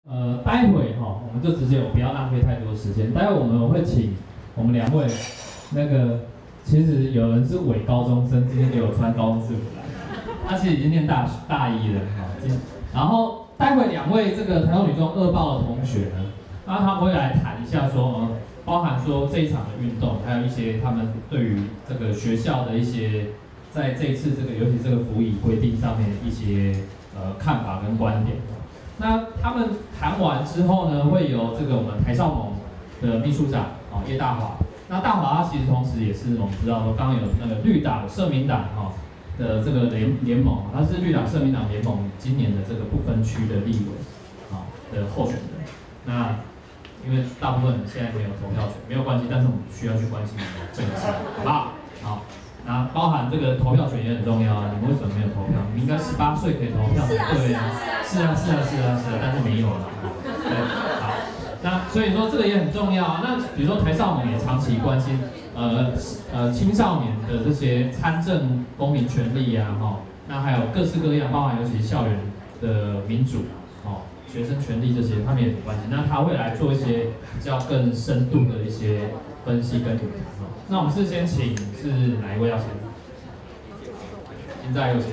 待会我们就直接，我不要浪费太多时间。待会我们会请我们两位，其实有人是伪高中生，今天给我穿高中制服来，他其实已经念大一了然后待会两位这个台中女中二报的同学呢，那他会来谈一下说，包含说这一场的运动，还有一些他们对于这个学校的一些，在这一次尤其这个服役规定上面一些看法跟观点。那他们谈完之后呢，会由这个我们台少盟的秘书长叶大华。那大华他其实同时也是我们知道说，刚刚有那个绿党社民党的这个联盟，他是绿党社民党联盟今年的这个不分区的立委的候选人。那因为大部分人现在没有投票权，没有关系，但是我们需要去关心你的政治，好不好？好。那包含这个投票权也很重要啊！你们为什么没有投票？你们应该18岁可以投票，对啊，是啊，但是没有了。对，好，那所以说这个也很重要啊。那比如说台少盟也长期关心青少年的这些参政公民权利啊，那还有各式各样，包含尤其校园的民主，学生权利这些，他们也很关心。那他会来做一些比较更深度的一些分析跟语谈。那我们是先请是哪一位要先？现在有请。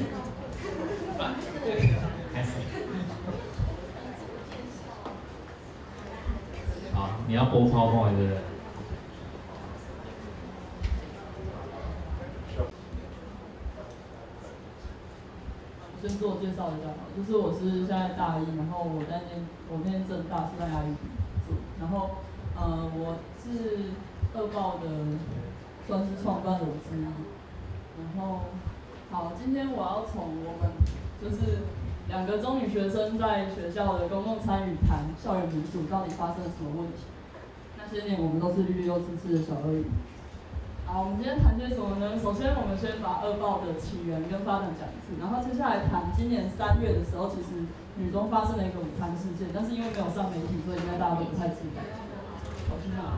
开始。好，你要播PowerPoint对不对？ 先自我介绍一下吧，就是我是现在大一，然后我念政大是在牙语组，然后我是二报的算是创办人之一，然后好，今天我要从我们就是2个中女学生在学校的公共参与谈校园民主到底发生了什么问题，那些年我们都是绿绿又刺刺的小鳄鱼。好，我们今天谈些什么呢？首先，我们先把二报的起源跟发展讲一次，然后接下来谈今年3月的时候，其实女中发生了一个午餐事件，但是因为没有上媒体，所以应该大家都不太知道。好去哪？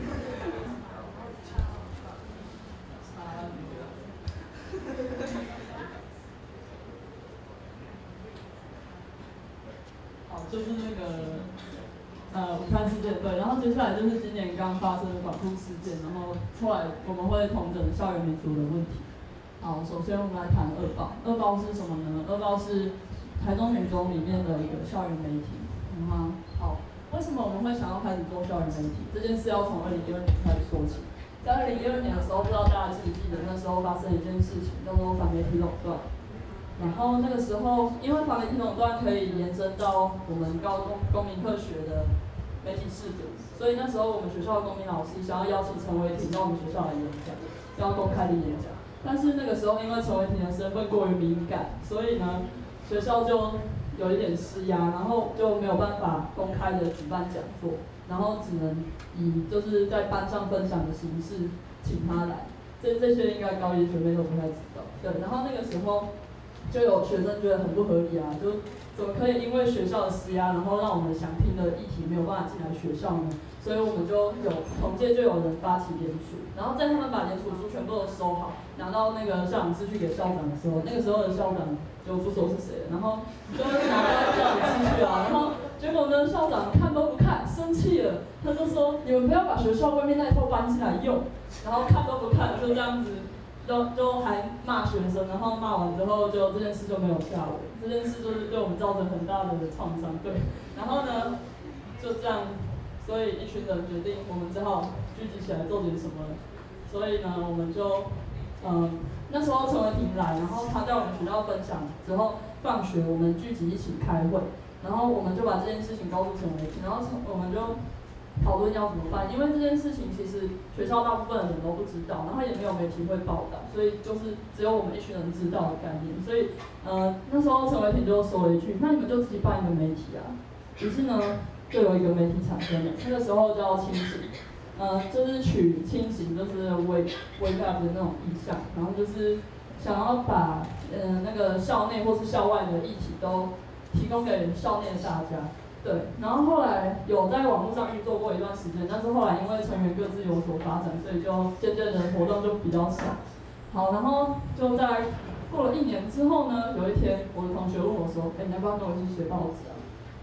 好，就是那个。午餐事件对，然后接下来就是今年刚发生的管库事件，然后后来我们会统整校园民主的问题。好，首先我们来谈二报。二报是什么呢？二报是台中女中里面的一个校园媒体。好，为什么我们会想要开始做校园媒体？这件事要从2012年开始说起。在2012年的时候，不知道大家记不记得那时候发生一件事情，叫做反媒体垄断。然后那个时候，因为反媒体垄断可以延伸到我们高中公民科学的媒体视读，所以那时候我们学校的公民老师想要邀请陈伟霆到我们学校来演讲，要公开的演讲。但是那个时候因为陈伟霆的身份过于敏感，所以呢学校就有一点施压，然后就没有办法公开的举办讲座，然后只能以就是在班上分享的形式请他来。这些应该高一学妹都不太知道。对，然后那个时候就有学生觉得很不合理啊，就怎么可以因为学校的施压，然后让我们想听的议题没有办法进来学校呢？所以我们就同届就有人发起联署，然后在他们把联署书全部都收好，拿到那个校长室去给校长的时候，那个时候的校长就不说是谁了，然后就拿到校长室去啊，然后结果呢，校长看都不看，生气了，他就说你们不要把学校外面那一套搬进来用，然后看都不看，就这样子。就还骂学生，然后骂完之后就这件事就没有下文，这件事就是对我们造成很大的创伤，对。然后呢，就这样，所以一群人决定我们只好聚集起来做点什么。所以呢，我们就那时候陈伟霆来，然后他在我们学校分享之后，放学我们聚集一起开会，然后我们就把这件事情告诉陈伟霆，然后我们就讨论要怎么办，因为这件事情其实学校大部分的人都不知道，然后也没有媒体会报道，所以就是只有我们一群人知道的概念。所以那时候陈伟霆就说了一句：“那你们就自己办一个媒体啊。”于是呢，就有一个媒体产生了，那个时候叫清醒，就是取清醒，就是 wake up 的那种意象，然后就是想要把那个校内或是校外的议题都提供给校内的大家。对，然后后来有在网络上运作过一段时间，但是后来因为成员各自有所发展，所以就渐渐的活动就比较少。好，然后就在过了1年之后呢，有一天我的同学问我说：“你要不要跟我一起写报纸啊？”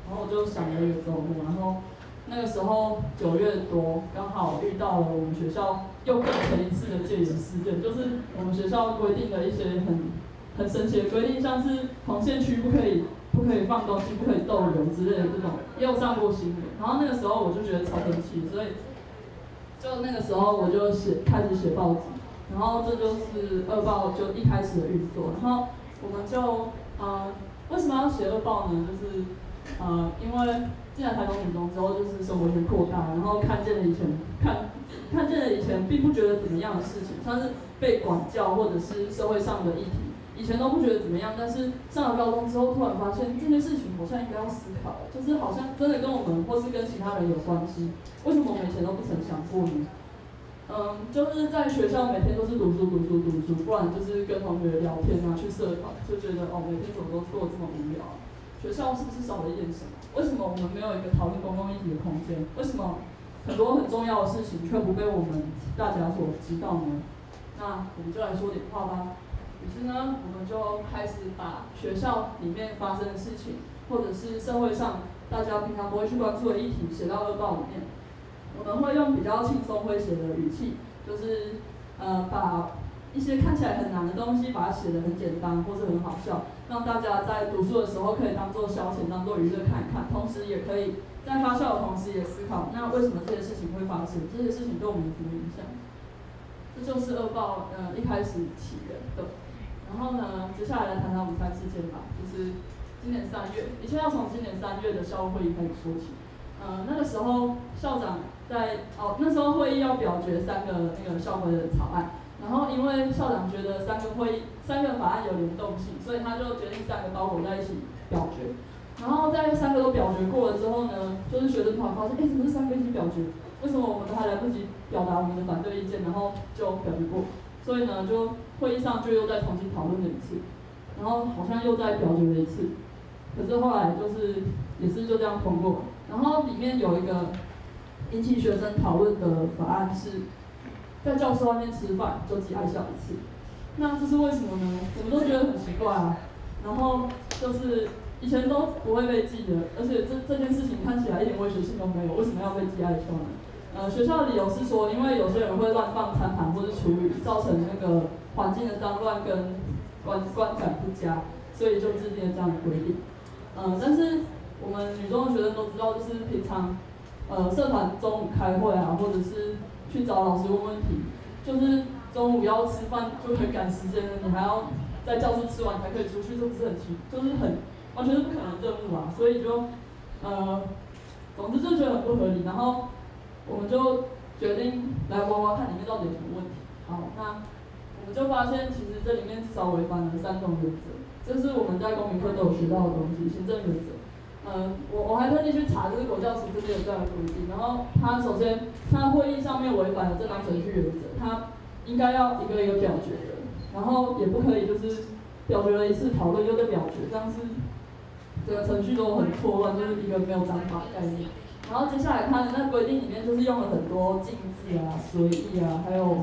然后我就想了一个周末，然后那个时候9月多，刚好遇到了我们学校又更前一次的戒严事件，就是我们学校规定的一些很神奇的规定，像是红线区不可以放东西，不可以逗留之类的这种，也有上过新闻。然后那个时候我就觉得超生气，所以就那个时候我就开始写报纸，然后这就是恶报就一开始的运作。然后我们就为什么要写恶报呢？就是因为进来台中女中之后，就是生活圈扩大，然后看见了以前并不觉得怎么样的事情，像是被管教或者是社会上的议题。以前都不觉得怎么样，但是上了高中之后，突然发现这件事情好像应该要思考，就是好像真的跟我们或是跟其他人有关系。为什么我们以前都不曾想过呢？就是在学校每天都是读书，不然就是跟同学聊天啊，去社团，就觉得每天怎么都过这么无聊。学校是不是少了一点什么？为什么我们没有一个讨论公共议题的空间？为什么很多很重要的事情却不被我们大家所知道呢？那我们就来说点话吧。于是呢，我们就开始把学校里面发生的事情，或者是社会上大家平常不会去关注的议题，写到恶报里面。我们会用比较轻松诙谐的语气，就是把一些看起来很难的东西，把它写得很简单或是很好笑，让大家在读书的时候可以当做消遣、当做娱乐看一看，同时也可以在发笑的同时也思考，那为什么这些事情会发生？这些事情对我们有什么影响？这就是恶报一开始起源的。然后呢，接下来来谈谈午餐事件吧，就是今年3月，一切要从今年3月的校务会议开始说起。那个时候校长那时候会议要表决3个那个校规的草案，然后因为校长觉得3个法案有联动性，所以他就决定3个包裹在一起表决。然后在3个都表决过了之后呢，就是学生团发现，怎么是3个一起表决？为什么我们都还来不及表达我们的反对意见，然后就表决过？所以呢，就会议上就又再重新讨论了一次，然后好像又再表决了一次，可是后来就是也是就这样通过。然后里面有一个引起学生讨论的法案是，在教室外面吃饭就记爱校一次。那这是为什么呢？我们都觉得很奇怪啊。然后就是以前都不会被记的，而且这件事情看起来一点威胁性都没有，为什么要被记爱校呢？学校的理由是说，因为有些人会乱放餐盘或是厨余，造成那个环境的脏乱跟观感不佳，所以就制定了这样的规定。但是我们女中的学生都知道，就是平常社团中午开会啊，或者是去找老师问问题，就是中午要吃饭就很赶时间了，你还要在教室吃完才可以出去，这不是就是很完全是不可能的任务啊，所以就总之就觉得很不合理，然后我们就决定来挖挖看里面到底有什么问题。好，那我们就发现其实这里面至少违反了3种原则，这是我们在公民课都有学到的东西，行政原则。我还特地去查，就是国教署这边有这样的规定。然后他首先，他会议上面违反了正当程序原则，他应该要一个一个表决的，然后也不可以就是表决了一次讨论又再表决，这样是整个程序都很错乱，就是一个没有章法的概念。然后接下来他的那规定里面就是用了很多禁字啊、随意啊，还有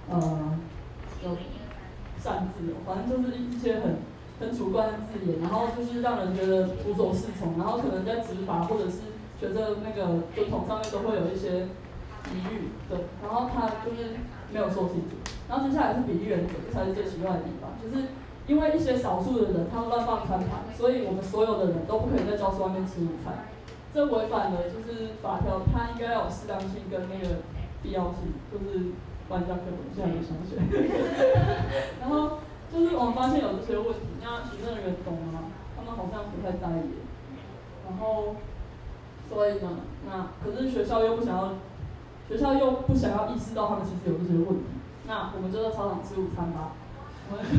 擅自，反正就是一些很主观的字眼，然后就是让人觉得无所适从，然后可能在执法或者是学生那个准统上面都会有一些疑虑，对，然后他就是没有说清楚。然后接下来是比例原则，这才是最奇怪的地方，就是因为一些少数的人他们乱放餐盘，所以我们所有的人都不可以在教室外面吃午餐。这违反了就是法条，它应该要有适当性跟那个必要性，就是班上课本现在没想起来。然后就是我们发现有这些问题，那行政人员懂吗？他们好像不太在意。然后，所以呢，那可是学校又不想要意识到他们其实有这些问题。那我们就在操场吃午餐吧。我们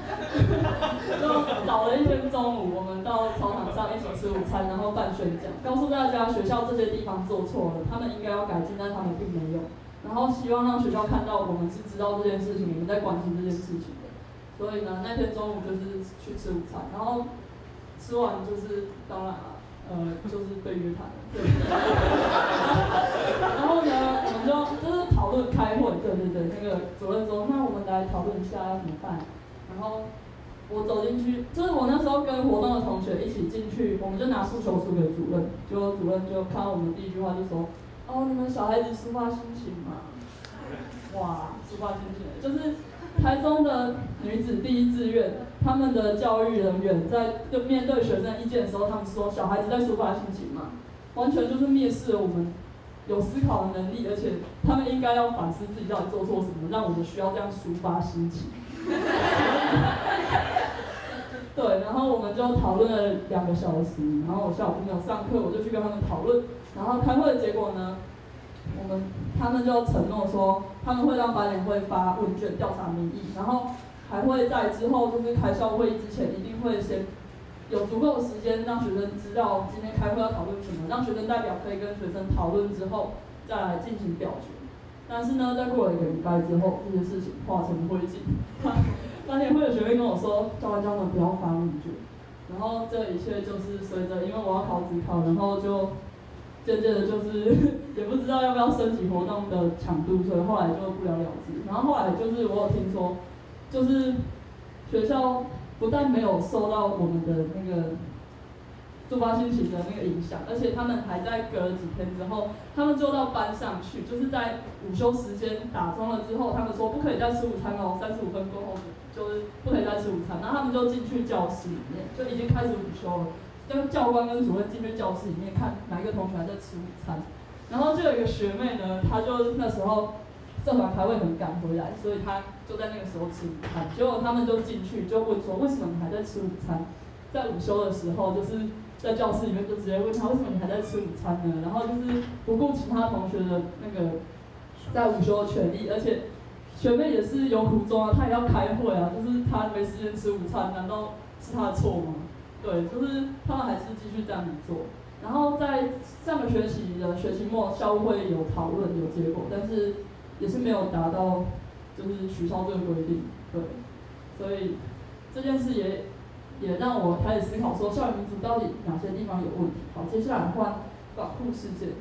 就找了一天中午，我们到操场上一起吃午餐，然后办宣讲，告诉大家学校这些地方做错了，他们应该要改进，但他们并没有。然后希望让学校看到我们是知道这件事情，我们在关心这件事情的。所以呢，那天中午就是去吃午餐，然后吃完就是当然了，就是被约谈了。对。然后呢，我们就是讨论开会，对，那个主任说，那我们来讨论一下要怎么办。然后我走进去，就是我那时候跟活动的同学一起进去，我们就拿诉求书给主任，结果主任就看到我们第一句话就说：“哦，你们小孩子抒发心情嘛。”哇，抒发心情，就是台中的女子第一志愿，他们的教育人员在面对学生意见的时候，他们说小孩子在抒发心情嘛，完全就是蔑视了我们有思考的能力，而且他们应该要反思自己到底做错什么，让我们需要这样抒发心情。对，然后我们就讨论了2个小时，然后我下午没有上课，我就去跟他们讨论，然后开会的结果呢，他们就承诺说，他们会让班联会发问卷调查民意，然后还会在之后就是开校会议之前，一定会先有足够的时间让学生知道今天开会要讨论什么，让学生代表可以跟学生讨论之后再来进行表决。但是呢，在过了1个礼拜之后，这些事情化成灰烬。班联会的学妹跟我说，教官不要发问卷。然后这一切就是随着，因为我要考指考，然后就渐渐的就是也不知道要不要升级活动的强度，所以后来就不了了之。然后后来就是我有听说，就是学校不但没有受到我们的那个抒发心情的那个影响，而且他们还在隔了几天之后，他们就到班上去，就是在午休时间打钟了之后，他们说不可以再吃午餐哦，35分过后就是不可以再吃午餐，然后他们就进去教室里面，就已经开始午休了。就教官跟主任进去教室里面看哪一个同学还在吃午餐，然后就有一个学妹呢，她就那时候社团开会很赶回来，所以她就在那个时候吃午餐。结果他们就进去就问说，为什么你还在吃午餐？在午休的时候，就是在教室里面就直接问他，为什么你还在吃午餐呢？然后就是不顾其他同学的那个在午休的权利，而且学妹也是有苦衷啊，她也要开会啊，就是她没时间吃午餐，难道是她的错吗？对，就是他们还是继续这样子做。然后在上个学期的学期末，校务会有讨论有结果，但是也是没有达到就是取消这个规定。对，所以这件事也让我开始思考说，校园民主到底哪些地方有问题？好，接下来换保护事件。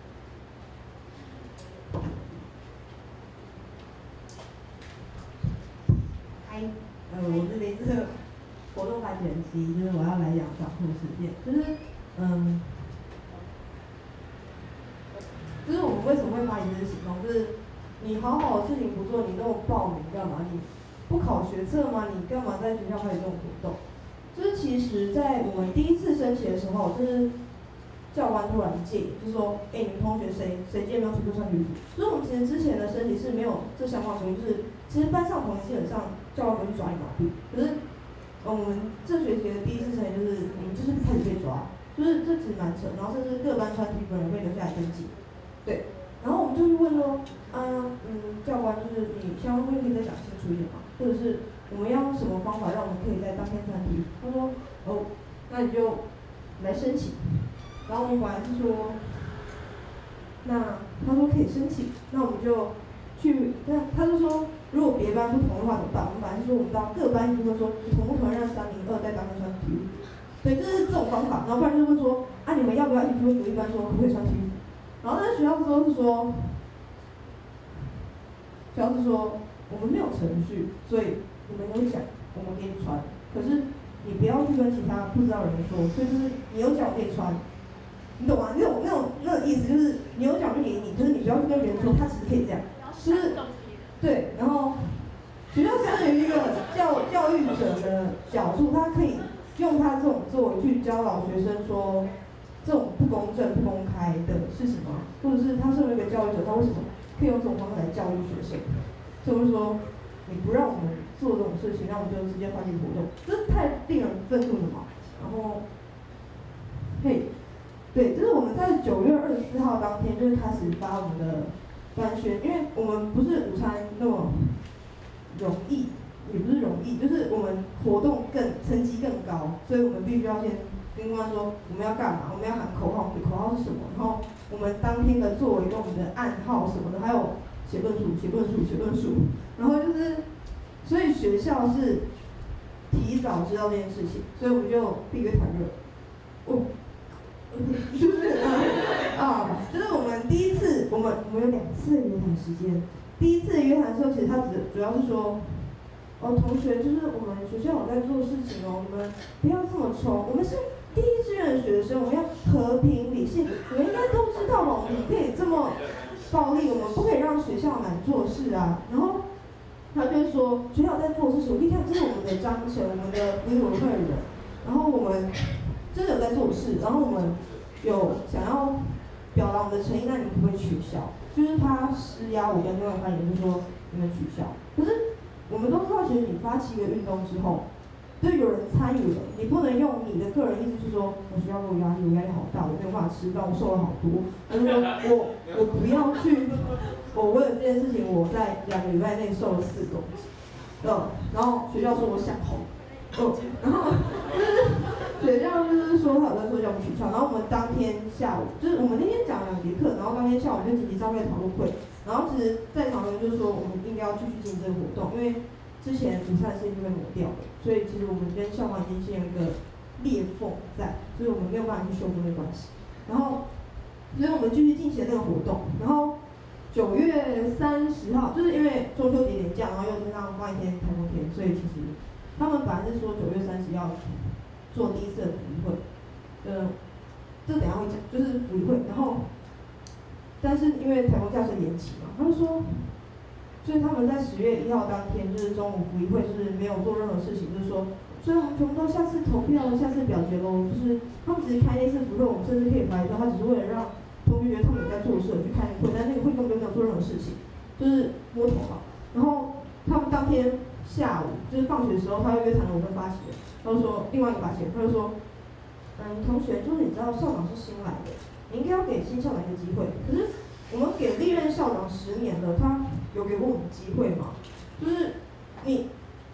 嗨，我是雷志活动发展期，就是我要来讲保护事件，就是我们为什么会发起这个行动？就是你好好的事情不做，你跟我报名干嘛？你不考学测吗？你干嘛在学校开始这种活动？就是其实，在我们第一次升旗的时候，就是教官突然建议，就说，你们同学谁今天没有体育穿体育服？所以我们其实之前的升旗是没有这相关规定，就是其实班上同学基本上教官不会去抓你毛病，可是我们这学期的第一次升旗就是我们就是开始被抓，就是这其实蛮扯，然后甚至各班穿体育服的人会留下来登记，对，然后我们就去问说，教官就是你相关规定可以再讲清楚一点吗？或者是我们要用什么方法让我们可以在当天穿体育服？他说，那你就来申请。然后我们本来是说，那他说可以申请，那我们就去，那他就说如果别班不同的话怎么办？我们本来是说我们到各班就会说，你同不同意让302在当天穿体育服？对，就是这种方法。然后不然就会说，你们要不要一起去问隔壁班说可不可以穿体育服？然后那学校是说，学校是说我们没有程序，所以你们有讲，我们给你穿。可是你不要去跟其他不知道的人说，所以就是你有讲我可以穿。你懂吗？那种意思就是你有奖就给你，可是你不要去跟别人说他其实可以这样，就是对。然后学校相当于一个教育者的角度，他可以用他这种作为去教导学生说这种不公正、不公开的事情吗？或者是他身为一个教育者，他为什么可以用这种方式来教育学生？所以我就说你不让我们做这种事情，那我们就直接发起活动，这太令人愤怒了嘛。然后，对，就是我们在9月24号当天就是开始发我们的官宣，因为我们不是午餐那么容易，也不是容易，就是我们活动层级更高，所以我们必须要先跟官说我们要干嘛，我们要喊口号，我们的口号是什么，然后我们当天的作为跟我们的暗号什么的，还有写论述，然后就是，所以学校是提早知道这件事情，所以我们就闭月谈热，就是我们第一次，我们有2次的约谈时间。第一次的约谈的时候，其实他主要是说， 同学，就是我们学校有在做事情哦，你们不要这么冲，我们是第一志愿的学生，我们要和平理性，你们应该都知道吧？我们不可以这么暴力，我们不可以让学校难做事啊。然后他就会说，学校在做事情，我一看这是我们的章程，我们的福利委员会的人，然后我们真的有在做事，然后我们有想要表达我们的诚意，那你们可不可以取消？就是他施压我跟另外一班人，就说你们取消。可是我们都知道，其实你发起一个运动之后，就有人参与了，你不能用你的个人意志去说，我学校给我压力，我压力好大，我没有办法吃饭，我瘦了好多。他就说我不要去，我为了这件事情，我在2个礼拜内瘦了4公斤。然后学校说我想红。然后就是学校就是说他有在说叫我们取消，然后我们当天下午就是我们那天讲2节课，然后当天下午就紧急召开讨论会，然后其实在场的人就说我们应该要继续进行这个活动，因为之前午餐的事情就被抹掉了，所以其实我们跟校方已经先有一个裂缝在，所以我们没有办法去修复那关系。然后，所以我们继续进行这个活动，然后9月30号，就是因为中秋节连假，然后又加上放一天台风天，所以其实他们本来是说9月30要做第一次的福利会，这等一下会讲，就是福利会，然后，但是因为台风假所以延期嘛，他们说，所以他们在10月1号当天就是中午福利会，就是没有做任何事情，就是说，所以我们全部都下次投票，下次表决咯，就是他们只是开那次福利会，我们甚至可以怀疑说他只是为了让同学觉得他们有在做事而去开那个会，但那个会根本就没有做任何事情，就是摸头嘛。然后他们当天下午就是放学的时候，他又约谈了我跟发起人，他就说另外一个发起人，他就说，同学，就是你知道校长是新来的，你应该要给新校长一个机会。可是我们给历任校长10年了，他有给过我们机会吗？就是你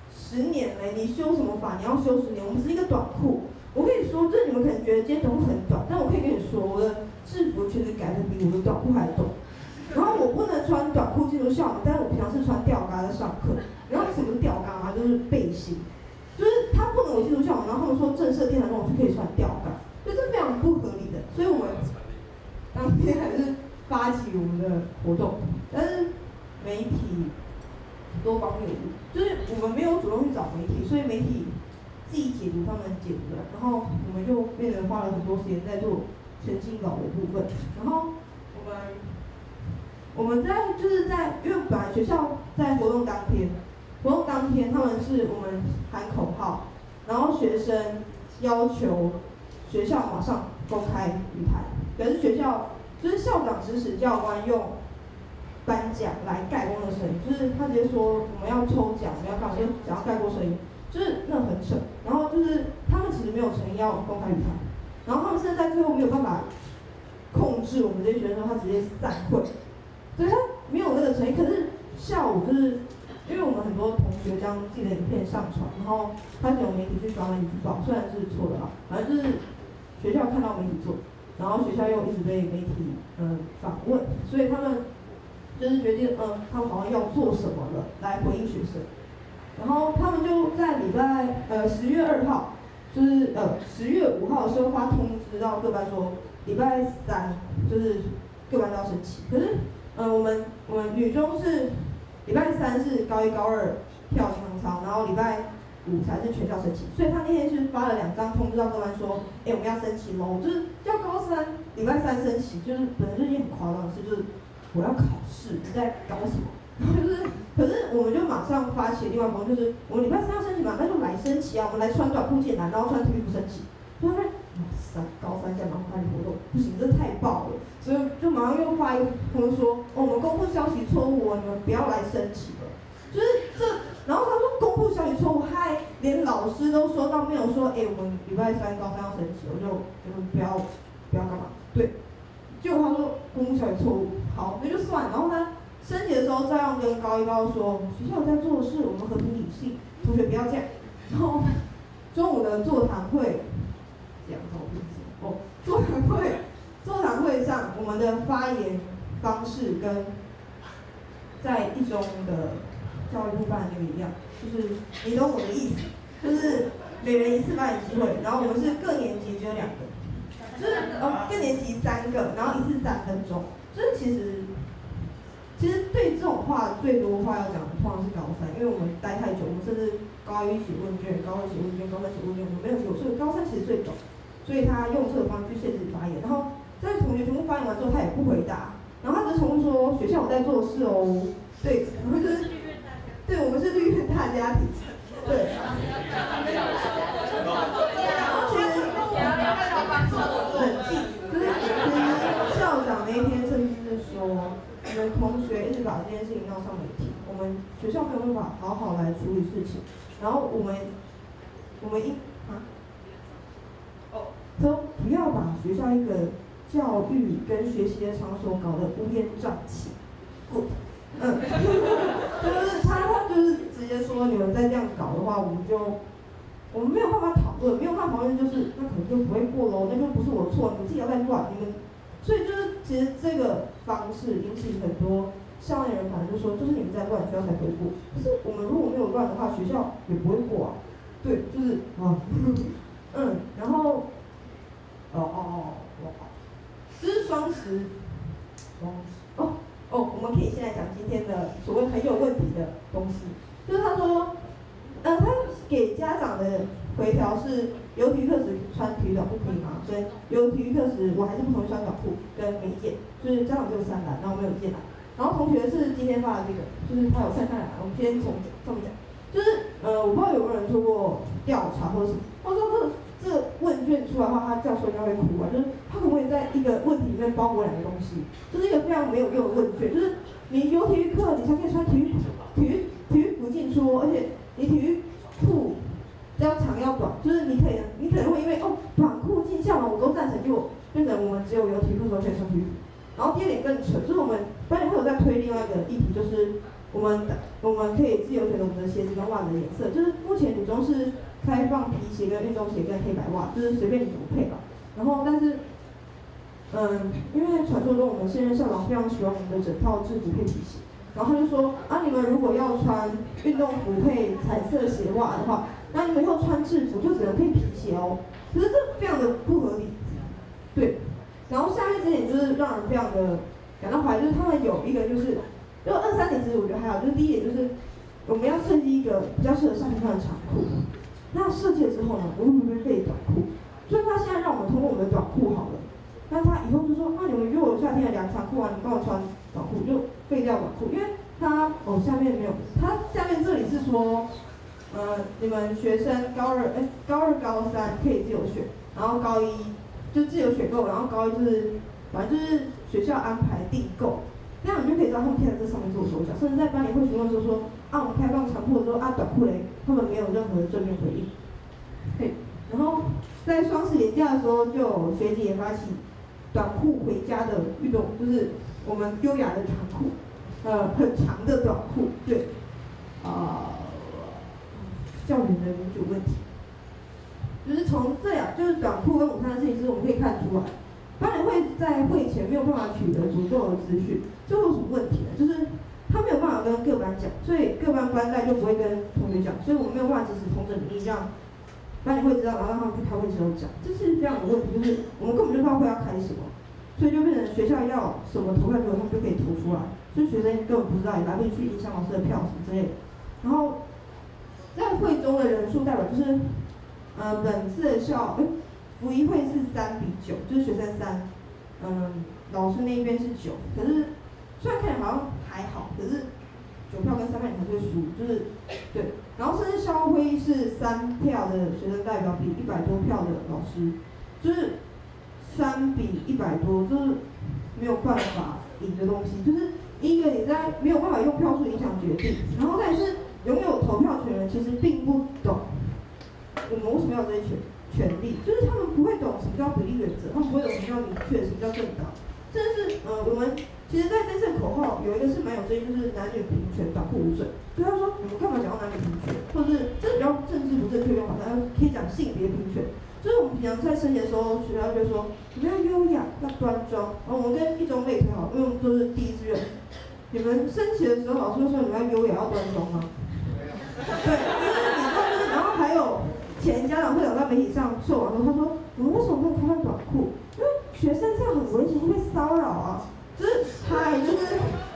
10年嘞，你修什么法？你要修10年，我们只是一个短裤。我跟你说，就是你们可能觉得今天短裤很短，但我可以跟你说，我的制服其实改的比我的短裤还短。然后我不能穿短裤进入校门，但是我平常是穿吊嘎在上课。然后什么是吊嘎啊？就是背心，就是他不能我进入校门，然后他们说正式天台中我就可以穿吊嘎，所以这非常不合理的。所以我们当天还是发起我们的活动，但是媒体多方面有误，就是我们没有主动去找媒体，所以媒体自己解读他们解读的，然后我们就变得花了很多时间在做澄清稿的部分，然后我们就是在，因为本来学校在活动当天他们是我们喊口号，然后学生要求学校马上公开语台，可是学校就是校长指使教官用颁奖来盖过那个声音，就是他直接说我们要抽奖，我们要干嘛，就想要盖过声音，就是那很扯。然后就是他们其实没有诚意要公开语台，然后他们甚至在最后没有办法控制我们这些学生，说他直接散会。所以他没有那个诚意，可是下午就是因为我们很多同学将自己的影片上传，然后他有媒体去抓媒体举报，虽然是错的啦，反正就是学校看到媒体做，然后学校又一直被媒体访问，所以他们就是决定他们好像要做什么了来回应学生，然后他们就在10月2号，就是10月5号的时候发通知到各班说，礼拜3就是各班都要升旗，可是我们女中是礼拜3是高1高2跳健康操，然后礼拜5才是全校升旗，所以他那天是发了2张通知到各班说，我们要升旗喽，就是要高3礼拜3升旗，就是本来就是一件很夸张的事，就是我要考试，你在搞什么？可是我们就马上发起另外一个，就是我们礼拜3要升旗嘛，那就来升旗啊，我们来穿短裤进来，然后穿体育服升旗，所以他们哇塞，高3在马上发起活动，不行，这太爆了，所以就马上又发一个他们说，我们公布消息错误，你们不要来升旗了，就是这，然后他说公布消息错误，还连老师都收到没有说，我们礼拜3高3要升旗，我就你们不要干嘛，对，结果他说公布消息错误，好，那就算，然后他升旗的时候照样跟高1高2说，学校有在做事，我们和平理性，同学不要这样，然后中午的座谈会。座谈会上，我们的发言方式跟在一中的教育部办的那个一样，就是你懂我的意思，就是每人1次发言机会，然后我们是各年级只有2个，就是各年级3个，然后1次3分钟，就是其实对以这种话最多话要讲的通常是高三，因为我们待太久，我们甚至高一写问卷，高二写问卷，高三写问卷，我们没有写过，所以高三其实最短，所以他用这个方式去限制发言，然后在同学全部发言完之后，他也不回答，然后他只是重复说学校有在做事哦，对，然后就是对，我们是绿院大家庭，对。然后其实冷静，就是其实校长那一天甚至是说，你们同学一直把这件事情闹上媒体，我们学校没有办法好好来处理事情，然后我们他说不要把学校一个教育跟学习的场所搞得乌烟瘴气。good， 就是他就是直接说你们再这样搞的话，我们没有办法讨论，没有办法讨论就是那可能就不会过喽，那就不是我错，你们自己要再乱，你们，所以就是其实这个方式引起很多校内人反正就说就是你们在乱，学校才不会过。可是我们如果没有乱的话，学校也不会过啊。对，就是然后就是双十我们可以现在讲今天的所谓很有问题的东西，就是他说，他给家长的回条是有体育课时穿体育短裤可以吗？跟有体育课时我还是不同意穿短裤跟没件，就是家长只有3栏，然后没有一件栏。然后同学是今天发的这个，就是他有3栏，我们先从上面讲，就是我不知道有没有人做过调查或者什么，或者说这问卷出来的话，他教授应该会哭吧？就是他可不可以在一个问题里面包裹2个东西？就是一个非常没有用的问卷，就是你有体育课，你才可以穿体育服进出，而且你体育裤要长要短，就是你可能会因为短裤进校门我都赞成，结果变成我们只有体育课的时候可以穿体育服。然后第二点更蠢，就是我们班里会有在推另外一个议题，就是我们可以自由选择我们的鞋子跟袜子的颜色，就是目前女中是开放皮鞋跟运动鞋跟黑白袜，就是随便你怎么配吧。然后但是因为传说中我们现任校长非常喜欢我们的整套制服配皮鞋，然后他就说你们如果要穿运动服配彩色鞋袜的话，那你们以后穿制服就只能配皮鞋哦。可是这非常的不合理，对。然后下面这点就是让人非常的感到怀疑，就是他们有一个就23点其实我觉得还好，就是第一点就是我们要设计一个比较适合夏天穿的长裤，那设计了之后呢，我们会不会废短裤？所以他现在让我们通过我们的短裤好了。那他以后就说你们约我夏天的凉长裤啊，你们帮我穿短裤，就废掉短裤，因为他下面没有，他下面这里是说，你们学生高二、高3可以自由选，然后高1就自由选购，然后高1就是反正就是学校安排订购，这样你就可以知道他们可以在这上面做手脚，甚至在班里会询问说我们开放长裤的时候短裤嘞，他们没有任何的正面回应。对，然后在双十连假的时候，就有学姐也发起短裤回家的运动，就是我们优雅的长裤，很长的短裤，对，教员的民主问题，就是从这样，就是短裤跟午餐的事情，其实我们可以看出来，班委会在会前没有办法取得足够的资讯，这会有什么问题呢？就是他没有办法跟各班讲，所以各班班代就不会跟同学讲，所以我们没有办法及时统整民意，让班委会知道，然后让他们去开会的时候讲，这是非常有问题，就是我们根本就不知道会要开什么，所以就变成学校要什么投票结果他们就可以投出来，所以学生根本不知道，也来不及去影响老师的票什么之类的。然后在会中的人数代表就是，本次的服仪会是3比9，就是学生3，老师那一边是9，可是虽然看起来好像还好，可是9票跟3票你还是会输，就是对。然后甚至校会议是3票的学生代表比100多票的老师，就是3比100多，就是没有办法赢的东西。就是一个你在没有办法用票数影响决定，然后再是拥有投票权的人其实并不懂我们为什么要这些权利，就是他们不会懂什么叫比例原则，他们不会懂什么叫明确，什么叫正当。甚至是我们其实在这次口号有一个是蛮有争议，就是男女平权，短裤无罪。所以他说你们干嘛讲到男女平权，或者是这比较政治不正确用法，大家可以讲性别平权。就是我们平常在升旗的时候，学校就说你们要优雅，要端庄。然后我们跟一中类推好，因为我们都是第一志愿。你们升旗的时候，老师就说你们要优雅，要端庄吗？对，就是然后还有前家长会长在媒体上受访的时候，他说我们为什么不能开放短裤？因为学生这样很危险，会被骚扰啊。就是就是第一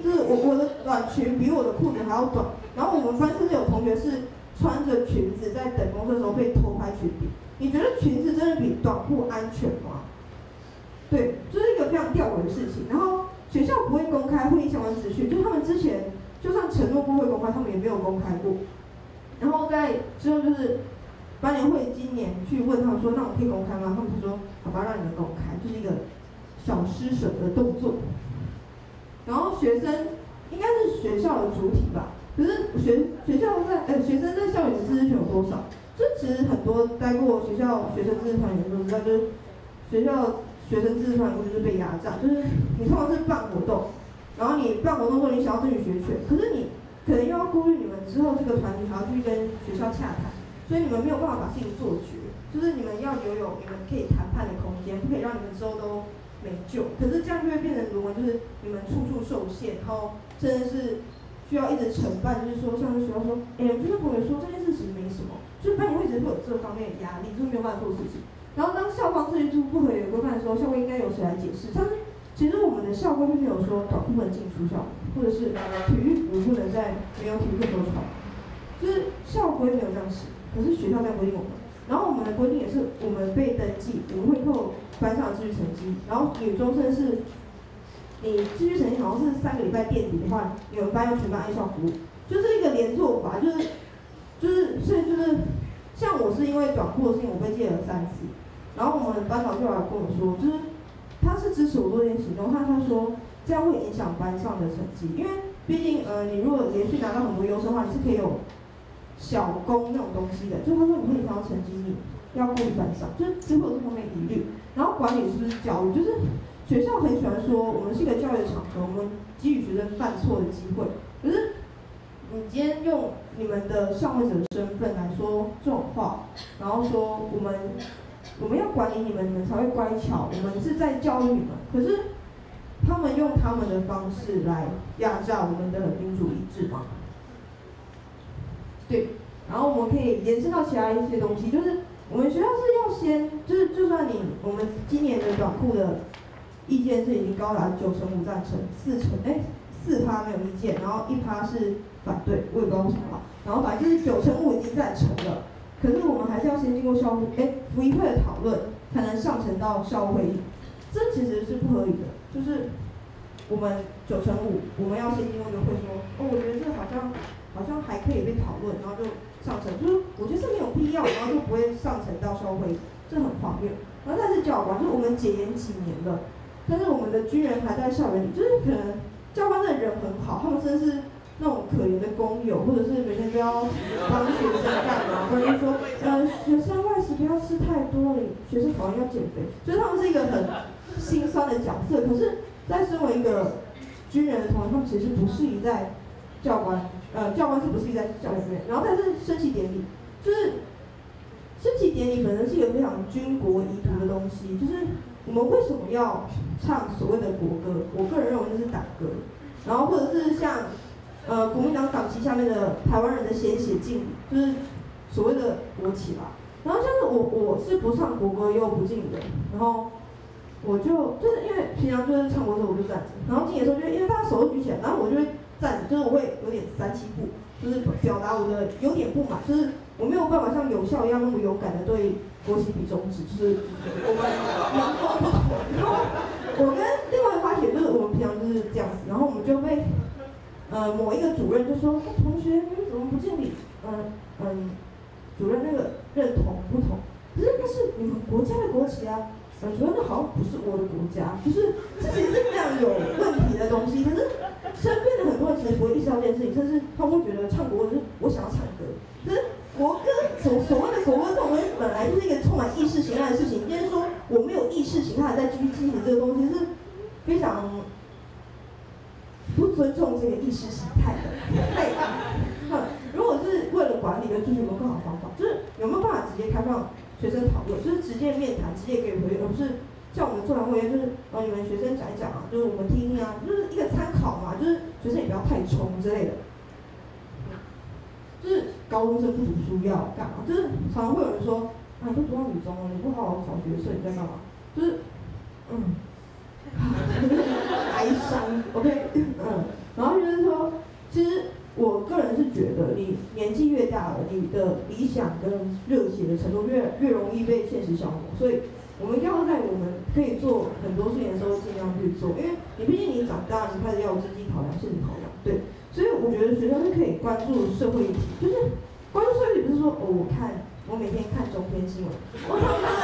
就是我的短裙比我的裤子还要短，然后我们班甚至有同学是穿着裙子在等公车的时候被偷拍裙底。你觉得裙子真的比短裤安全吗？对，这是一个非常吊诡的事情。然后学校不会公开会议相关资讯，就是他们之前就算承诺过会公开，他们也没有公开过。然后在之后就是班联会今年去问他们说，那我可以公开吗？他们就说好吧，让你们公开，就是一个小施舍的动作。然后学生应该是学校的主体吧，可是学校学生在校园的自治权有多少？就其实很多待过学校学生自治团员都知道，就是学校学生自治团员就是被压榨，就是你通常是办活动，然后你办活动说你想要争取学权，可是你可能又要顾虑你们之后这个团体还要去跟学校洽谈，所以你们没有办法把事情做绝，就是你们要留有你们可以谈判的空间，不可以让你们之后都没救。可是这样就会变成沦为就是你们处处受限，然后真的是需要一直承办，就是说像是学校说，我就跟同学说这件事其实没什么，就是班里会一直会有这方面的压力，就是没有办法做事情。然后当校方设计出不合理的规范的时候，校规应该由谁来解释？像是其实我们的校规并没有说短裤不能进出校，或者是体育服不能在没有体育课时候穿，就是校规没有这样写，可是学校这样规定我们。然后我们的规定也是我们被登记，我们会扣班上的秩序成绩，然后女中生是。你秩序成绩好像是3个礼拜垫底的话，你们班要全班爱校服务，就是一个连坐法，所以就是像我是因为短裤的事情我被记了3次，然后我们班长就来跟我说，就是他是支持我做这件行动，他说这样会影响班上的成绩，因为毕竟你如果连续拿到很多优胜的话，你是可以有小功那种东西的，就他说你会影响到成绩，你要顾虑班上，就是会有这方面疑虑，然后管理是不是教育，就是。学校很喜欢说，我们是一个教育的场合，我们给予学生犯错的机会。可是，你今天用你们的上位者的身份来说这种话，然后说我们要管理你们，你们才会乖巧，我们是在教育你们。可是，他们用他们的方式来压榨我们的民主意志嘛？对。然后我们可以延伸到其他一些东西，就是我们学校是要先，就算我们今年的短裤的。意见是已经高达95%赞成，4%没有意见，然后1%是反对，我也不知道为什么。然后反正就是95%已经赞成了，可是我们还是要先经过福议会的讨论，才能上呈到校务会议。这其实是不合理的，就是我们95%，我们要先经过一个会说，我觉得这好像还可以被讨论，然后就上呈，就是我觉得这没有必要，然后就不会上呈到校务会议，这很荒谬。然后再是教官，就是我们解严几年了。但是我们的军人还在校园里，就是可能教官的人很好，他们真的是那种可怜的工友，或者是每天都要帮学生干嘛，或者是说学生外食不要吃太多了，学生讨厌要减肥，就是他们是一个很心酸的角色。可是，在身为一个军人的同时，他们其实不适宜在教官是不适宜在教育里面。然后但是升旗典礼，就是升旗典礼本身是一个非常军国遗毒的东西，就是。我们为什么要唱所谓的国歌？我个人认为这是党歌，然后或者是像国民党党旗下面的台湾人的鲜血敬礼，就是所谓的国旗吧。然后像是我是不唱国歌又不敬礼的，然后我就是因为平常就是唱国歌我就站着，然后敬礼的时候就因为大家手都举起来，然后我就会站着，就是我会有点3、7步，就是表达我的有点不满，就是我没有办法像有效一样那么勇敢的对。国旗比中指，就是我们民风不同。然后我跟另外一个发帖，就是我们平常就是这样子，然后我们就被某一个主任就说，同学你们怎么不敬礼？主任那个认同不同，可是那是你们国家的国旗啊。主任那好像不是我的国家，就是这其实是非常有问题的东西。可是身边的很多人其实不会意识到这件事情，甚至他们会觉得唱国歌就是我想要唱歌，可是。国歌所谓的国歌这种东西本来就是一个充满意识形态的事情，今天说我没有意识形态再继续进行这个东西是非常不尊重这个意识形态的。如果是为了管理的，就是有没有更好的方法？就是有没有办法直接开放学生讨论，就是直接面谈，直接给回应，而不是像我们座谈会就是你们学生讲一讲啊，就是我们听听啊，就是一个参考嘛，就是学生也不要太冲之类的。就是高中生不读书要干嘛？就是常常会有人说，你都读到女中了，你不好好考学测，你在干嘛？就是，哀伤 ，OK， 然后就是说，其实我个人是觉得，你年纪越大了，你的理想跟热血的程度越容易被现实消磨，所以我们一定要在我们可以做很多事情的时候尽量去做，因为你毕竟你长大，你开始要有经济考量、现实考量，对，所以我觉得学校是可以关注社会议题，就是关注社会议题不是说我每天看中天新闻，我他妈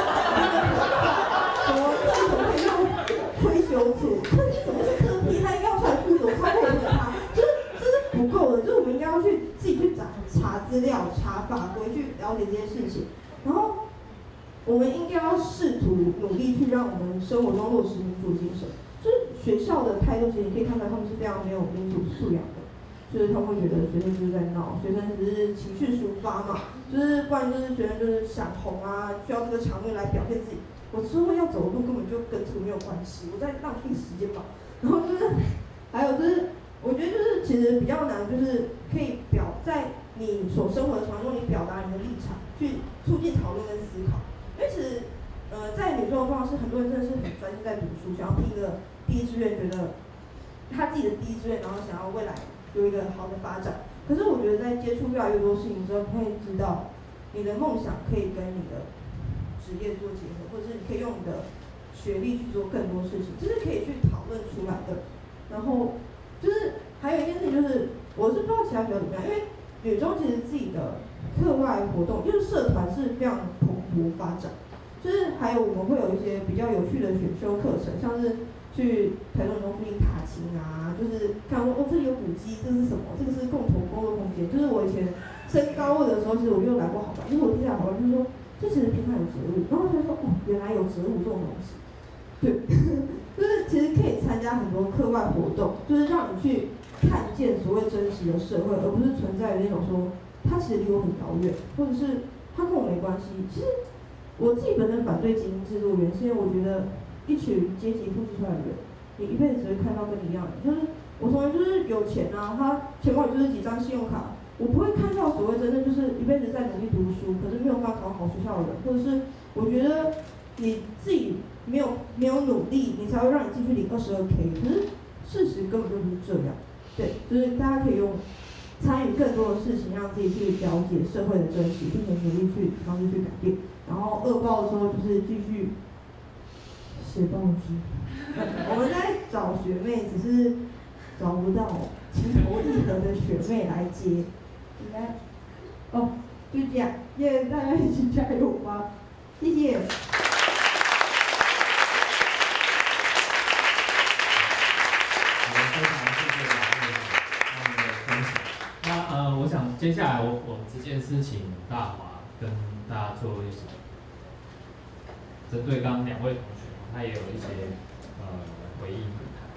怎么可以用灰修组，科技怎么是科批，他应该要出来负责，超过他，就是这是不够的，就是我们应该要去自己去查资料、查法规，去了解这些事情，然后我们应该要试图努力去让我们生活中落实民主精神。就是学校的态度，其实你可以看出来，他们是非常没有民主素养的。就是他们会觉得学生就是在闹，学生只是情绪抒发嘛，就是不然就是学生就是想红啊，需要这个场面来表现自己。我之后要走的路根本就跟这个没有关系，我在浪费时间嘛。然后就是还有就是，我觉得就是其实比较难，就是可以在你所生活的场中，你表达你的立场，去促进讨论跟思考。因为其实在女中的状况是很多人真的是很专心在读书，想要拼一个第一志愿，觉得他自己的第一志愿，然后想要未来有一个好的发展。可是我觉得在接触越来越多事情之后，你会知道你的梦想可以跟你的职业做结合，或者是你可以用你的学历去做更多事情，这是可以去讨论出来的。然后就是还有一件事情就是，我是不知道其他学校怎么样，因为女中其实自己的课外活动就是社团是非常蓬勃发展，就是还有我们会有一些比较有趣的选修课程，像是去台中附近踏青啊，就是看说这里有古迹，这是什么？这个是共同工作空间。就是我以前升高二的时候，其实我就来过好玩，因为我听下好玩就是说，这其实平常有植物，然后他说原来有植物这种东西，对，就是其实可以参加很多课外活动，就是让你去看见所谓真实的社会，而不是存在于那种说它其实离我很遥远，或者是它跟我没关系。其实我自己本身反对精英制度，原因是因为我觉得一群阶级复制出来的人，你一辈子只会看到跟你一样的人。就是我同学就是有钱啊，他钱包里就是几张信用卡，我不会看到所谓真正就是一辈子在努力读书，可是没有办法考好学校的人，或者是我觉得你自己没有努力，你才会让你继续领22K。可是事实根本就不是这样。对，就是大家可以用参与更多的事情，让自己去了解社会的真实，并且努力去尝试去改变。然后恶报的时候就是继续写报纸。我们在找学妹，只是找不到情投意合的学妹来接。应该就这样，耶，大家一起加油吧！谢谢。 我想接下来我们直接是请大华跟大家做一些针对刚刚2位同学，他也有一些回应。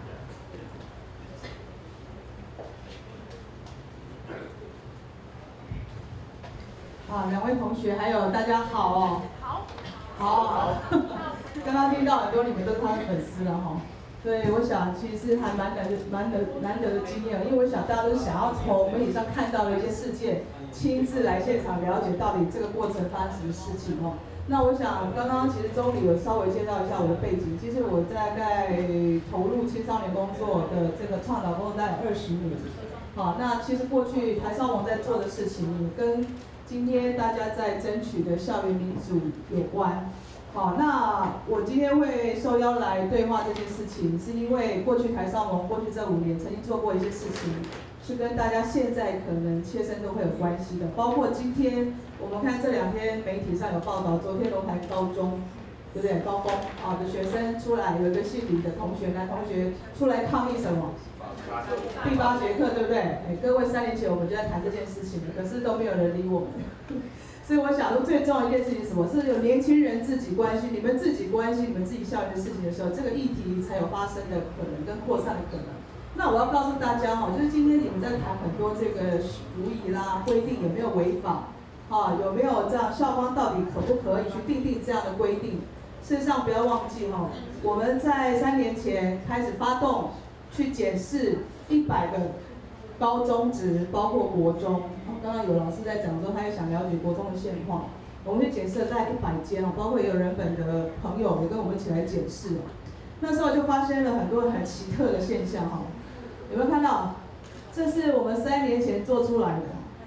2位同学还有大家好哦。好。刚刚听到很多你们都是他的粉丝了哈。对，我想其实还难得的经验，因为我想大家都想要从媒体上看到的一些事件，亲自来现场了解到底这个过程发生什么事情哦。那我想刚刚其实钟理有稍微介绍一下我的背景，其实我大概投入青少年工作的这个倡导工作大概20年。好，那其实过去台少盟在做的事情，跟今天大家在争取的校园民主有关。好，那我今天会受邀来对话这件事情，是因为过去台少盟过去这5年曾经做过一些事情，是跟大家现在可能切身都会有关系的。包括今天我们看这2天媒体上有报道，昨天龙潭高中，对不对？高工的学生出来，有一个姓李的同学，男同学出来抗议什么？第8节课，对不对？各位3年前我们就在谈这件事情了，可是都没有人理我们。所以我想说，最重要的一件事情是什么？是有年轻人自己关心，你们自己关心你们自己校园的事情的时候，这个议题才有发生的可能跟扩散的可能。那我要告诉大家哈，就是今天你们在谈很多这个服役啦、规定有没有违法，有没有这样校方到底可不可以去订定这样的规定？事实上不要忘记哈，我们在3年前开始发动去检视100个高中职，包括国中。刚刚有老师在讲说，他也想了解国中的现况。我们去检视了在100间包括也有人本的朋友也跟我们一起来检视。那时候就发现了很多很奇特的现象哈。有没有看到这是我们3年前做出来的，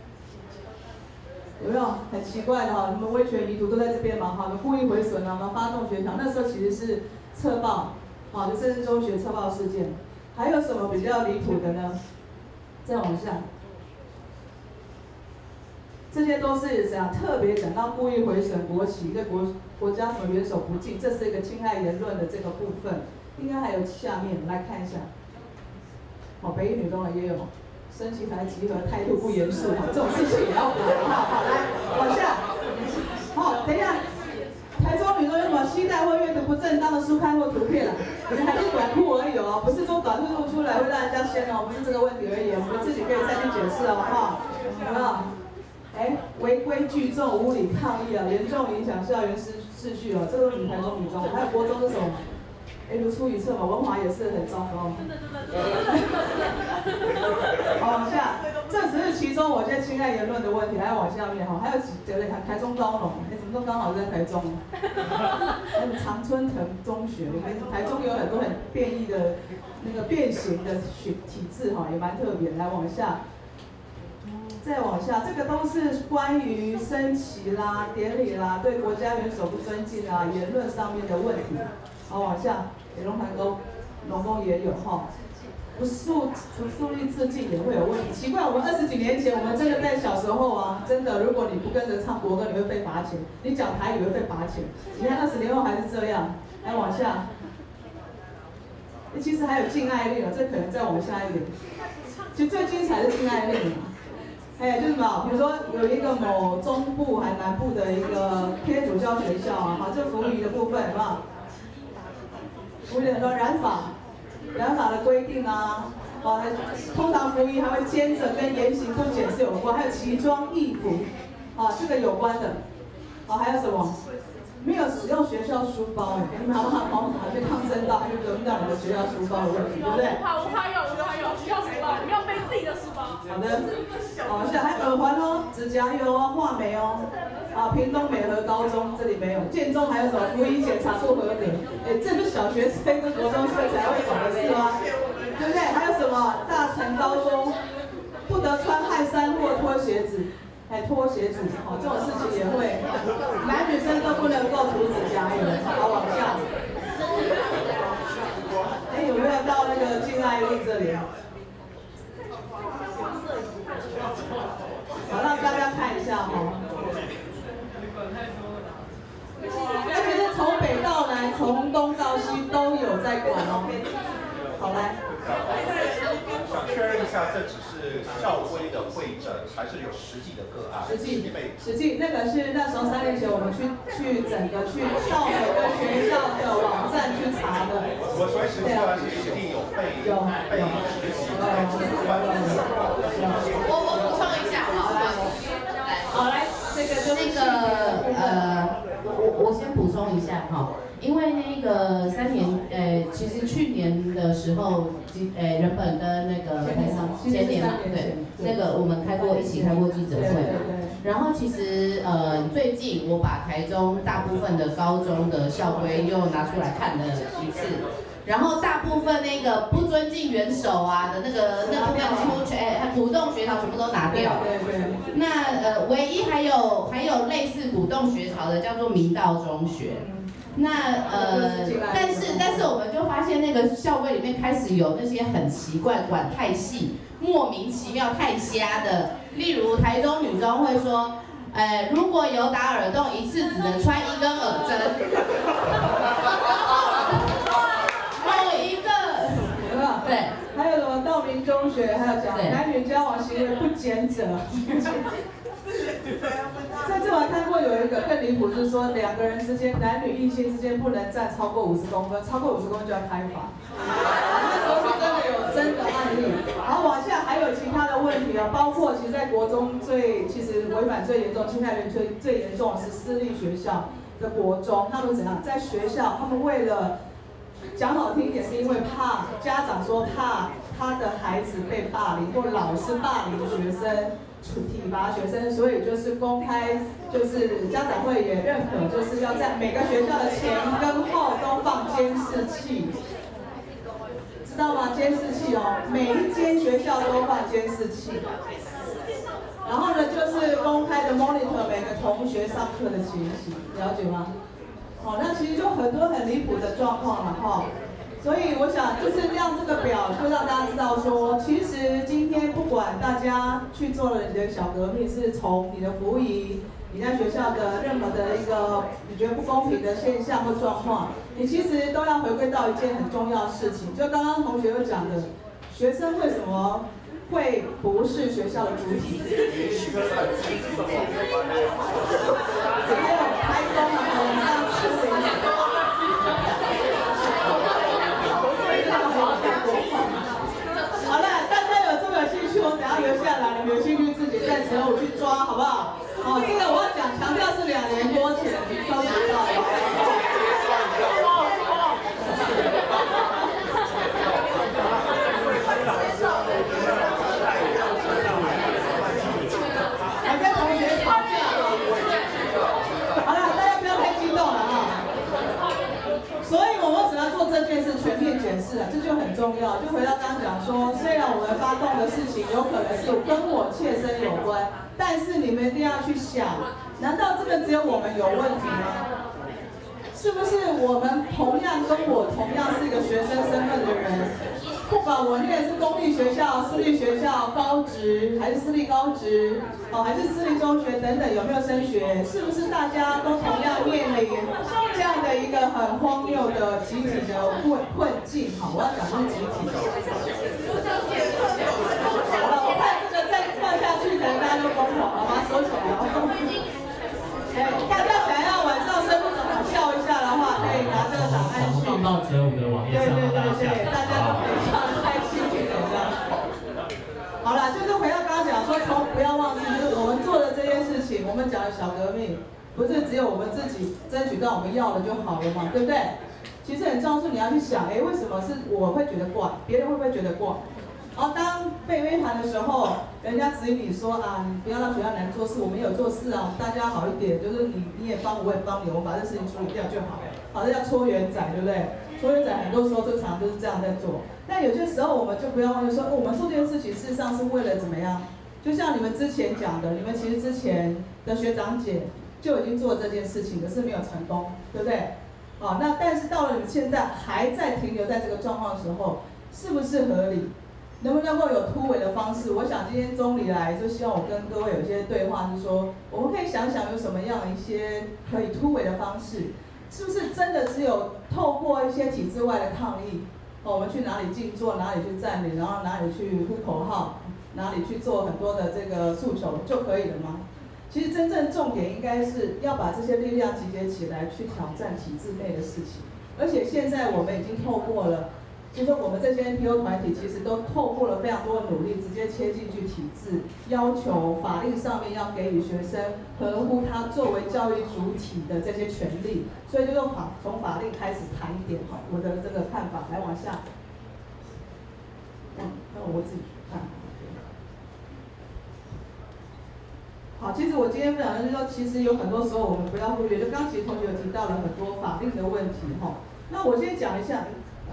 有没有很奇怪的哈？你们威权遗图都在这边嘛哈？故意毁损啊，发动学条，那时候其实是策报，好，就政治中学策报事件。还有什么比较离谱的呢？再往下，这些都是怎样特别讲到故意毁损国旗，对国家什么元首不敬，这是一个侵害言论的这个部分。应该还有下面来看一下，好，北一女中的也有。升旗台集合态度不严肃，这种事情也要管哈。好，来往下。好，等一下，台中女中有什么携带或阅读不正当的书刊或图片啊？你们还是短裤而已哦，不是说短裤露出来会让人家掀哦，不是这个问题而已，我们自己可以再去解释好不好？有没有？哎，违规聚众无理抗议啊，严重影响校园秩序哦，这个是台中女中，还有国中是什么？哎，如出一辙嘛，文华也是很糟糕。真的。好，往下，这只是其中我觉得侵害言论的问题，还要往下面哈，还有几个台中高农，你怎么都刚好在台中？还有常春藤中学，台中有很多很变异的那个变形的体制哈，也蛮特别。来往下，再往下，这个都是关于升旗啦、典礼啦、对国家元首不尊敬啊、言论上面的问题。好，往下，龙潭农工也有哈，不树立致敬也会有问题。奇怪，我们20几年前，我们真的在小时候啊，真的，如果你不跟着唱国歌，你会被罚钱；你讲台语会被罚钱。你看20年后还是这样。来往下，其实还有禁爱令啊，这可能再往下一点。其实最精彩的是禁爱令啊。哎，就是什么？比如说有一个某中部还南部的一个天主教学校啊，好，这服仪的部分，有没有？服仪很多染发的规定啊，啊，通常服仪还会兼着跟言行不检是有关，还有奇装异服，啊，这个有关的，啊，还有什么？没有使用学校书包，哎，你们好不好？跑去抗争到，就轮到你的学校书包的问题，对不对？ 我怕有需要书包，不要背自己的书包。 好的，好，现在还有耳环哦，指甲油哦，画眉哦，啊，屏东美和高中这里没有，建中还有什么服仪检查不合格？哎，这是小学生跟国中生才会懂的事吗？对不对？还有什么大成高中不得穿汗衫或脱鞋子？哎，脱鞋子，哦，这种事情也会，男女生都不能够涂指甲油。好，往下。哎，有没有到那个禁爱令这里？好，让大家看一下哈。而且是从北到南，从东到西都有在管哦。好，来。 想确认一下，这只是校规的会诊，还是有实际的个案？ 实际，那个是那时候3年前我们去整个去到每个学校的网站去查的。 我所谓实际的是一定有被实习我补充一下， 好来，这个就是我先补充一下哈，因为那个3年，其实去年的时候，人本跟那个前年嘛，对，那个我们一起开过记者会嘛，然后其实最近我把台中大部分的高中的校规又拿出来看了一次。然后大部分那个不尊敬元首啊的那个部分几乎鼓动学潮全部都拿掉。 对。 那唯一还有类似鼓动学潮的叫做明道中学。那但是我们就发现那个校规里面开始有那些很奇怪、管太细、莫名其妙、太瞎的，例如台中女中会说，如果有打耳洞，一次只能穿1根耳针。对， 还有什么道明中学，还有讲男女交往行为不检者。在这我还看过有一个更离谱，就是说2个人之间，男女异性之间不能站超过50公分，超过50公分就要开罚。那时候是真的有真的案例。然后往下还有其他的问题啊，包括其实在国中其实违反最严重、侵害人权最严重的是私立学校的国中，他们怎样？在学校他们为了讲好听一点，是因为怕家长说怕他的孩子被霸凌，或老师霸凌学生、体罚学生，所以就是公开，就是家长会也认可，就是要在每个学校的前跟后都放监视器，知道吗？ 监视器哦，每一间学校都放监视器。然后呢，就是公开的 monitor 每个同学上课的情形，了解吗？好，那其实就很多很离谱的状况了哈。所以我想就是让这个表就让大家知道说，其实今天不管大家去做了你的小革命，是从你的服仪，你在学校的任何的一个你觉得不公平的现象或状况，你其实都要回归到一件很重要的事情，就刚刚同学有讲的，学生为什么会不是学校的主体？还有开工啊，让市民。好了，大家有这个兴趣，我等下留下来，你们有兴趣自己在职后去抓，好不好？好，这个我要讲，强调是2年多前收集到的。还跟同学吵架好了，大家不要太激动了哈。所以我们只要做这件事全面检视啊，这就很重要。就回到刚刚讲说，虽然我们发动的事情有可能是跟我切身有关，但是你们一定要去想，难道这个只有我们有问题吗？是不是我们同样跟我同样是一个学生身份的人，不管我念的是公立学校、私立学校、高职还是私立高职，还是私立中学等等，有没有升学？是不是大家都同样面临这样的一个很荒谬的集体的困境？好，我要讲的是集体。好了，我看这个再跳下去，可能大家都疯狂了，把它收起来哦。大家想要晚上睡不着笑一下的话，可以拿这个档案去放到95的网页上让大家下载。 大家都可以上开心去的这样。好了，就是回到刚刚讲说，不要忘记，就是我们做的这件事情，我们讲的小革命，不是只有我们自己争取到我们要的就好了嘛，对不对？其实很重要是你要去想，为什么是我会觉得怪，别人会不会觉得怪？然后当被约谈的时候，人家指引你说啊，你不要让学校难做事，我们有做事啊，大家好一点，就是你也帮我也帮你，我们把这事情处理掉就好。好，这叫搓圆仔，对不对？搓圆仔很多时候正常就是这样在做。但有些时候我们就不要忘记说，我们做这件事情事实上是为了怎么样？就像你们之前讲的，你们其实之前的学长姐就已经做这件事情，可是没有成功，对不对？好，那但是到了你们现在还在停留在这个状况的时候，是不是合理？能不能够有突围的方式？我想今天中理来就希望我跟各位有一些对话，是说我们可以想想有什么样的一些可以突围的方式，是不是真的只有透过一些体制外的抗议，我们去哪里静坐，哪里去占领，然后哪里去呼口号，哪里去做很多的这个诉求就可以了吗？其实真正重点应该是要把这些力量集结起来，去挑战体制内的事情。而且现在我们已经透过了。就是我们这些 NPO 团体其实都透过了非常多的努力，直接切进去体制，要求法令上面要给予学生合乎他作为教育主体的这些权利，所以就从法令开始谈一点哈，我的这个看法来往下。那我自己去看。好，其实我今天分享的就是说，其实有很多时候我们不要忽略，就刚其实同学有提到了很多法令的问题哈。那我先讲一下。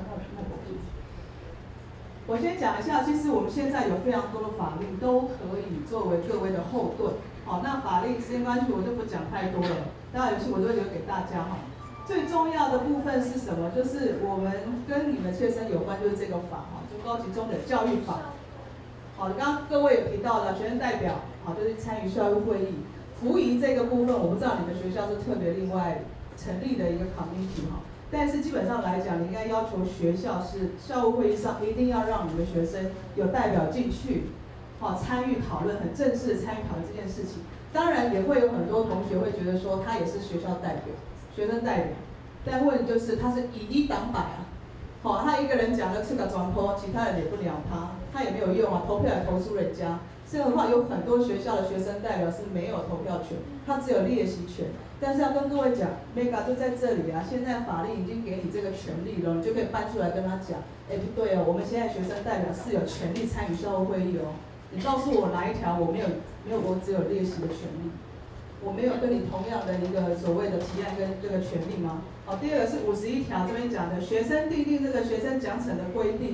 我先讲一下，其实我们现在有非常多的法令都可以作为各位的后盾。好，那法令时间关系我就不讲太多了，当然有些我就会留给大家哈。最重要的部分是什么？就是我们跟你们切身有关，就是这个法哈，就高级中等教育法。好，刚刚各位有提到了学生代表，好，就是参与校务会议。服仪这个部分，我不知道你们学校是特别另外成立的一个 committee 哈。但是基本上来讲，你应该要求学校是校务会议上一定要让你的学生有代表进去，好参与讨论，很正式的参与讨论这件事情。当然也会有很多同学会觉得说他也是学校代表、学生代表，但问题就是他是以一挡百啊，好，他一个人讲了这个转播，其他人也不鸟他，他也没有用啊，投票也投诉人家。这样的话，有很多学校的学生代表是没有投票权，他只有列席权。但是要跟各位讲 ，Mega 就在这里啊！现在法律已经给你这个权利了，你就可以搬出来跟他讲，不对哦，我们现在学生代表是有权利参与校务会议哦。你告诉我哪一条我没有，我只有列席的权利，我没有跟你同样的一个所谓的提案跟这个权利吗？好，第二个是51条这边讲的，学生订定这个学生奖惩的规定，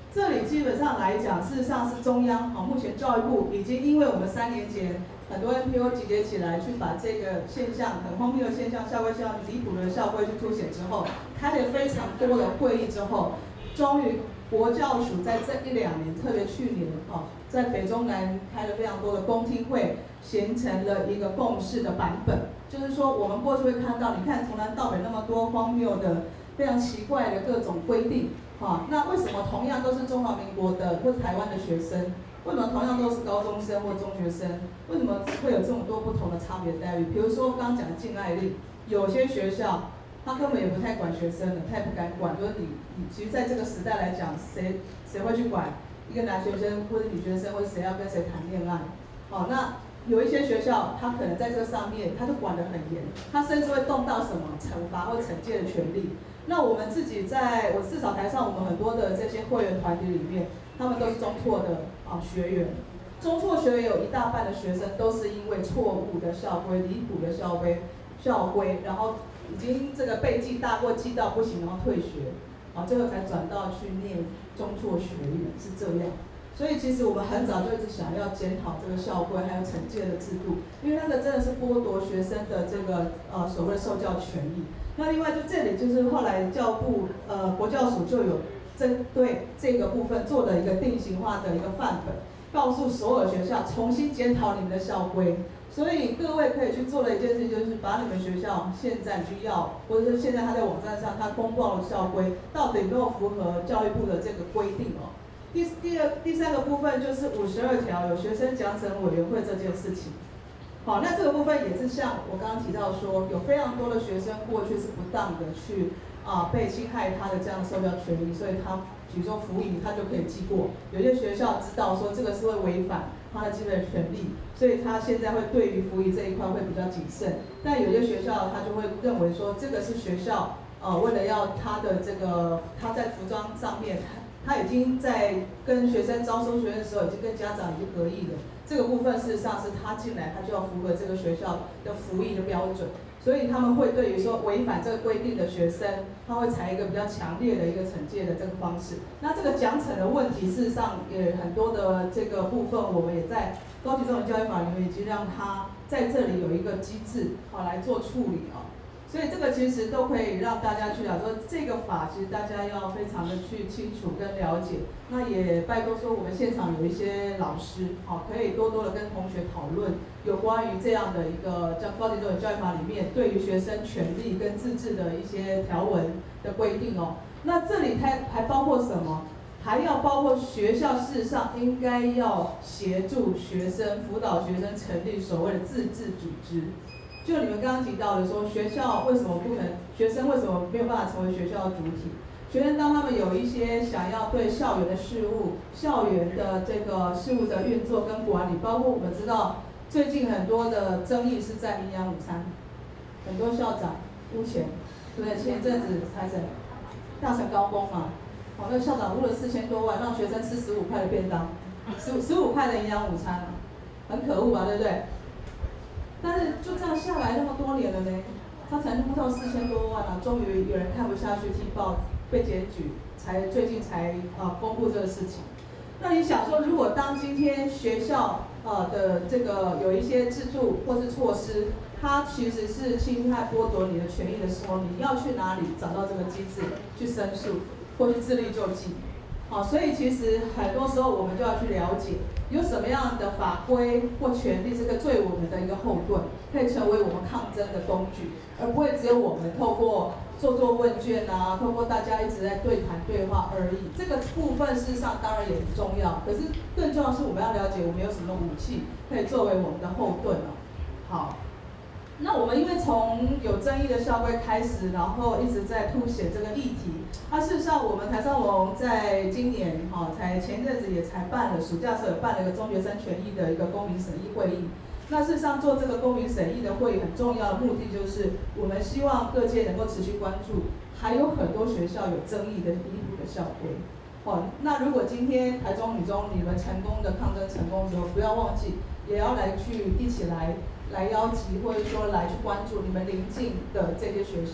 这里基本上来讲，事实上是中央目前教育部已经因为我们3年前很多 NPO 集结起来，去把这个现象很荒谬的现象、校规现象、离谱的校规去凸显之后，开了非常多的会议之后，终于国教署在这1、2年，特别去年在北中南开了非常多的公听会，形成了一个共识的版本。就是说，我们过去会看到，你看从南到北那么多荒谬的、非常奇怪的各种规定，那为什么同样都是中华民国的或台湾的学生，为什么同样都是高中生或中学生，为什么会有这么多不同的差别待遇？比如说刚刚讲的禁爱令，有些学校他根本也不太管学生了，他也不敢管，就是你其实在这个时代来讲，谁会去管一个男学生或者女学生，或者谁要跟谁谈恋爱？那有一些学校，他可能在这个上面，他就管得很严，他甚至会动到什么惩罚或惩戒的权利。那我们自己我至少台上我们很多的这些会员团体里面，他们都是中辍的学员。中辍学员有1大半的学生都是因为错误的校规、离谱的校规，然后已经这个被记大过，记到不行，然后退学，最后才转到去念中辍学院，是这样。所以其实我们很早就一直想要检讨这个校规还有惩戒的制度，因为那个真的是剥夺学生的这个所谓受教权益。那另外就这里就是后来教部国教署就有针对这个部分做了一个定型化的一个范本，告诉所有学校重新检讨你们的校规。所以各位可以去做的一件事，就是把你们学校现在需要，或者是现在他在网站上他公告的校规，到底有没有符合教育部的这个规定第3个部分就是52条有学生奖惩委员会这件事情。好，那这个部分也是像我刚刚提到说，有非常多的学生过去是不当的去被侵害他的这样的受教权益，所以他比如说辅以他就可以记过。有些学校知道说这个是会违反他的基本权利，所以他现在会对于辅以这一块会比较谨慎。但有些学校他就会认为说这个是学校为了要他的这个他在服装上面。他已经在跟学生招收学生的时候，已经跟家长已经合意了。这个部分事实上是他进来，他就要符合这个学校的服役的标准，所以他们会对于说违反这个规定的学生，他会采一个比较强烈的一个惩戒的这个方式。那这个奖惩的问题，事实上也很多的这个部分，我们也在高级中等教育法里面已经让他在这里有一个机制来做处理所以这个其实都可以让大家去讲说，这个法其实大家要非常的去清楚跟了解。那也拜托说，我们现场有一些老师，可以多多的跟同学讨论有关于这样的一个像高级中等教育法里面对于学生权利跟自治的一些条文的规定那这里还包括什么？还要包括学校事实上应该要协助学生、辅导学生成立所谓的自治组织。就你们刚刚提到的说，学校为什么不能？学生为什么没有办法成为学校的主体？学生当他们有一些想要对校园的事务、校园的这个事务的运作跟管理，包括我们知道最近很多的争议是在营养午餐，很多校长污钱，对不对？前一阵子才大成高工嘛，那个校长污了4000多万，让学生吃15块的便当，15块的营养午餐很可恶吧，对不对？但是就这样下来那么多年了呢，他才募到4000多万终于有人看不下去踢爆被检举，最近才公布这个事情。那你想说，如果当今天学校的这个有一些制度或是措施，它其实是侵害剥夺你的权益的时候，你要去哪里找到这个机制去申诉或去自力救济？所以其实很多时候我们就要去了解。有什么样的法规或权利是个最我们的一个后盾，可以成为我们抗争的工具，而不会只有我们透过做问卷透过大家一直在对谈对话而已。这个部分事实上当然也很重要，可是更重要的是我们要了解我们有什么武器可以作为我们的后盾好。那我们因为从有争议的校规开始，然后一直在凸显这个议题。事实上，我们台上龙在今年才前一阵子也才办了，暑假时候办了一个中学生权益的一个公民审议会议。那事实上做这个公民审议的会议很重要的目的就是，我们希望各界能够持续关注，还有很多学校有争议的离谱的校规。那如果今天台中女中你们成功的抗争成功之后，不要忘记也要一起来邀集，或者说来去关注你们邻近的这些学校。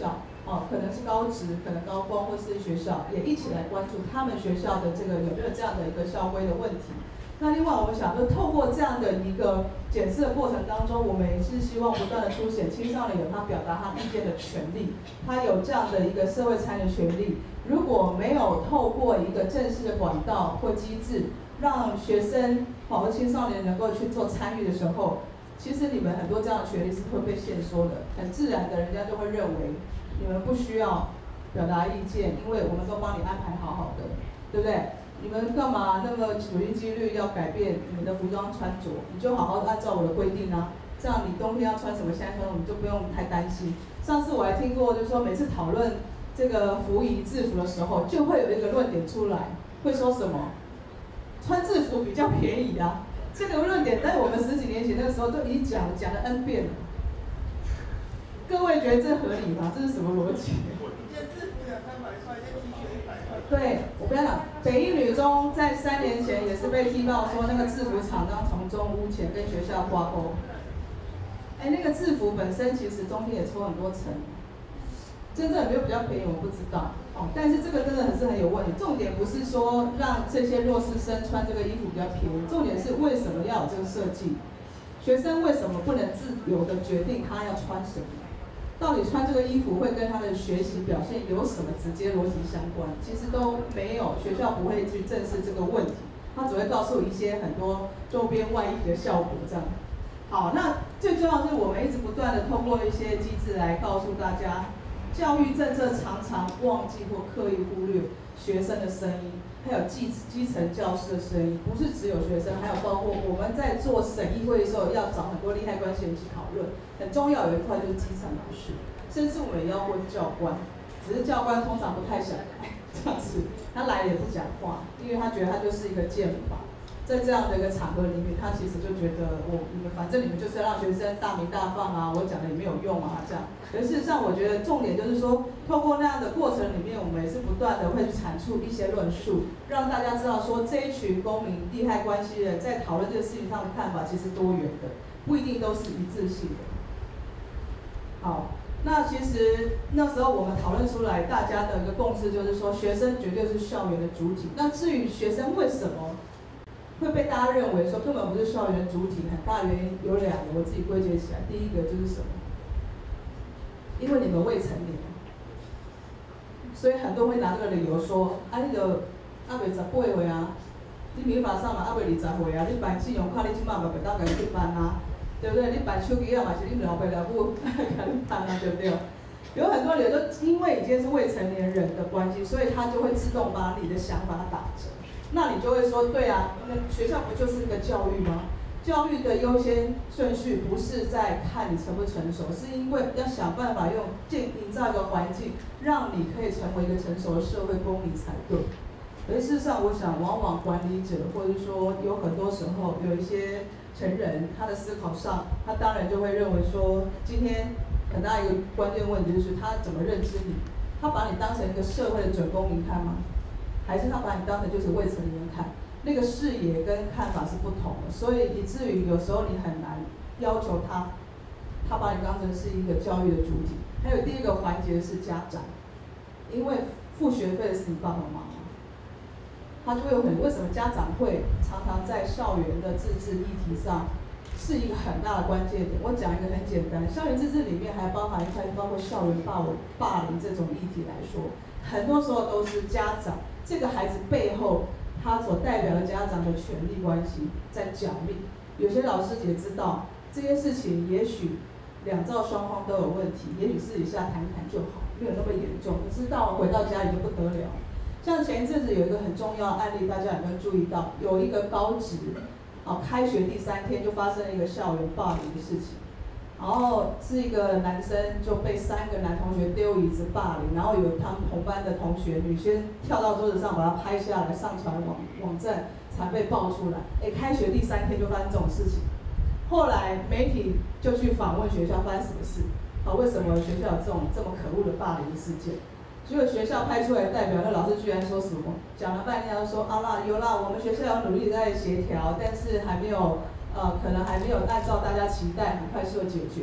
可能是高职，可能高工或私立学校，也一起来关注他们学校的这个有没有这样的一个校规的问题。那另外我们想说，透过这样的一个检视的过程当中，我们也是希望不断的凸显青少年有他表达他意见的权利，他有这样的一个社会参与权利。如果没有透过一个正式的管道或机制，让学生和青少年能够去做参与的时候，其实你们很多这样的权利是会被限缩的，很自然的，人家就会认为你们不需要表达意见，因为我们都帮你安排好好的，对不对？你们干嘛那么处心积虑要改变你们的服装穿着？你就好好按照我的规定啊，这样你冬天要穿什么，夏天穿什么，你就不用太担心。上次我还听过，就是说每次讨论这个服仪制服的时候，就会有一个论点出来，会说什么？穿制服比较便宜啊。这个论点在我们10几年前那个时候都已经讲了 N 遍了。各位觉得这合理吗？这是什么逻辑？对，我跟你讲，北一女中在3年前也是被踢爆说那个制服厂商从中污钱，跟学校挂钩。那个制服本身其实中间也抽很多层，真正有没有比较便宜我不知道。但是这个真的很有问题。重点不是说让这些弱势生穿这个衣服比较便宜，重点是为什么要有这个设计？学生为什么不能自由的决定他要穿什么？到底穿这个衣服会跟他的学习表现有什么直接逻辑相关？其实都没有，学校不会去正视这个问题，他只会告诉一些很多周边外溢的效果这样。好，那最重要的是我们一直不断的通过一些机制来告诉大家，教育政策常常忘记或刻意忽略学生的声音，还有基层教师的声音，不是只有学生，还有包括我们在做审议会的时候要找很多利害关系人一起讨论。很重要有一块就是基层老师，甚至我们也要问教官，只是教官通常不太想来，这样子他来也不讲话，因为他觉得他就是一个剑法。在这样的一个场合里面，他其实就觉得你们反正你们就是要让学生大鸣大放啊，我讲的也没有用啊这样。可事实上，我觉得重点就是说，透过那样的过程里面，我们也是不断的会去阐述一些论述，让大家知道说这一群公民利害关系人在讨论这个事情上的看法其实多元的，不一定都是一致性的。好，那其实那时候我们讨论出来，大家的一个共识就是说，学生绝对是校园的主体。那至于学生为什么会被大家认为说根本不是校园的主体，很大的原因有2个，我自己归结起来。第一个就是什么？因为你们未成年，所以很多人会拿这个理由说，你就还未18岁啊，你民法上嘛还未20岁啊，你办信用卡你即马嘛袂当甲你去办啊，对不对？你办手机啊嘛是你老爸老母甲你办啊，对不对？有很多理由都因为已经是未成年人的关系，所以他就会自动把你的想法打折。那你就会说，对啊，那学校不就是一个教育吗？教育的优先顺序不是在看你成不成熟，是因为要想办法营造一个环境，让你可以成为一个成熟的社会公民才对。而事实上，我想往往管理者或者说有很多时候有一些成人，他的思考上，他当然就会认为说，今天很大一个关键问题就是他怎么认知你，他把你当成一个社会的准公民看吗？还是他把你当成就是未成年人看？那个视野跟看法是不同的，所以以至于有时候你很难要求他把你当成是一个教育的主体。还有第一个环节是家长，因为付学费的是你爸爸妈妈，他就会有为什么家长会常常在校园的自治议题上是一个很大的关键点。我讲一个很简单，校园自治里面还包含一块包括校园霸凌这种议题来说，很多时候都是家长这个孩子背后他所代表的家长的权力关系在角力。有些老师也知道这些事情，也许2造双方都有问题，也许私底下谈谈就好，没有那么严重。可是回到家里就不得了。像前一阵子有一个很重要的案例，大家有没有注意到？有一个高职，开学第3天就发生了一个校园霸凌的事情。然后是一个男生就被3个男同学丢椅子霸凌，然后有他们同班的同学女生跳到桌子上把他拍下来上传网站才被爆出来。开学第3天就发生这种事情，后来媒体就去访问学校发生什么事，为什么学校有这么可恶的霸凌事件？结果学校派出来的代表，那老师居然说什么？讲了半天，他说有啦，我们学校有努力在协调，但是还没有。可能还没有按照大家期待很快速的解决。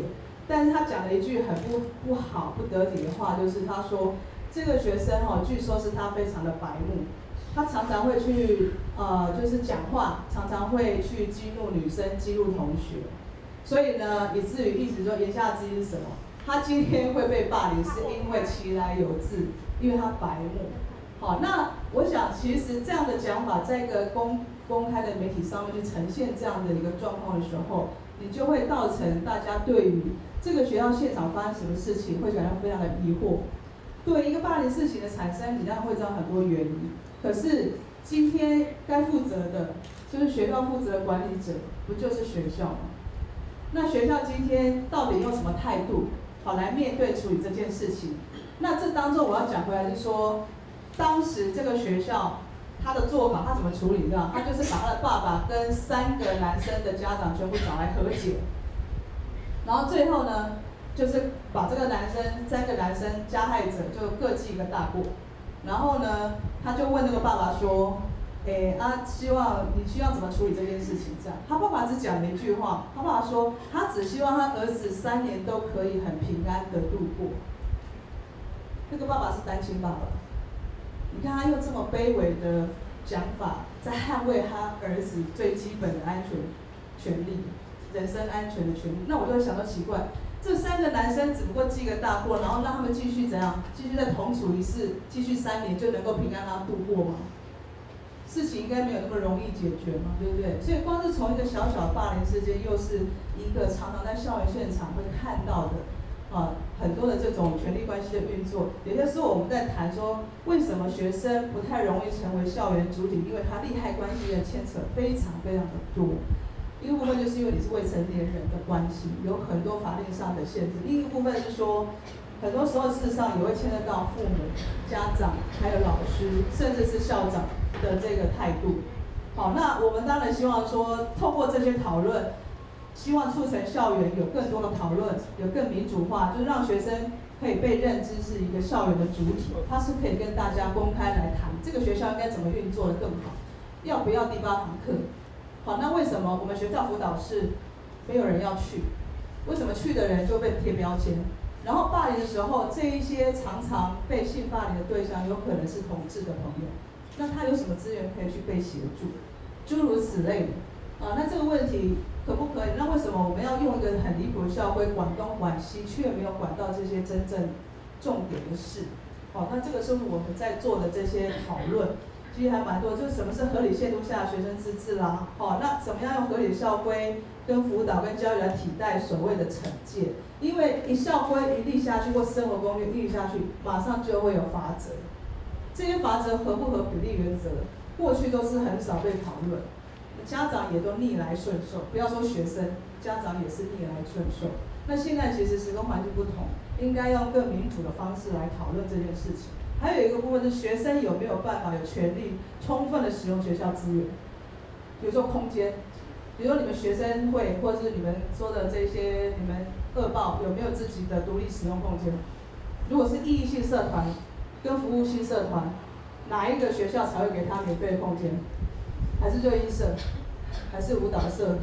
但是他讲了一句很不好、不得体的话，就是他说这个学生据说是他非常的白目，他常常会去就是讲话，常常会去激怒女生、激怒同学，所以呢，以至于一直说言下之意是什么？他今天会被霸凌，是因为其来有自，因为他白目。好，那我想其实这样的讲法，在一个公开的媒体上面去呈现这样的一个状况的时候，你就会造成大家对于这个学校现场发生什么事情会感到非常的疑惑。对一个霸凌事情的产生，你当然会知道很多原因。可是今天该负责的，就是学校负责的管理者，不就是学校吗？那学校今天到底用什么态度，好来面对处理这件事情？那这当中我要讲回来是说，当时这个学校他的做法，他怎么处理呢？他就是把他的爸爸跟3个男生的家长全部找来和解，然后最后呢，就是把这个3个男生加害者就各记一个大过，然后呢，他就问那个爸爸说，你希望怎么处理这件事情？这样，他爸爸只讲了一句话，他爸爸说，他只希望他儿子3年都可以很平安的度过。那个爸爸是单亲爸爸，你看他用这么卑微的讲法，在捍卫他儿子最基本的安全权利、人身安全的权利。那我就会想到奇怪，这3个男生只不过记个大过，然后让他们继续怎样？继续再同处一室，继续3年就能够平安让他度过吗？事情应该没有那么容易解决嘛，对不对？所以光是从一个小小的霸凌事件，又是一个常常在校园现场会看到的，很多的这种权力关系的运作。也就是说，我们在谈说，为什么学生不太容易成为校园主体，因为他利害关系的牵扯非常非常的多。一个部分就是因为你是未成年人的关系，有很多法律上的限制；另一个部分是说，很多时候事实上也会牵涉到父母、家长，还有老师，甚至是校长的这个态度。好，那我们当然希望说，透过这些讨论，希望促成校园有更多的讨论，有更民主化，就是让学生可以被认知是一个校园的主体，它是可以跟大家公开来谈这个学校应该怎么运作的更好，要不要第8堂课？好，那为什么我们学校辅导室没有人要去？为什么去的人就被贴标签？然后霸凌的时候，这一些常常被性霸凌的对象有可能是同志的朋友，那他有什么资源可以去被协助？诸如此类的。那这个问题可不可以？那为什么我们要用一个很离谱的校规管东管西，却没有管到这些真正重点的事？那这个是我们在做的这些讨论。其实还蛮多，就是什么是合理限度下的学生自治啦，那怎么样用合理校规、跟辅导、跟教育来替代所谓的惩戒？因为一校规一立下去，或生活公约一立下去，马上就会有罚则。这些罚则合不合比例原则，过去都是很少被讨论，家长也都逆来顺受，不要说学生，家长也是逆来顺受。那现在其实时空环境不同，应该用更民主的方式来讨论这件事情。还有一个部分是学生有没有办法有权利充分的使用学校资源，比如说空间，比如说你们学生会或者是你们说的这些你们恶报有没有自己的独立使用空间？如果是意义性社团跟服务性社团，哪一个学校才会给他免费的空间？还是热音社，还是舞蹈社？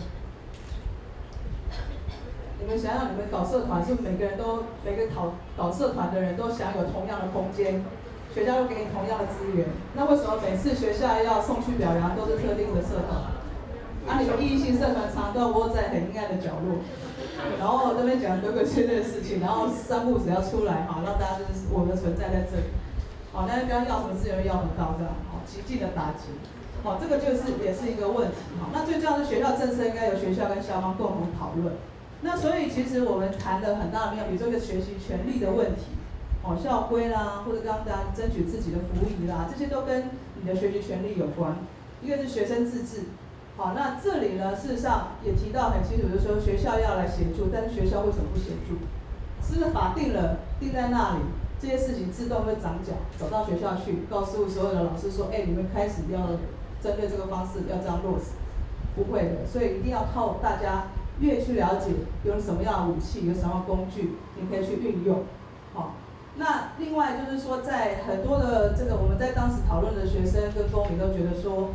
你们想想，你们搞社团是不是每个搞社团的人都享有同样的空间？学校又给你同样的资源，那为什么每次学校要送去表扬都是特定的社团？你们意义性社团常常都要窝在很阴暗的角落，然后这边讲鬼鬼祟祟的事情，然后3不5时要出来，让大家就是我们的存在在这里。那不要要什么资源要很高这样，极尽的打击。这个也是一个问题。那最重要的是学校政策应该由学校跟校方共同讨论。那所以其实我们谈了很大的面向，比如说一个学习权利的问题。校规啦，或者刚刚争取自己的服役啦，这些都跟你的学习权利有关。一个是学生自治，那这里呢，事实上也提到很清楚，就是说学校要来协助，但是学校为什么不协助？是不是法定了，定在那里，这些事情自动会长脚，走到学校去，告诉所有的老师说，你们开始要针对这个方式要这样落实，不会的，所以一定要靠大家越去了解有什么样的武器，有什么样的工具，你可以去运用，那另外就是说，在很多的这个我们在当时讨论的学生跟公民都觉得说，学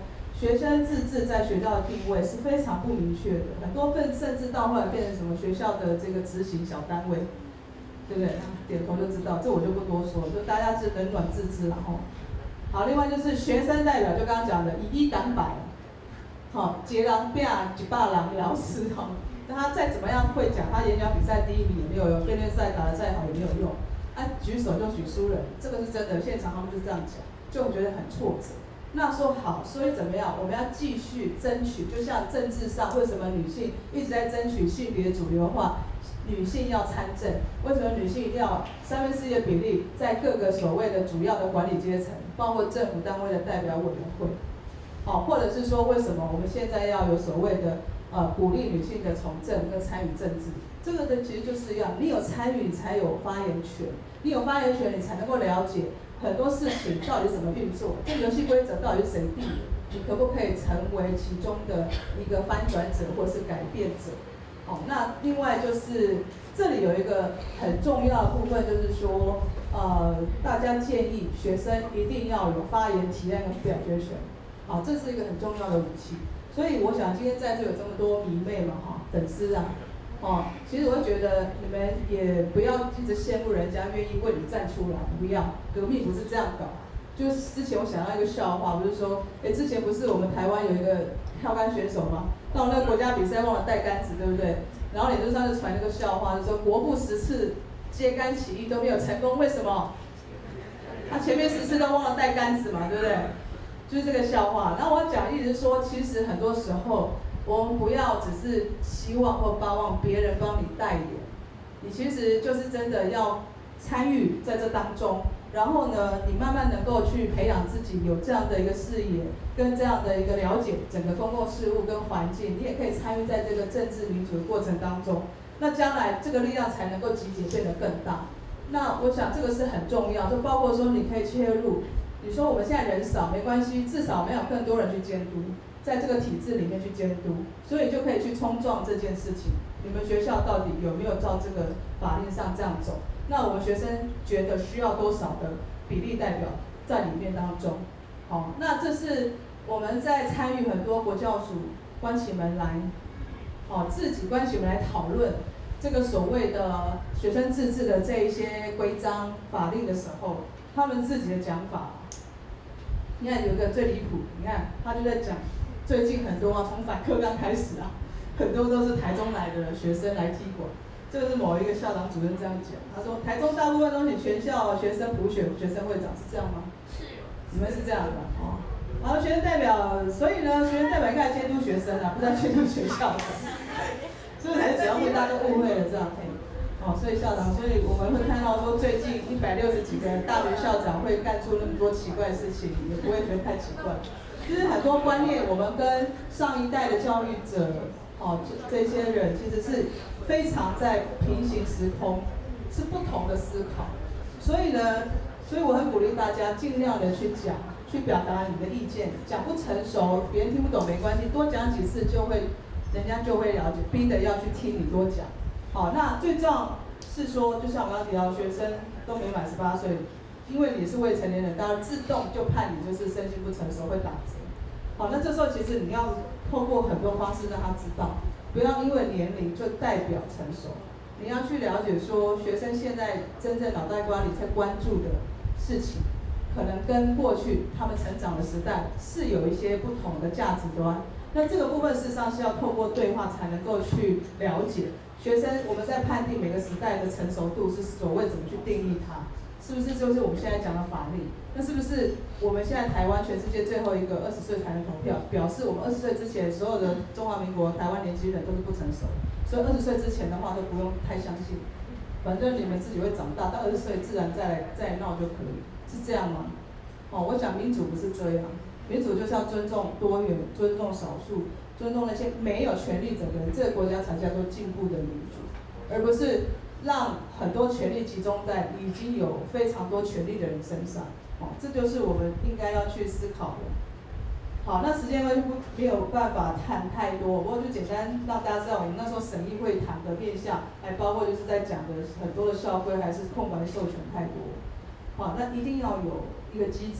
学生自治在学校的定位是非常不明确的，很多甚至到后来变成什么学校的这个执行小单位，对不对？点头就知道，这我就不多说，就大家是冷暖自知了吼。好，另外就是学生代表，就刚刚讲的以一挡百，好，一人拼100人了事哈。那他再怎么样会讲，他演讲比赛第1名也没有用，辩论赛打得再好也没有用，举手就举输人，这个是真的，现场他们就这样讲，就觉得很挫折。那说好，所以怎么样？我们要继续争取，就像政治上，为什么女性一直在争取性别主流化？女性要参政，为什么女性一定要1/3的比例在各个所谓的主要的管理阶层，包括政府单位的代表委员会？好，或者是说为什么我们现在要有所谓的鼓励女性的从政跟参与政治？这个的其实就是一样，你有参与，你才有发言权，你有发言权，你才能够了解很多事情到底怎么运作，这游戏规则到底是谁定的，你可不可以成为其中的一个翻转者或是改变者？好，那另外就是这里有一个很重要的部分，就是说，大家建议学生一定要有发言、提案跟表决权。好，这是一个很重要的武器。所以我想今天在这有这么多迷妹嘛，粉丝啊，其实我会觉得你们也不要一直羡慕人家愿意为你站出来，不要，革命不是这样搞。就是之前我想到一个笑话，不是说，之前不是我们台湾有一个跳杆选手吗？到那个国家比赛忘了带杆子，对不对？然后脸书上就传那个笑话，就说国父10次揭竿起义都没有成功，为什么？他前面10次都忘了带杆子嘛，对不对？就是这个笑话。然后我讲意思是说，其实很多时候我们不要只是希望或巴望别人帮你代言，你其实就是真的要参与在这当中。然后呢，你慢慢能够去培养自己有这样的一个视野，跟这样的一个了解整个公共事务跟环境，你也可以参与在这个政治民主的过程当中。那将来这个力量才能够集结变得更大。那我想这个是很重要，就包括说你可以切入，你说我们现在人少没关系，至少没有更多人去监督，在这个体制里面去监督，所以就可以去冲撞这件事情。你们学校到底有没有照这个法令上这样走？那我们学生觉得需要多少的比例代表在里面当中？好，那这是我们在参与很多国教署关起门来，自己关起门来讨论这个所谓的学生自治的这一些规章法令的时候，他们自己的讲法，你看有一个最离谱，你看他就在讲最近很多从反课纲开始很多都是台中来的学生来踢馆。这个是某一个校长主任这样讲，他说台中大部分都是全校学生补选学生会长，是这样吗？是。你们是这样的好，学生代表，所以呢，学生代表应该监督学生不是监督学校的，所以才主要会大家都误会了这样。所以校长，所以我们会看到说最近160几个大学校长会干出那么多奇怪的事情，也不会觉得太奇怪。就是很多观念，我们跟上一代的教育者，这些人其实是非常在平行时空，是不同的思考。所以我很鼓励大家尽量的去讲，去表达你的意见。讲不成熟，别人听不懂没关系，多讲几次人家就会了解，逼得要去听你多讲。好，那最重要是说，就像我刚刚提到，学生都没满18岁，因为你是未成年人，当然自动就判你就是身心不成熟，会打折。好，那这时候其实你要透过很多方式让他知道，不要因为年龄就代表成熟。你要去了解说，学生现在真正脑袋瓜里在关注的事情，可能跟过去他们成长的时代是有一些不同的价值观。那这个部分事实上是要透过对话才能够去了解。学生，我们在判定每个时代的成熟度是所谓怎么去定义它，是不是就是我们现在讲的法律？那是不是我们现在台湾全世界最后一个20岁才能投票，表示我们20岁之前所有的中华民国台湾年轻人都是不成熟，所以20岁之前的话都不用太相信，反正你们自己会长大，到20岁自然再来闹就可以，是这样吗？我想民主不是这样，民主就是要尊重多元，尊重少数。尊重那些没有权利者的人，这个国家才叫做进步的民主，而不是让很多权力集中在已经有非常多权力的人身上。这就是我们应该要去思考的。好，那时间没有办法谈太多，不过就简单让大家知道，我们那时候审议会谈的面向，还包括就是在讲的很多的校规还是空白授权太多。好，那一定要有一个机制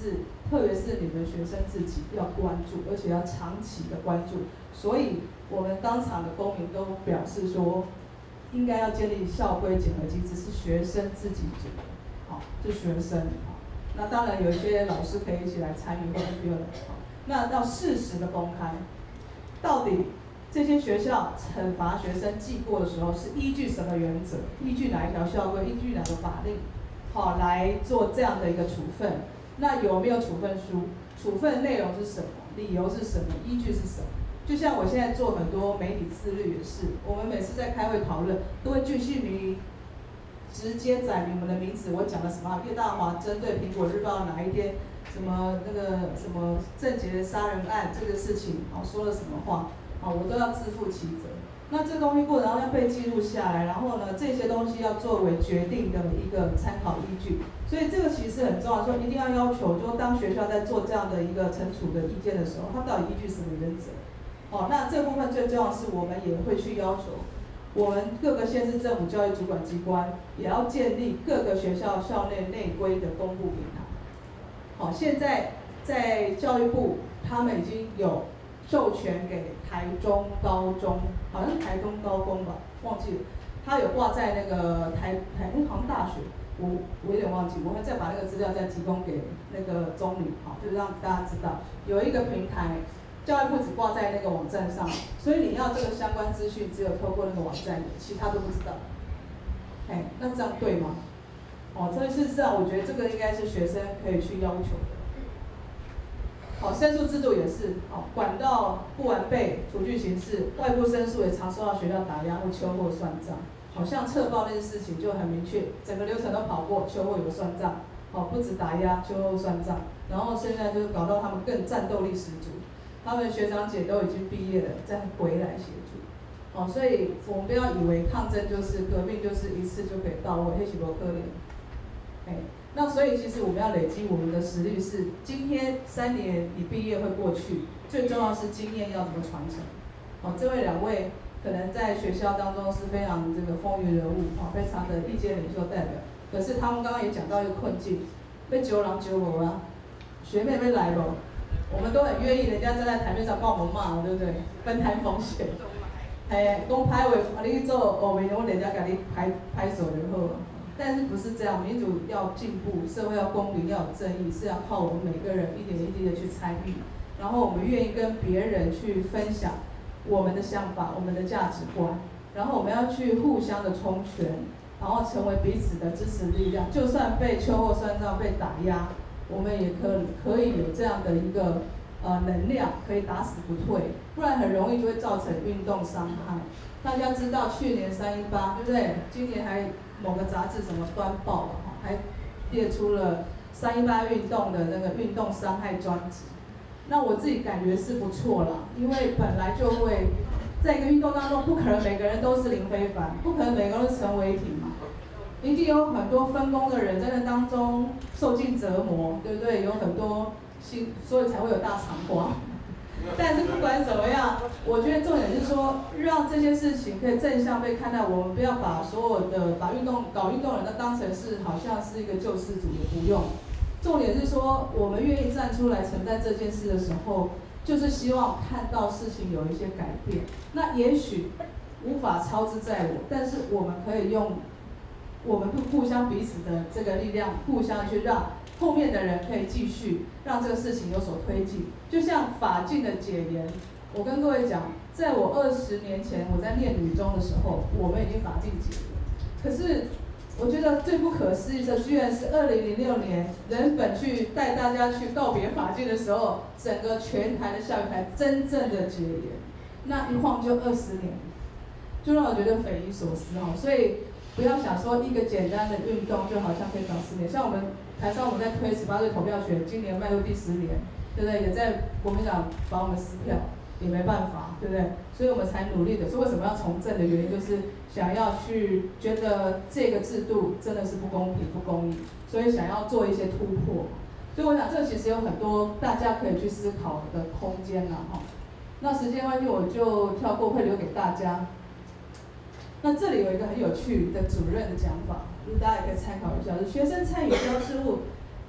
特别是你们学生自己要关注，而且要长期的关注。所以我们当场的公民都表示说，应该要建立校规检核机制，是学生自己组的，好，是学生。那当然有一些老师可以一起来参与，或者不用来。那要适时的公开，到底这些学校惩罚学生记过的时候是依据什么原则？依据哪一条校规？依据哪个法令？好，来做这样的一个处分。那有没有处分书？处分内容是什么？理由是什么？依据是什么？就像我现在做很多媒体自律也是，我们每次在开会讨论，都会继续于直接载明我们的名字，我讲了什么？叶大华针对苹果日报哪一天什么那个什么郑捷杀人案这个事情，说了什么话，我都要自负其责。那这东西过程要被记录下来，然后呢，这些东西要作为决定的一个参考依据。所以这个其实很重要，说一定要要求，就当学校在做这样的一个惩处的意见的时候，它到底依据什么原则？那这部分最重要的是，我们也会去要求，我们各个县市政府教育主管机关也要建立各个学校校内内规的公布平台。现在在教育部，他们已经有授权给台中高中，好像是台中高工吧，忘记了，他有挂在那个台好像大学，我有点忘记，我会再把那个资料再提供给那个总理，就是让大家知道有一个平台。教育部只挂在那个网站上，所以你要这个相关资讯，只有透过那个网站，其他都不知道。那这样对吗？所以事实上，我觉得这个应该是学生可以去要求的。申诉制度也是，管道不完备，处具形式，外部申诉也常受到学校打压或秋后算账。像撤报那件事情就很明确，整个流程都跑过，秋后有算账，不止打压，秋后算账，然后现在就搞到他们更战斗力十足。他们学长姐都已经毕业了，再回来协助，所以我们不要以为抗争就是革命，就是一次就可以到位，那是不可能。那所以其实我们要累积我们的实力是，今天3年你毕业会过去，最重要是经验要怎么传承。这位2位可能在学校当中是非常这个风云人物，非常的意见领袖代表，可是他们刚刚也讲到一个困境，被揪人揪我啊，学妹要来不？我们都很愿意，人家站在台面上帮我们骂，对不对？分摊风险。讲歹话，你去做黑面，我人家给你拍手就好了。但是不是这样？民主要进步，社会要公平，要有正义，是要靠我们每个人一点一滴的去参与，然后我们愿意跟别人去分享我们的想法、我们的价值观，然后我们要去互相的充权，然后成为彼此的支持力量。就算被秋后算账、被打压。我们也可以有这样的一个能量，可以打死不退，不然很容易就会造成运动伤害。大家知道去年318，对不对？今年还某个杂志什么端报还列出了318运动的那个运动伤害专辑。那我自己感觉是不错啦，因为本来就会在一个运动当中，不可能每个人都是林非凡，不可能每个人都是陈伟霆嘛。一定有很多分工的人在那当中受尽折磨，对不对？有很多所以才会有大肠瓜。但是不管怎么样，我觉得重点是说，让这些事情可以正向被看待。我们不要把所有的搞运动人都当成是好像是一个救世主，也不用。重点是说，我们愿意站出来承担这件事的时候，就是希望看到事情有一些改变。那也许无法操之在我，但是我们可以用。我们互相彼此的这个力量，互相去让后面的人可以继续让这个事情有所推进。就像法禁的解严，我跟各位讲，在我20年前我在念女中的时候，我们已经法禁解严。可是我觉得最不可思议的，居然是2006年人本去带大家去告别法禁的时候，整个全台的校园才真正的解严。那一晃就20年，就让我觉得匪夷所思哈。所以。不要想说一个简单的运动就好像可以搞10年，像我们台上我们在推18岁投票权，今年迈入第10年，对不对？也在国民党把我们撕票，也没办法，对不对？所以我们才努力的。所以为什么要从政的原因，就是想要去觉得这个制度真的是不公平、不公义，所以想要做一些突破。所以我想这其实有很多大家可以去思考的空间啦，哈。那时间关系我就跳过，会留给大家。那这里有一个很有趣的主任的讲法，大家也可以参考一下，就是学生参与教事务，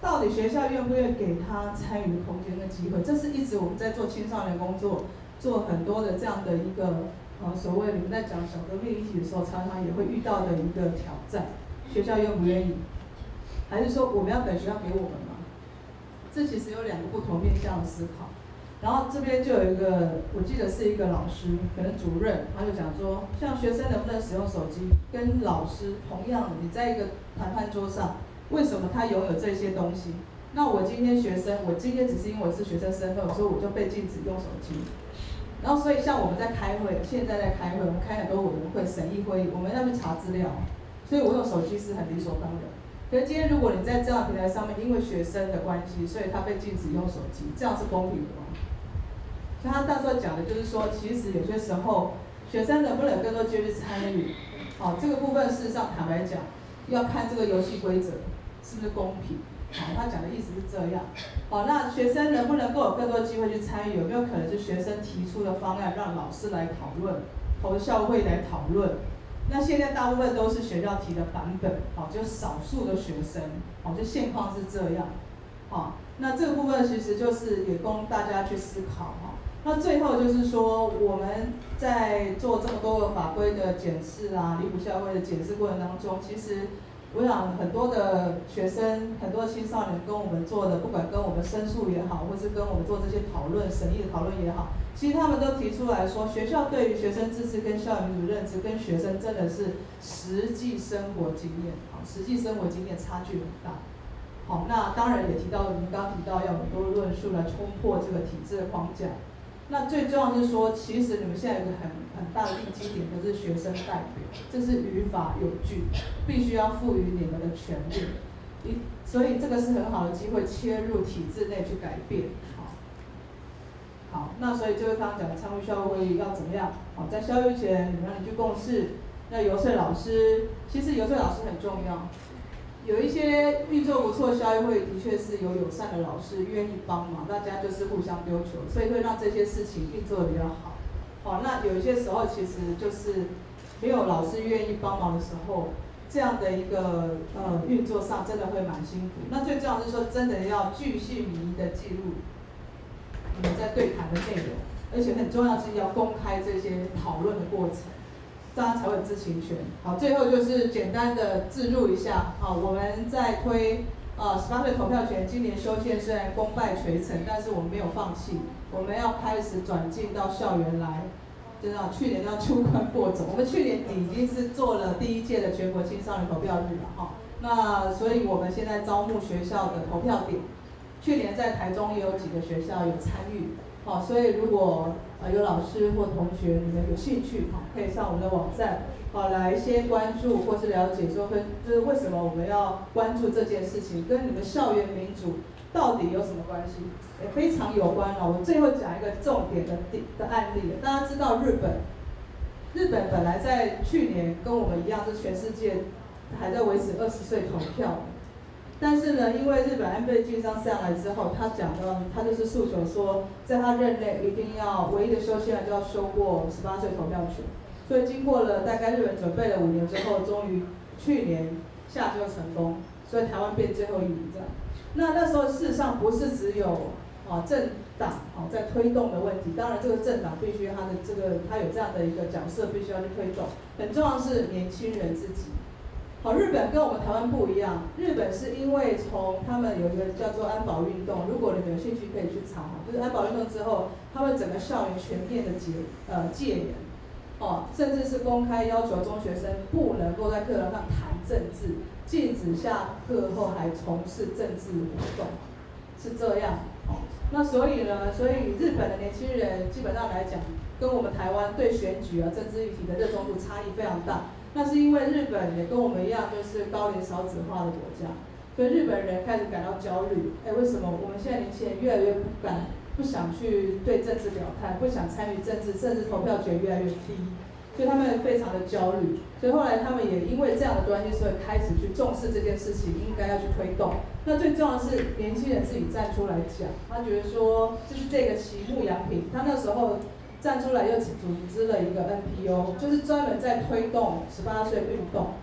到底学校愿不愿意给他参与的空间跟机会？这是一直我们在做青少年工作，做很多的这样的一个所谓你们在讲小革命议题的时候，常常也会遇到的一个挑战。学校愿不愿意？还是说我们要等学校给我们吗？这其实有两个不同面向的思考。然后这边就有一个，我记得是一个老师，可能主任，他就讲说，像学生能不能使用手机，跟老师同样的，你在一个谈判桌上，为什么他拥有这些东西？那我今天学生，我今天只是因为我是学生身份，所以我就被禁止用手机。然后所以像我们在开会，现在在开会，我们开很多委员会、审议会议，我们要去查资料，所以我用手机是很理所当然。可是今天如果你在这样的平台上面，因为学生的关系，所以他被禁止用手机，这样是公平的吗？所以他到时候讲的就是说，其实有些时候学生能不能有更多机会参与，这个部分事实上坦白讲，要看这个游戏规则是不是公平。他讲的意思是这样。那学生能不能够有更多机会去参与？有没有可能是学生提出的方案，让老师来讨论，投校会来讨论？那现在大部分都是学校提的版本，就少数的学生，就现况是这样。那这个部分其实就是也供大家去思考。那最后就是说，我们在做这么多个法规的检视离谱校会的检视过程当中，其实我想很多的学生、很多青少年跟我们做的，不管跟我们申诉也好，或是跟我们做这些讨论、审议的讨论也好，其实他们都提出来说，学校对于学生自治跟校园民主认知跟学生真的是实际生活经验，实际生活经验差距很大。那当然也提到，我们刚提到要有很多论述来冲破这个体制的框架。那最重要的是说，其实你们现在有一个很大的立基点，就是学生代表，这是于法有据，必须要赋予你们的权利。所以这个是很好的机会，切入体制内去改变。好，那所以就是刚刚讲的参与校会议要怎么样？在校育前你们要凝聚共识，那游说老师，其实游说老师很重要。有一些运作不错的校育会，的确是有友善的老师愿意帮忙，大家就是互相丢球，所以会让这些事情运作的比较好。那有一些时候其实就是没有老师愿意帮忙的时候，这样的一个运作上真的会蛮辛苦。那最重要的是说，真的要巨细靡遗的记录你们在对谈的内容，而且很重要是要公开这些讨论的过程。这样才会有知情权。好，最后就是简单的置入一下。我们在推18岁投票权，今年修宪虽然功败垂成，但是我们没有放弃，我们要开始转进到校园来。就是去年要出关播种，我们去年底已经是做了第1届的全国青少年投票日了那所以我们现在招募学校的投票点，去年在台中也有几个学校有参与。所以如果有老师或同学你们有兴趣可以上我们的网站来先关注或是了解说就是为什么我们要关注这件事情，跟你们校园民主到底有什么关系？也非常有关我最后讲一个重点的案例。大家知道日本本来在去年跟我们一样是全世界还在维持20岁投票。但是呢，因为日本安倍晋三上来之后，他讲到，他就是诉求说，在他任内一定要唯一的修宪案就要修过18岁投票权。所以经过了大概日本准备了5年之后，终于去年下修成功，所以台湾变最后一名这样。那时候事实上不是只有政党在推动的问题，当然这个政党必须他有这样的一个角色，必须要去推动。很重要的是年轻人自己。日本跟我们台湾不一样，日本是因为从他们有一个叫做安保运动，如果你们有兴趣可以去查就是安保运动之后，他们整个校园全面的戒严，甚至是公开要求中学生不能够在课堂上谈政治，禁止下课后还从事政治活动，是这样。那所以日本的年轻人基本上来讲，跟我们台湾对选举政治议题的热衷度差异非常大。那是因为日本也跟我们一样，就是高龄少子化的国家，所以日本人开始感到焦虑。为什么我们现在年轻人越来越不想去对政治表态，不想参与政治，甚至投票权越来越低，所以他们非常的焦虑。所以后来他们也因为这样的关系，所以开始去重视这件事情，应该要去推动。那最重要的是年轻人自己站出来讲，他觉得说，就是这个齐木洋平，他那时候站出来又组织了一个 NPO， 就是专门在推动18岁运动。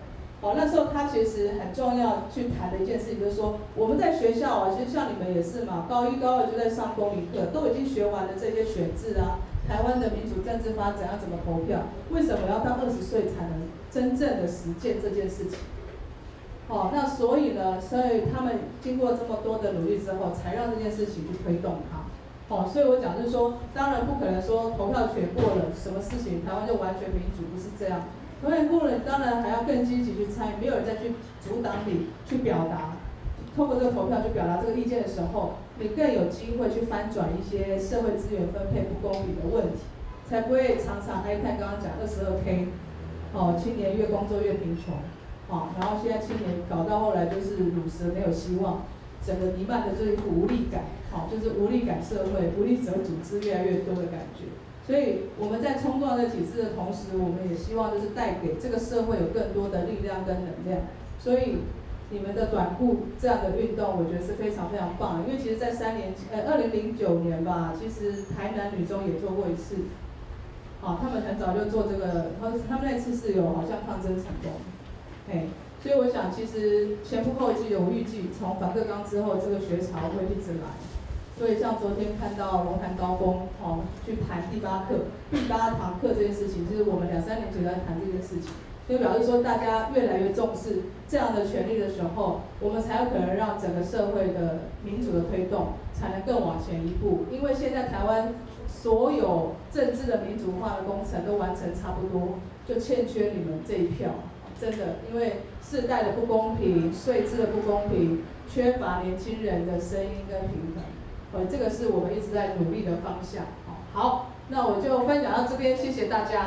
那时候他其实很重要去谈的一件事情，就是说我们在学校啊，其实像你们也是嘛，高1、高2就在上公民课，都已经学完了这些选制啊，台湾的民主政治发展要怎么投票，为什么要到20岁才能真正的实践这件事情？那所以呢，所以他们经过这么多的努力之后，才让这件事情去推动它。所以我讲就是说，当然不可能说投票权过了，什么事情台湾就完全民主，不是这样。投票权过了，当然还要更积极去参与，没有人再去阻挡你去表达，透过这个投票去表达这个意见的时候，你更有机会去翻转一些社会资源分配不公平的问题，才不会常常哀叹刚刚讲22K，青年越工作越贫穷，然后现在青年搞到后来就是乳蛇没有希望，整个弥漫的就是一股无力感，就是无力感社会，无力者组织越来越多的感觉。所以我们在冲撞这体制的同时，我们也希望就是带给这个社会有更多的力量跟能量。所以你们的短裤这样的运动，我觉得是非常非常棒的。因为其实，在2009年吧，其实台南女中也做过一次，他们很早就做这个，他们那次是有好像抗争成功，所以我想其实前仆后继有预计，从反课纲之后，这个学潮会一直来。所以像昨天看到龙潭高工去谈第8堂课这件事情，就是我们2、3年级在谈这件事情，就表示说大家越来越重视这样的权利的时候，我们才有可能让整个社会的民主的推动才能更往前一步。因为现在台湾所有政治的民主化的工程都完成差不多，就欠缺你们这一票，真的，因为世代的不公平、税制的不公平，缺乏年轻人的声音跟平衡。这个是我们一直在努力的方向。好，那我就分享到这边，谢谢大家。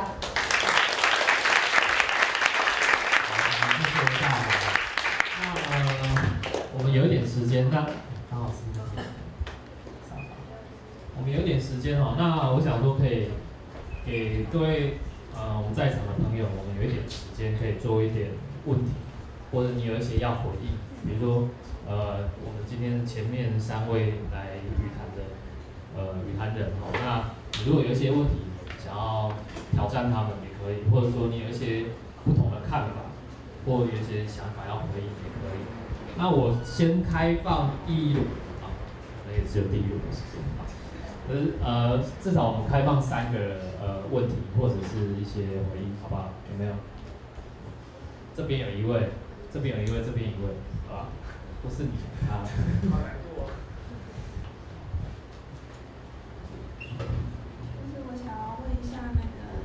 谢谢大家。那我们有一点时间，那唐老师我们有一点时间那我想说可以给各位我们在场的朋友，我们有一点时间可以做一点问题，或者你有一些要回应，比如说我们今天前面3位来语坛人那你如果有一些问题想要挑战他们也可以，或者说你有一些不同的看法，或有一些想法要回应也可以。那我先开放第1轮那也只有第1轮的时间至少我们开放3个问题或者是一些回应，好不好？有没有？这边有一位，这边有一位，这边一位，好吧？不是你啊。 就是我想要问一下那个，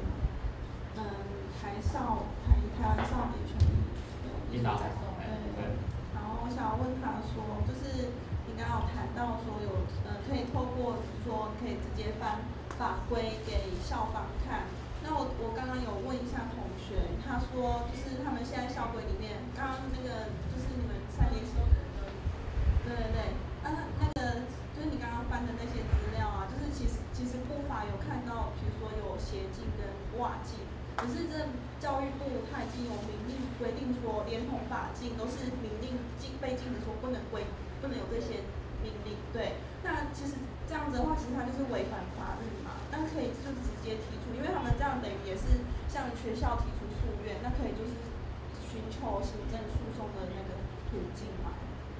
台湾少年权利领导， 对。然后我想要问他说，就是你刚刚有谈到说可以透过说可以直接翻法规给校方看。那我刚刚有问一下同学，他说就是他们现在校规里面，刚刚那个就是你们3年级。对，那个就是你刚刚翻的那些资料啊，就是其实不法有看到，比如说有鞋禁跟袜禁，可是这教育部它已经有明令规定说，连同法禁都是明令被禁止说不能有这些命令。对，那其实这样子的话，其实它就是违反法律嘛。那可以就直接提出，因为他们这样等于也是向学校提出诉愿，那可以就是寻求行政诉讼的那个途径嘛。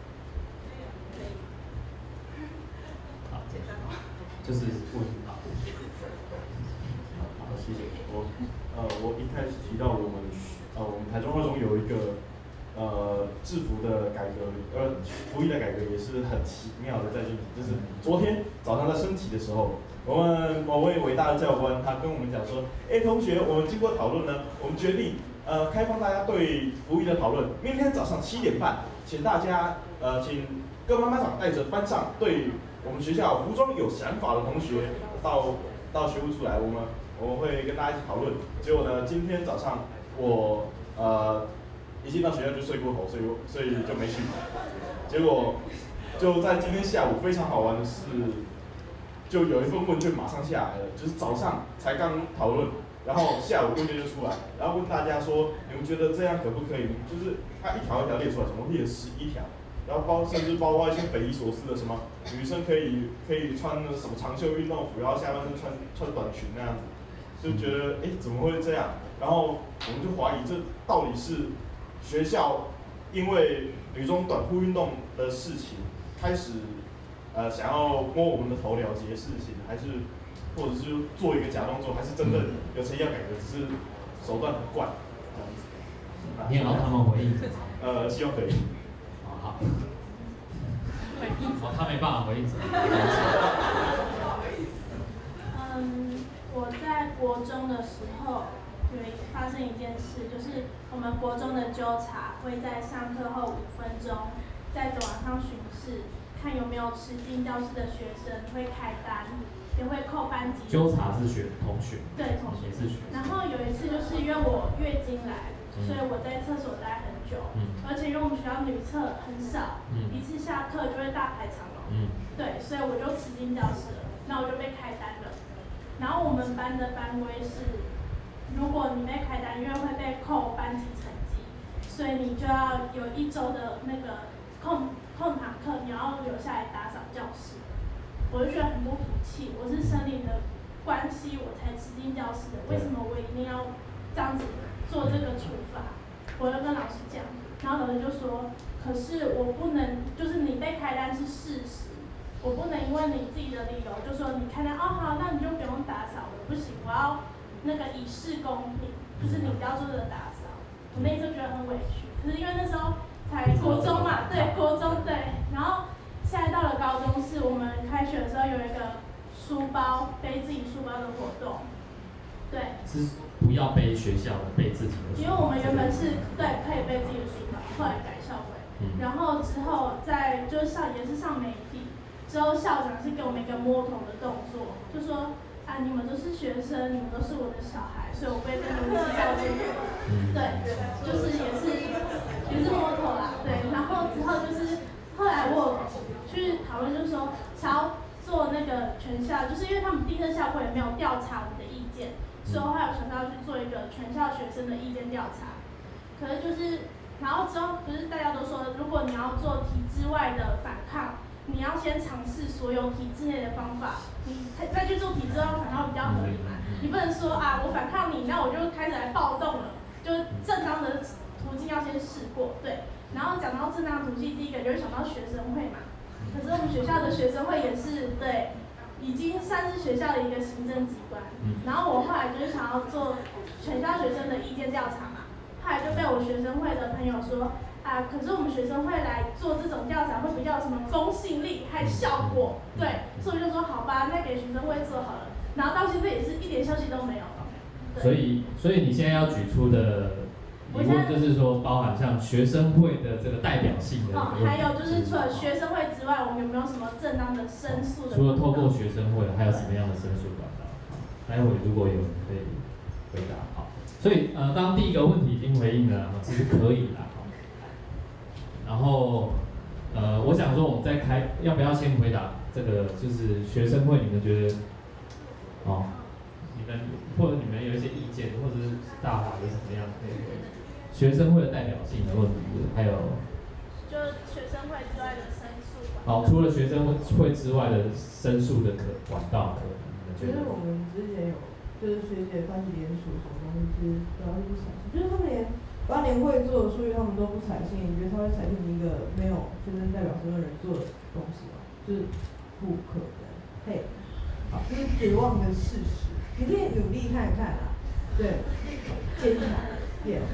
好，就是问好。 好，谢谢。我一开始提到我们台中2中有一个制服的改革，服役的改革也是很奇妙的在进行。就是昨天早上在升旗的时候，我们某位伟大的教官他跟我们讲说，同学，我们经过讨论呢，我们决定开放大家对服役的讨论。明天早上7点半，请大家请各班班长带着班上对我们学校服装有想法的同学到学务处来，我们会跟大家一起讨论。结果呢，今天早上我一进到学校就睡过头，所以就没去。结果就在今天下午非常好玩的是，就有一份问卷马上下来了，就是早上才刚讨论，然后下午问卷就出来，然后问大家说你们觉得这样可不可以？就是他一条一条列出来，总共列了11条。然后甚至包括一些匪夷所思的什么女生可以穿什么长袖运动服，然后下半身穿短裙那样子，就觉得怎么会这样？然后我们就怀疑这到底是学校因为女中短裤运动的事情开始想要摸我们的头了解事情，还是或者是做一个假动作，还是真的有诚意要改革，只是手段很怪这样子。 你也要他们回应？ 希望可以。 好。他没办法回应什么。 我在国中的时候，发生一件事，就是我们国中的纠察会在上课后5分钟，在走廊上巡视，看有没有迟进教室的学生，会开单，也会扣班级。 纠察是同学。 对，同学是学生。然后有一次就是因为我月经来，所以我在厕所待很久，而且因为我们学校女厕很少，一次下课就会大排长龙，对，所以我就迟进教室了，那我就被开单了。然后我们班的班规是，如果你被开单，因为会被扣班级成绩，所以你就要有1周的那个空堂课，你要留下来打扫教室。我就觉得很不服气，我是生理的关系我才迟进教室的，为什么我一定要这样子做这个处罚？我就跟老师讲，然后老师就说，可是我不能，就是你被开单是事实。我不能因为你自己的理由就说你开单哦好，那你就不用打扫了，不行，我要那个以示公平，就是你不要做这个打扫。我那时候觉得很委屈，可是因为那时候才国中嘛，对，国中对，然后现在到了高中是我们开学的时候有一个书包背自己书包的活动，对。 是不要背学校的，背自己的书包。 因为我们原本是对可以背自己的书包，后来改校规，然后之后就是也是上媒体。之后校长是给我们一个摸头的动作，就说啊你们都是学生，你们都是我的小孩，所以我不会跟你们计较这个。对，就是也是摸头啦，对。然后之后就是后来我去讨论，就是说想要做那个全校，就是因为他们第一个校规也没有调查我们的意见，所以后来我想到去做一个全校学生的意见调查。可是就是然后之后不是大家都说，如果你要做体制外的反抗。你要先尝试所有体制内的方法，你再去做体制外反抗比较合理嘛？你不能说啊，我反抗你，那我就开始来暴动了，就正当的途径要先试过，对。然后讲到正当途径，第一个就会想到学生会嘛。可是我们学校的学生会也是对，已经算是学校的一个行政机关。然后我后来就是想要做全校学生的意见调查嘛，后来就被我学生会的朋友说。啊，可是我们学生会来做这种调查会比较有什么公信力还效果，对，所以我就说好吧，那给学生会做好了，然后到现在也是一点消息都没有。 所以你现在要举出的疑问就是说，包含像学生会的这个代表性的还有就是除了学生会之外，我们有没有什么正当的申诉的？ 除了透过学生会，还有什么样的申诉管道？待会如果有人可以回答。好，所以刚刚第一个问题已经回应了，其实可以啦。然后，我想说，我们再要不要先回答这个？就是学生会，你们觉得，你们或者你们有一些意见，或者是大法有什么样的学生会的代表性的问题，还有， 就学生会之外的申诉管道。 好，除了学生会之外的申诉的管道， 其实我们之前有，就是学姐发起联署什么东西，主要是不采信，就是他们连。8年会做的数据他们都不采信，你觉得他会采信一个没有学生代表身份人做的东西吗？就是不可能。嘿，好，这是绝望的事实，你可以努力看看啊。对，坚强点。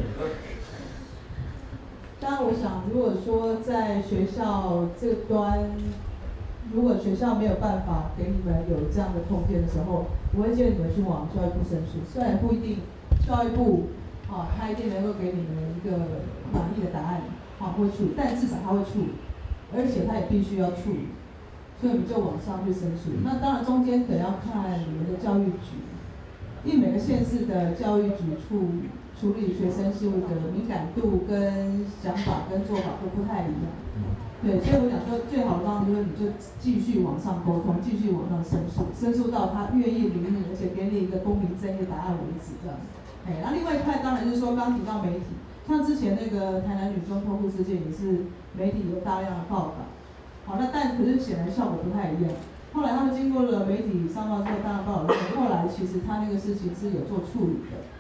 当然，我想，如果说在学校这端，如果学校没有办法给你们有这样的空间的时候，我会建议你们去往教育部申诉，虽然不一定教育部。他一定能够给你们一个满意的答案，会处理，但至少他会处理，而且他也必须要处理，所以你就往上去申诉。那当然中间可能要看你们的教育局，因为每个县市的教育局处理学生事务的敏感度跟想法跟做法都不太一样。对，所以我想说最好的方式就是你就继续往上沟通，继续往上申诉，申诉到他愿意理你，而且给你一个公平正义的答案为止，这样。那另外一块当然就是说，刚提到媒体，像之前那个台南女中偷渡事件也是媒体有大量的报道，但可是显然效果不太一样。后来他们经过了媒体上报之后，大量报道之后，后来其实他那个事情是有做处理的，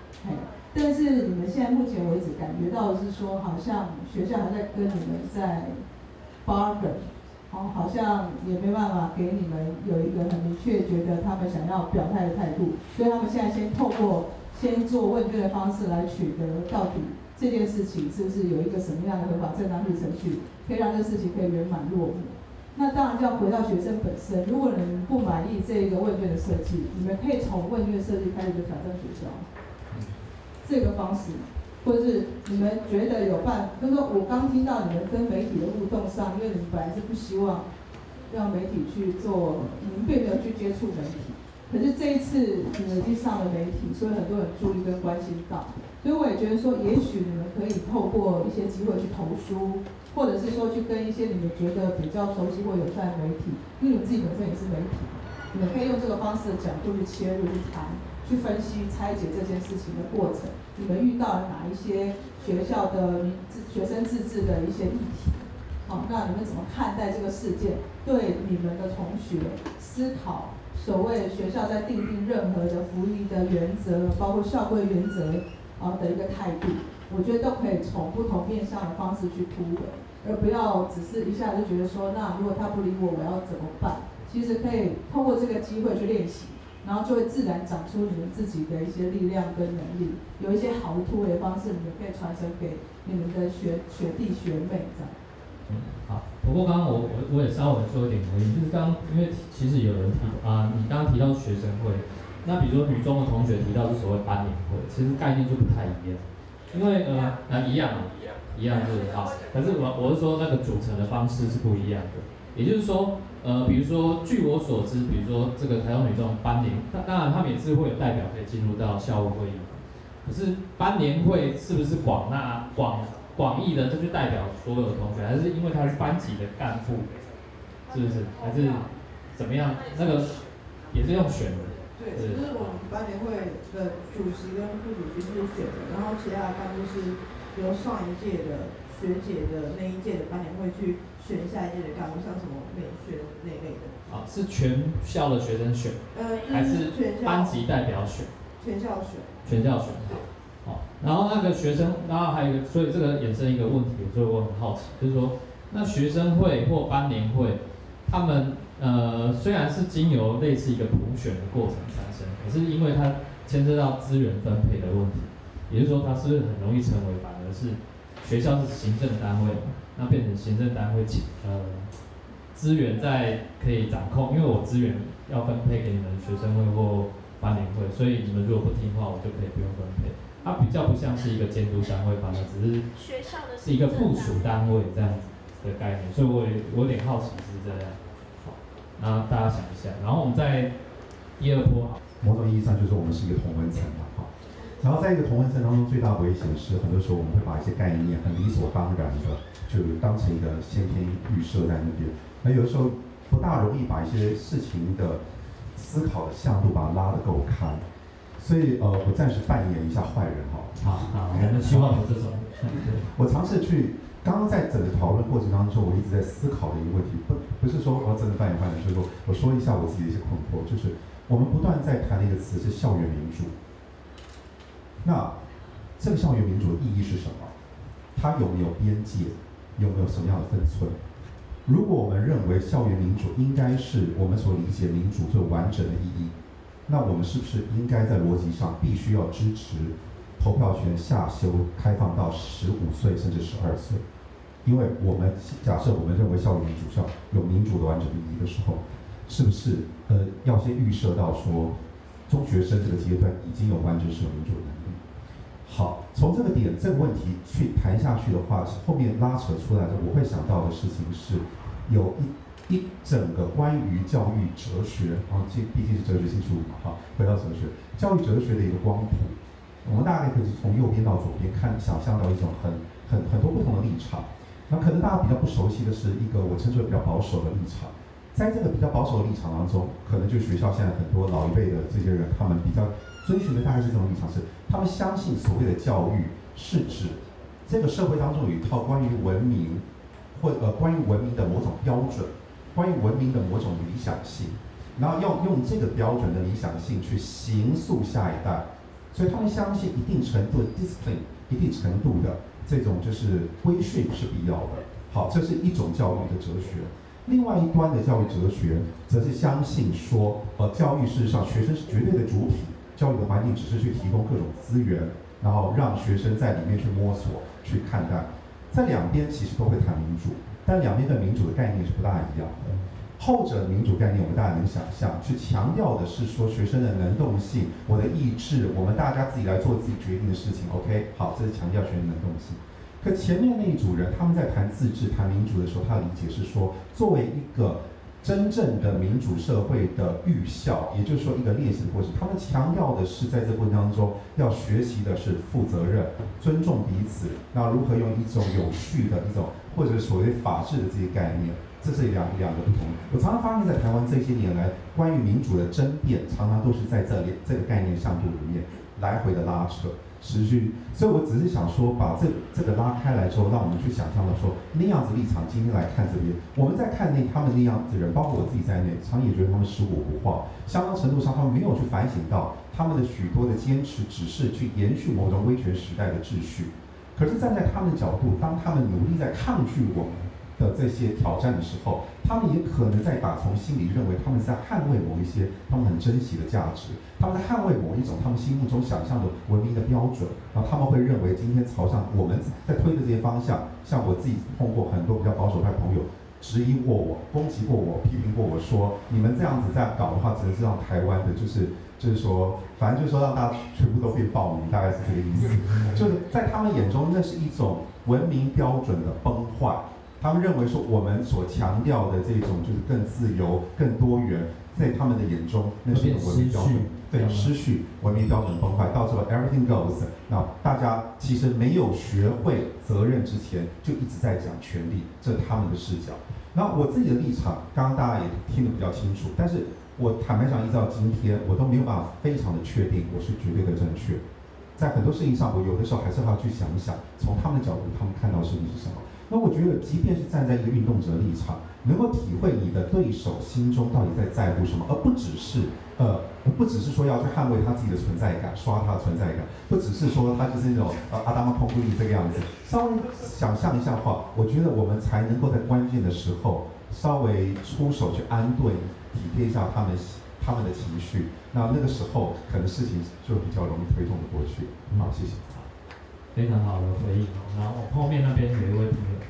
但是你们现在目前为止感觉到的是说，好像学校还在跟你们在 bargain， 好像也没办法给你们有一个很明确觉得他们想要表态的态度，所以他们现在先透过先做问卷的方式来取得到底这件事情是不是有一个什么样的合法正当程序，可以让这事情可以圆满落幕。那当然就要回到学生本身，如果你们不满意这一个问卷的设计，你们可以从问卷设计开始就挑战学校。这个方式，或者是你们觉得有办法，就是说我刚听到你们跟媒体的互动上，因为你们本来是不希望让媒体去做，你们并没有去接触媒体，可是这一次你们已经上了媒体，所以很多人注意跟关心到，所以我也觉得说，也许你们可以透过一些机会去投书，或者是说去跟一些你们觉得比较熟悉或友善的媒体，因为你们自己本身也是媒体，你们可以用这个方式的角度去切入去谈。去分析、拆解这件事情的过程，你们遇到了哪一些学校的学生自治的一些议题？好，那你们怎么看待这个事件？对你们的同学思考所谓学校在订定任何的服役的原则，包括校规原则的一个态度，我觉得都可以从不同面向的方式去突围，而不要只是一下就觉得说，那如果他不理我，我要怎么办？其实可以通过这个机会去练习。然后就会自然长出你们自己的一些力量跟能力，有一些好的突围方式，你们可以传承给你们的学弟学妹这样。 好。不过刚刚我也稍微做一点回应，就是因为其实有人提你刚刚提到学生会，那比如说女中的同学提到是所谓班联会，其实概念就不太一样，因为一样是好，可是我是说那个组成的方式是不一样的，也就是说。比如说，据我所知，比如说这个台中女中班联，当然他们也是会有代表可以进入到校务会议，可是班联会是不是广义的，这就代表所有的同学，还是因为他是班级的干部，是不是？还是怎么样？那个也是用选的。 对，就是我们班联会的主席跟副主席是选的，然后其他的干部是由上一届的学姐的那一届的班联会去选下一届的干部，像什么美宣那类的。 是全校的学生选，还是班级代表选？ 全校选。 全校选。好，然后那个学生，然后还有一个，所以这个衍生一个问题，所以我很好奇，就是说，那学生会或班联会，他们虽然是经由类似一个普选的过程产生，可是因为它牵涉到资源分配的问题，也就是说，它是不是很容易成为反而是学校是行政单位，那变成行政单位资源在可以掌控，因为我资源要分配给你们学生会或班联会，所以你们如果不听话，我就可以不用分配。它比较不像是一个监督单位，反而只是是一个附属单位这样子的概念，所以我有点好奇是这样。好，那大家想一下，然后我们在第二波， 某种意义上就是我们是一个同温层嘛，哈。然后在一个同温层当中，最大的危险是很多时候我们会把一些概念很理所当然的就当成一个先天预设在那边，那有的时候不大容易把一些事情的思考的向度把它拉得够开。所以我暂时扮演一下坏人哈。 好，我们希望有这种。 我尝试去，刚刚在整个讨论过程当中，我一直在思考的一个问题，不是说我真的扮演坏人，就是说我说一下我自己的一些困惑，就是我们不断在谈的一个词是校园民主。那这个校园民主的意义是什么？它有没有边界？有没有什么样的分寸？如果我们认为校园民主应该是我们所理解民主最完整的意义，那我们是不是应该在逻辑上必须要支持投票权下修开放到15岁甚至12岁？因为我们假设我们认为校园民主是有民主的完整意义的时候，是不是要先预设到说中学生这个阶段已经有完整是有民主的意义？好，从这个问题去谈下去的话，后面拉扯出来的我会想到的事情是有一整个关于教育哲学，毕竟是哲学系出嘛，哈，回到哲学，教育哲学的一个光谱，我们大概可以从右边到左边看，想象到一种很多不同的立场。那可能大家比较不熟悉的是一个我称之为比较保守的立场，在这个比较保守的立场当中，可能就学校现在很多老一辈的这些人，他们比较遵循的大概是这种立场，是他们相信所谓的教育是指这个社会当中有一套关于文明或关于文明的某种标准。关于文明的某种理想性，然后要用这个标准的理想性去形塑下一代所以他们相信一定程度的 discipline， 一定程度的这种就是规训是必要的。好，这是一种教育的哲学。另外一端的教育哲学，则是相信说，教育事实上学生是绝对的主体，教育的环境只是去提供各种资源，然后让学生在里面去摸索、去看待。在两边其实都会谈民主，但两边的民主的概念是不大一样的。后者的民主概念，我们大家能想象，去强调的是说学生的能动性、我的意志，我们大家自己来做自己决定的事情。OK， 好，这是强调学生能动性。可前面那一组人，他们在谈自治、谈民主的时候，他的理解是说，作为一个真正的民主社会的预效，也就是说一个练习的过程，他们强调的是在这过程当中要学习的是负责任、尊重彼此，那如何用一种有序的一种或者所谓法治的这些概念，这是两个不同。我常常发现，在台湾这些年来，关于民主的争辩，常常都是在这个概念向度里面来回的拉扯。持续，所以我只是想说，把这个拉开来之后，让我们去想象的说，那样子立场，今天来看这边，我们在看他们那样子的人，包括我自己在内，常也觉得他们食古不化，相当程度上他们没有去反省到他们的许多的坚持，只是去延续某种威权时代的秩序。可是站在他们的角度，当他们努力在抗拒我们的这些挑战的时候，他们也可能在打从心里认为他们在捍卫某一些他们很珍惜的价值，他们在捍卫某一种他们心目中想象的文明的标准，然后他们会认为今天朝向我们在推的这些方向，像我自己碰过很多比较保守派朋友，质疑过我、攻击过我、批评过我说，你们这样子在搞的话，只能是让台湾的就是说，反正就是说让大家全部都变暴民，大概是这个意思。就是在他们眼中，那是一种文明标准的崩坏。他们认为说，我们所强调的这种就是更自由、更多元，在他们的眼中，那是一种文明标准，对，失序，文明标准崩坏，到最后 everything goes。那大家其实没有学会责任之前，就一直在讲权利，这是他们的视角。然后我自己的立场，刚刚大家也听得比较清楚，但是我坦白讲，依照今天，我都没有办法非常的确定我是绝对的正确。在很多事情上，我有的时候还是要去想一想，从他们的角度，他们看到的事情是什么。那我觉得，即便是站在一个运动者立场，能够体会你的对手心中到底在乎什么，而不只是说要去捍卫他自己的存在感，刷他的存在感，不只是说他就是那种阿达玛彭古里这个样子。稍微想象一下的话，我觉得我们才能够在关键的时候稍微出手去安顿、体贴一下他们的情绪。那个时候，可能事情就比较容易推动的过去。好，谢谢。 非常好的回应。然后后面那边有一位朋友。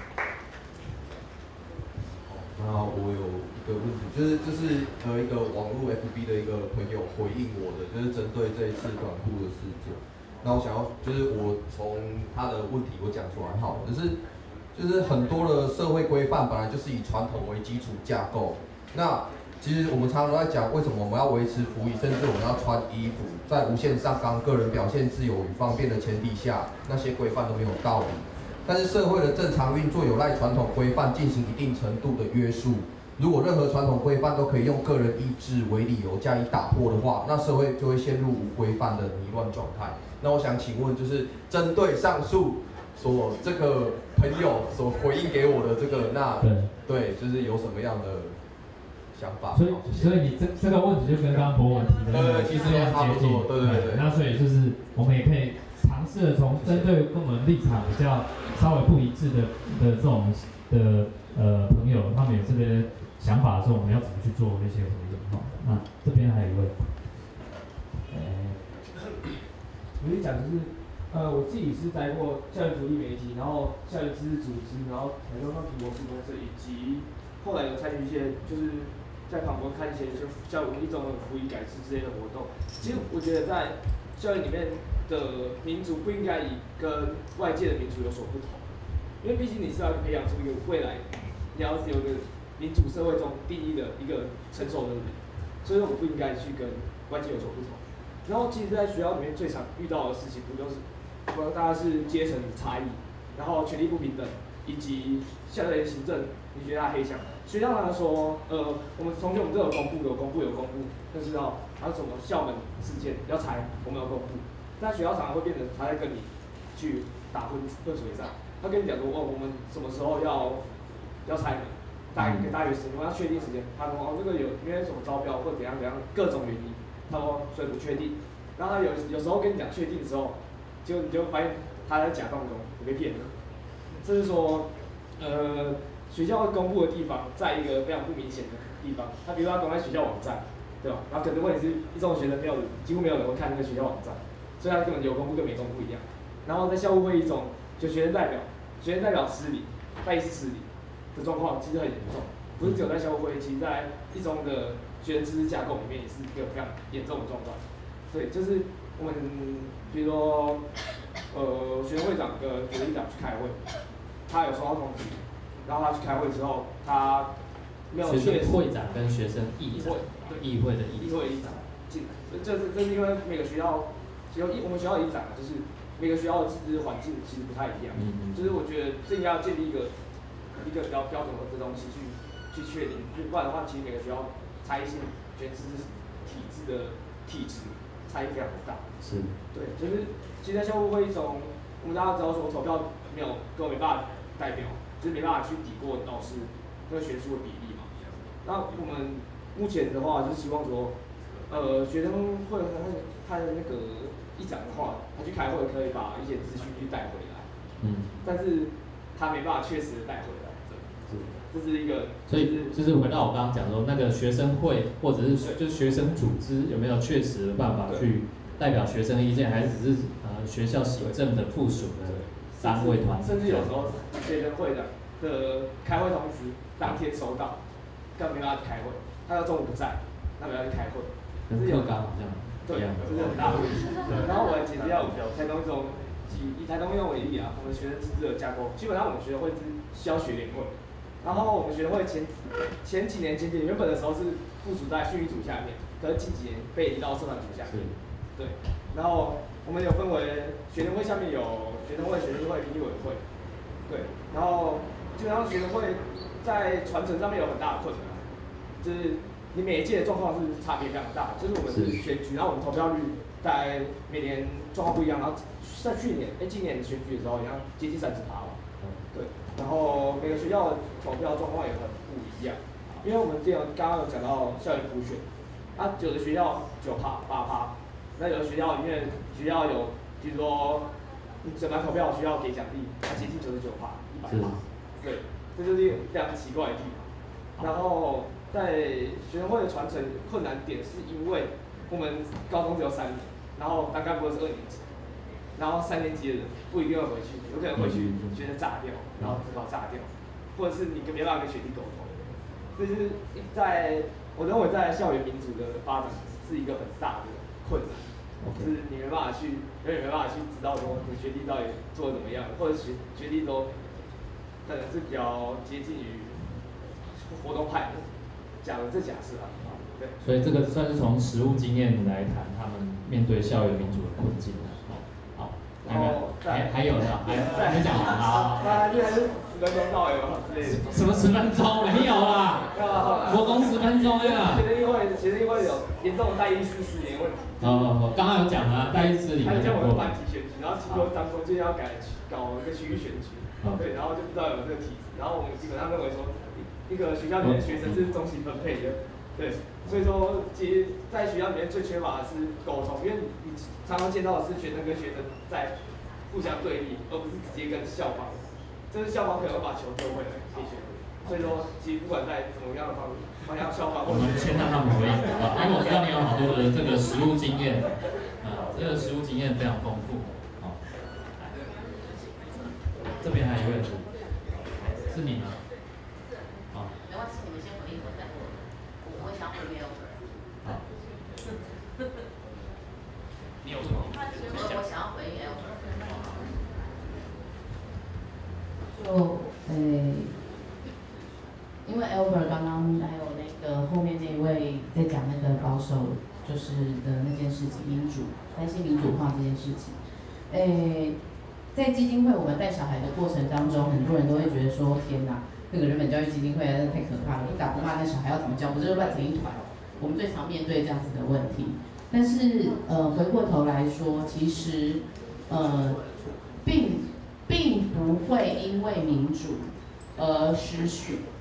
那我有一个问题，就是一个网络 FB 的一个朋友回应我的，就是针对这一次短裤的事件。那我想要就是我从他的问题我讲出来好了，就是很多的社会规范本来就是以传统为基础架构。那其实我们常常都在讲，为什么我们要维持服役，甚至我们要穿衣服，在无限上纲个人表现自由与方便的前提下，那些规范都没有道理。但是社会的正常运作有赖传统规范进行一定程度的约束。如果任何传统规范都可以用个人意志为理由加以打破的话，那社会就会陷入无规范的迷乱状态。那我想请问，就是针对上述所这个朋友所回应给我的这个，那对，就是有什么样的想法？ 所以你这个问题就跟刚刚博文提的那个其实也差不多，对。 那所以就是我们也可以尝试的从针对跟我们立场比较稍微不一致的这种的朋友，他们有这边想法的时候，我们要怎么去做那些回应？哈，那这边还有一位， 我就讲就是我自己是待过校园独立媒体，然后校园知识组织，然后台中苹果书公社，以及后来有参与一些就是在旁边看一些就教育一种福利改制之类的活动。其实我觉得在校园里面的民主不应该跟外界的民主有所不同，因为毕竟你是要培养出一个未来你要有个民主社会中第一的一个成熟的人，所以说我不应该去跟外界有所不同。然后其实，在学校里面最常遇到的事情，不就是大家是阶层差异，然后权力不平等，以及校园行政，你觉得它黑箱？学校他说，我们同学我们都有公布，但是还有什么校门事件要裁，我们有公布，但学校常常会变成他在跟你去打混水上，他跟你讲说，我们什么时候要裁门，给大约时间，我要确定时间，他说这个有因为什么招标或怎样各种原因。他说，所以不确定。 然后他有时候跟你讲确定的时候，你就发现他在假动中，你被骗了。这是说，学校公布的地方在一个非常不明显的地方，他比如说他公开学校网站，对吧？然后可能问题是一中学生几乎没有人会看那个学校网站，所以他根本有公布跟没公布一样。然后在校务会议中，就学生代表失礼，代议士失礼的状况其实很严重，不是只有在校务会议，其实在一中的学生知识架构里面也是一个非常严重的状况。对，就是我们比如说，学生会长跟学生长去开会，他有收到通知，然后他去开会之后，他没有学生会长跟学生议长，议会的议长进来，这是因为每个学校，我们学校的议长就是每个学校的师资环境其实不太一样，就是我觉得这应该要建立一个比较标准的东西去确定，不然的话，其实每个学校差异性学师资体制的体制差异非常大。 是。 对，就是其实在校务会议中，我们大家知道说投票根本没办法代表，就是没办法去抵过导师那个学术的比例嘛。那我们目前的话，就是希望说，学生会他的那个议长的话，他去开会可以把一些资讯去带回来，但是他没办法确实的带回来，这是一个。 所以就是回到我刚刚讲说，那个学生会或者是就是学生组织有没有确实的办法去代表学生的意见，还是只是学校行政的附属的单位团体？ 甚至有时候学生会的开会通知当天收到，根本没办法去开会，他要中午不在，那没办法去开会。 跟课纲好像对，这是很大的问题。然后我们其实要台东中以台东用为例啊，我们学生自治的架构，基本上我们学生会是需要学联会，然后我们学生会前几年原本的时候是附属在训育组下面，可是近几年被移到社团组下面。对，然后我们有分为学生会下面有学生会、学生会、评议委员会，对，然后基本上学生会在传承上面有很大的困难，就是你每一届的状况是差别非常大，就是我们是选举，然后我们投票率在每年状况不一样，然后在今年的选举的时候，好像接近30%了，对，然后每个学校的投票状况也很不一样，因为我们刚刚有讲到校园普选，有的学校9%、8%。那有的学校里面，有，比如说，整班投票需要给奖励，它接近99%、100%，对，这就是一个非常奇怪的地方。然后在学生会的传承困难点，是因为我们高中只有3年，然后大概不会是2年级，然后3年级的人不一定会回去，有可能回去学生炸掉，然后只好炸掉，或者是你没办法跟学弟沟通。这就是我认为在校园民主的发展是一个很大的困难。就是你没办法去，永远没办法去知道说你学弟到底做的怎么样，或者学弟都可能是比较接近于活动派的，假设啊，对。 所以这个算是从实务经验来谈他们面对校园民主的困境的。好， 然后还有呢，还没讲完啊。 那还是10分钟到位吧之类的。 什么10分钟？没有啦，国公10分钟呀。 学生议会有严重代议士失联问题。 刚刚有讲啊，代议士里面讲过。还有我们班级选举，然后听说中间要搞一个区域选举，对，然后就不知道有这个体制，然后我们基本上认为说，一个学校里面的学生是中性分配的，对，所以说其实在学校里面最缺乏的是沟通，因为你常常见到的是学生跟学生在互相对立，而不是直接跟校方，就是校方可能会把球丢回来给学生，所以说其实不管在怎么样的方向校方， 我们先让他们回应好吧，因为我知道你有好多的这个实务经验，这个实务经验非常丰富，好，这边还有一位是你吗？好， 没关系，你们先回应我，再我想回应。 好，你有什么？ 我想要回应 Albert。因为 Albert 刚刚还有那个后面那一位在讲那个保守就是的那件事情，担心民主化这件事情。在基金会我们带小孩的过程当中，很多人都会觉得说，天哪，那个人本教育基金会真的太可怕了，不打不骂那小孩要怎么教？不就是乱成一团？我们最常面对这样子的问题。但是回过头来说，其实并不会因为民主而失序。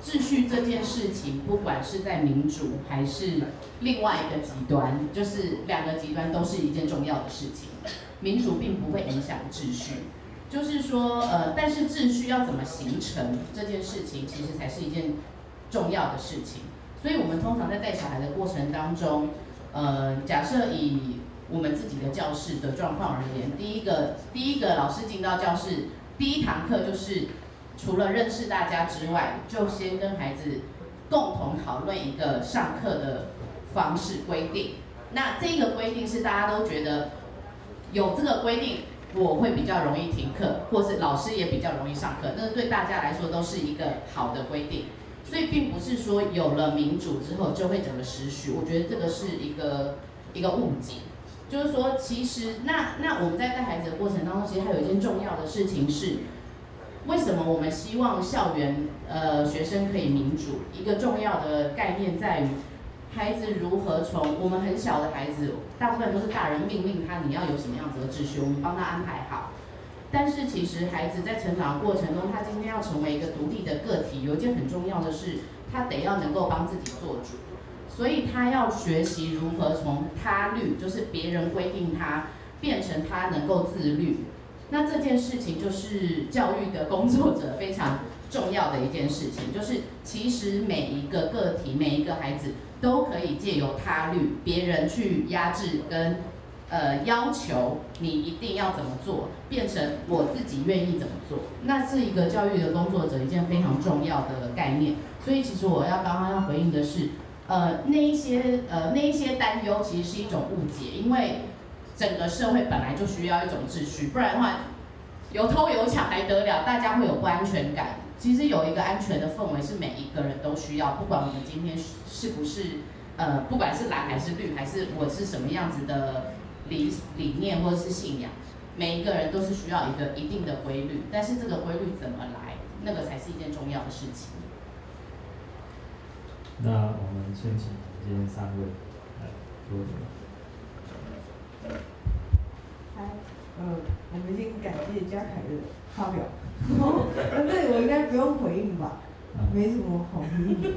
秩序这件事情，不管是在民主还是另外一个极端，就是两个极端都是一件重要的事情。民主并不会影响秩序，就是说，但是秩序要怎么形成这件事情，其实才是一件重要的事情。所以我们通常在带小孩的过程当中，假设以我们自己的教室的状况而言，第一个老师进到教室，第一堂课就是除了认识大家之外，就先跟孩子共同讨论一个上课的方式规定。那这个规定是大家都觉得有这个规定，我会比较容易停课，或是老师也比较容易上课，那对大家来说都是一个好的规定。所以并不是说有了民主之后就会整个失序，我觉得这个是一个误解。就是说，其实那我们在带孩子的过程当中，其实还有一件重要的事情是，为什么我们希望校园学生可以民主？一个重要的概念在于，孩子如何从我们很小的孩子，大部分都是大人命令他你要有什么样子的秩序，我们帮他安排好。但是其实孩子在成长的过程中，他今天要成为一个独立的个体，有一件很重要的是，他得要能够帮自己做主。所以他要学习如何从他律，就是别人规定他，变成他能够自律。那这件事情就是教育的工作者非常重要的一件事情，就是其实每一个个体、每一个孩子都可以借由他律，别人去压制跟要求你一定要怎么做，变成我自己愿意怎么做。那是一个教育的工作者一件非常重要的概念。所以其实我刚刚要回应的是。那一些担忧其实是一种误解，因为整个社会本来就需要一种秩序，不然的话有偷有抢还得了，大家会有不安全感。其实有一个安全的氛围是每一个人都需要，不管我们今天是不是不管是蓝还是绿，还是我是什么样子的理念或者是信仰，每一个人都是需要一个一定的规律，但是这个规律怎么来，那个才是一件重要的事情。 那我们先请今天3位来说。 我们已经感谢嘉凯的发表，这我应该不用回应吧？没什么好回应的。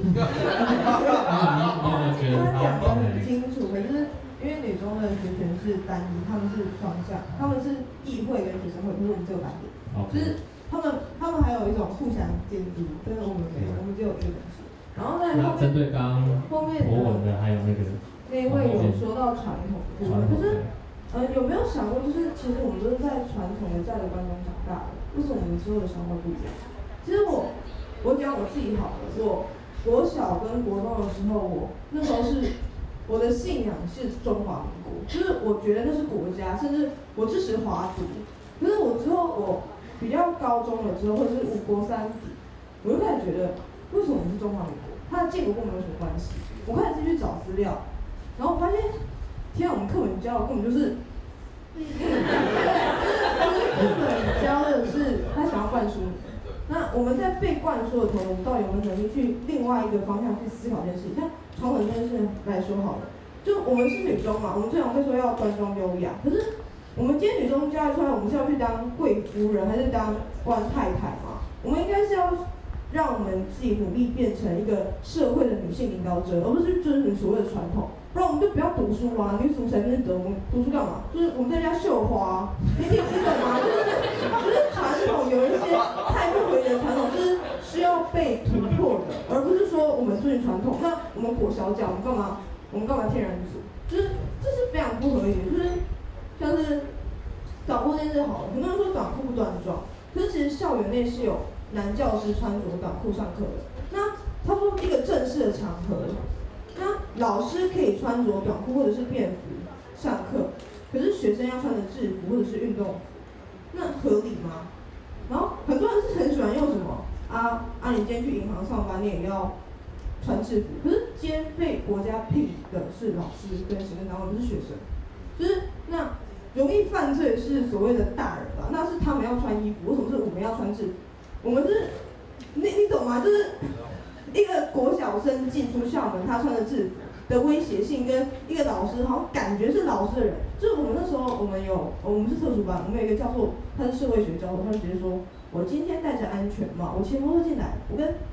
他讲得很清楚，可是因为女中的学权是单一，他们是双向，他们是议会跟学生会，可是我们只有班点，就是他们还有一种互相监督，但是我们没有，我们只有这个东西。然后在后面， 针对刚国文的还有那一位有说到传统的部分，就是有没有想过，就是其实我们都是在传统的价值观中长大的，为什么我们所有的想法不一样？其实我讲我自己好了，我国小跟国中的时候，我那时候是我的信仰是中华民国，就是我觉得那是国家，甚至我支持华独。可是我之后我比较高中了之后，或者是5国3底，我就开始觉得。为什么我们是中华民国？它的建国跟我们有什么关系？我开始自己去找资料，然后我发现，天啊，我们课本教的根本就是，就是课本教的是他想要灌输你。那我们在被灌输的同时，我们到底有没有能力去另外一个方向去思考这件事情？像传统这件事来说好了，就我们是女中嘛，我们最常会说要端庄优雅，可是我们今天女中教育出来，我们是要去当贵夫人还是当官太太嘛？我们应该是要。让我们自己努力变成一个社会的女性领导者，而不是遵循所谓的传统。不然我们就不要读书啊，女主才不是得，我们读书干嘛？就是我们在家绣花，你懂吗？就是传统有一些太不回的传统，就是需要被突破的，而不是说我们遵循传统。那我们裹小脚，我们干嘛天然组？就是这是非常不合理的，就是像是短裤这件事好了，很多人说短裤不端庄，可是其实校园内是有。男教师穿着短裤上课的，那他说一个正式的场合，那老师可以穿着短裤或者是便服上课，可是学生要穿着制服或者是运动服，那合理吗？然后很多人是很喜欢用什么你今天去银行上班，你也要穿制服，可是今天被国家聘的是老师跟行政单位，不是学生，就是那容易犯罪是所谓的大人吧？那是他们要穿衣服，为什么是我们要穿制服？我们是，你懂吗？就是一个国小生进出校门，他穿的制服的威胁性，跟一个老师好像感觉是老师的人，就是我们那时候我们是特殊班，我们有一个教授，他是社会学教授，他就直接说，我今天戴着安全帽，我骑摩托车进来，我跟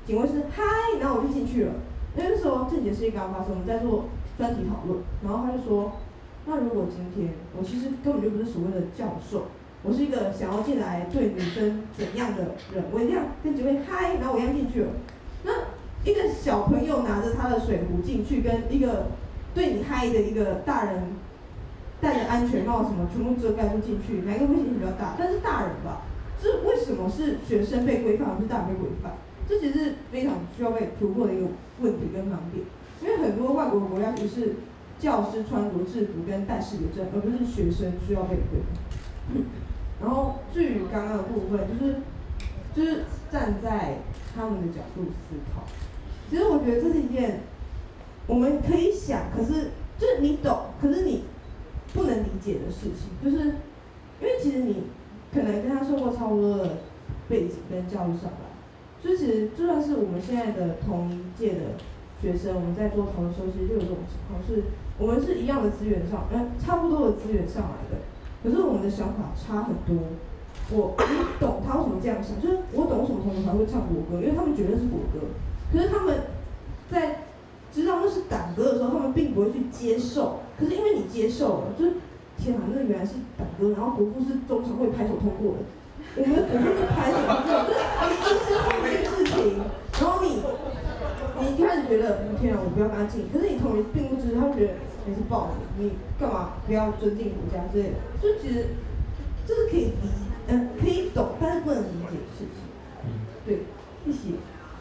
警卫是嗨，然后我就进去了。因为那时候正解事件刚发生，我们在做专题讨论，然后他就说，那如果今天我其实根本就不是所谓的教授，我是一个想要进来对女生怎样的人，我一样跟警卫嗨，然后我一样进去了。那一个小朋友拿着他的水壶进去，跟一个对你嗨的一个大人戴着安全帽什么全部遮盖住进去，哪一个危险性比较大？但是大人吧，这为什么是学生被规范，而不是大人被规范？这其实是非常需要被突破的一个问题跟盲点，因为很多外国国家其实是教师穿着制服跟戴识别证，而不是学生需要被规范。然后至于刚刚的部分，就是站在他们的角度思考，其实我觉得这是一件我们可以想，可是就是你懂，可是你不能理解的事情，就是因为其实你可能跟他受过差不多的背景跟教育上来。所以其实就算是我们现在的同一届的学生，我们在做讨论的时候，其实就有这种情况，是我们是一样的资源上，差不多的资源上来的，可是我们的想法差很多。你懂他为什么这样想，就是我懂为什么同学还会唱国歌，因为他们觉得是国歌，可是他们在知道那是党歌的时候，他们并不会去接受。可是因为你接受了，就是天哪，那原来是党歌，然后国父是中常会拍手通过的。我们的国父是拍手通过，就是你支持这件事情，然后你一开始觉得天啊，我不要跟他进，可是你同学并不支持，他会觉得你是暴民，你干嘛不要尊敬国家之类的，就其实这是可以可以懂，但是不能理解的事情。对，谢谢。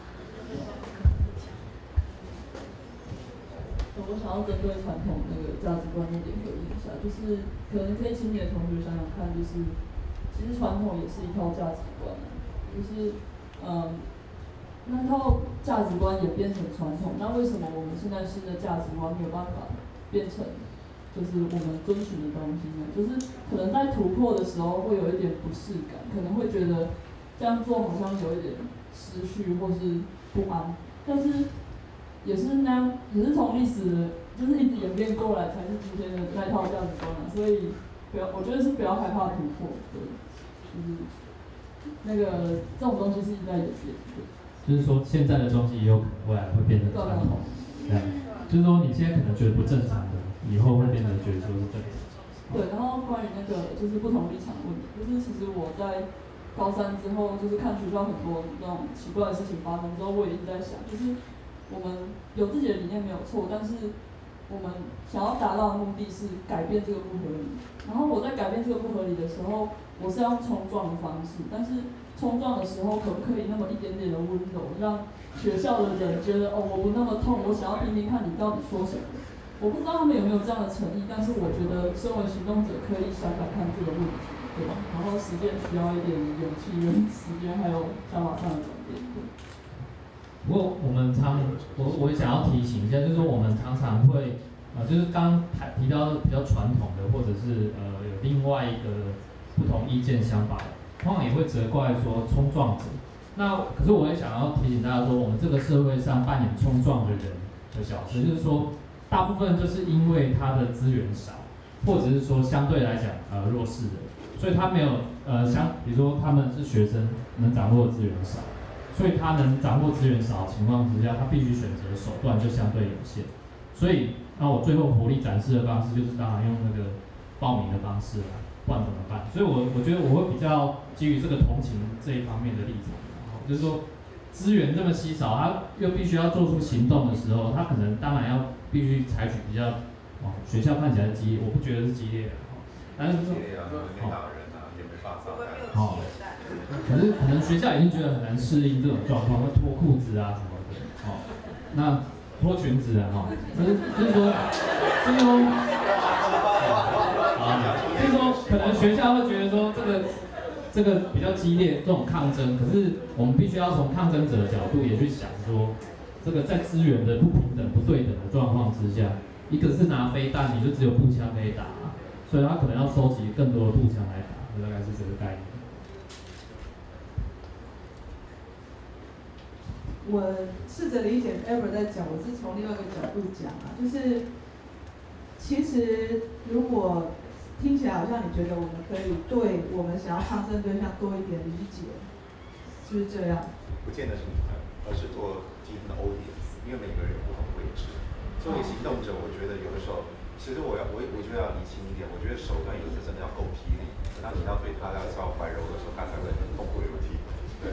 我想要针对传统那个价值观那点回应一下，就是可能可以请你的同学想想看，就是其实传统也是一套价值观啊，就是那套价值观演变成传统，那为什么我们现在新的价值观没有办法变成就是我们遵循的东西呢？就是可能在突破的时候会有一点不适感，可能会觉得这样做好像有一点失序或是不安，但是也是从历史就是一直演变过来，才是今天的那套价值观啊。所以我觉得是不要害怕突破，对，就是那个这种东西是一直在演变，对。 就是说，现在的东西也有可能未来会变成传统，这样。就是说，你现在可能觉得不正常的，以后会变得觉得说是正常。 对，然后关于那个就是不同立场的问题，就是其实我在高三之后，就是看学校很多那种奇怪的事情发生之后，我也一直在想，就是我们有自己的理念没有错，但是我们想要达到的目的是改变这个不合理。然后我在改变这个不合理的时候，我是要冲撞的方式，但是冲撞的时候可不可以那么一点点的温柔，让学校的人觉得我不那么痛，我想要听听看你到底说什么。我不知道他们有没有这样的诚意，但是我觉得身为行动者可以想想看这个问题，对吧？然后实践需要一点勇气跟时间，还有想法上的转变。 不过我也想要提醒一下，就是说我们常常会就是刚提到比较传统的，或者是有另外一个不同意见想法的，通常也会责怪说冲撞者。那可是我也想要提醒大家说，我们这个社会上扮演冲撞的人的角色，就是说大部分就是因为他的资源少，或者是说相对来讲弱势的，所以他没有比如说他们是学生，能掌握的资源少。所以他能掌握资源少的情况之下，他必须选择手段就相对有限。所以，那我最后活力展示的方式就是当然用那个报名的方式啦，不然怎么办？所以我觉得我会比较基于这个同情这一方面的立场，就是说资源这么稀少，他又必须要做出行动的时候，他可能当然要必须采取比较学校看起来激烈，我不觉得是激烈的，但是说可能学校已经觉得很难适应这种状况，会脱裤子啊什么的，那脱裙子啊，就是说，可能学校会觉得说这个比较激烈，这种抗争，可是我们必须要从抗争者的角度也去想说，这个在资源的不平等、不对等的状况之下，一个是拿飞弹，你就只有步枪可以打，所以他可能要收集更多的步枪来打，大概是这个概念。 我试着理解 Ever 在讲，我是从另外一个角度讲啊，就是其实如果听起来好像你觉得我们可以对我们想要抗争对象多一点理解，是不是这样？ 不见得是你看。 而是做今天的 audience， 因为每个人有不同位置。作为行动者，我觉得有的时候，其实我觉得要理清一点，我觉得手段有的真的要够霹雳，当你要对他要叫怀柔的时候，他才会痛哭流涕。对。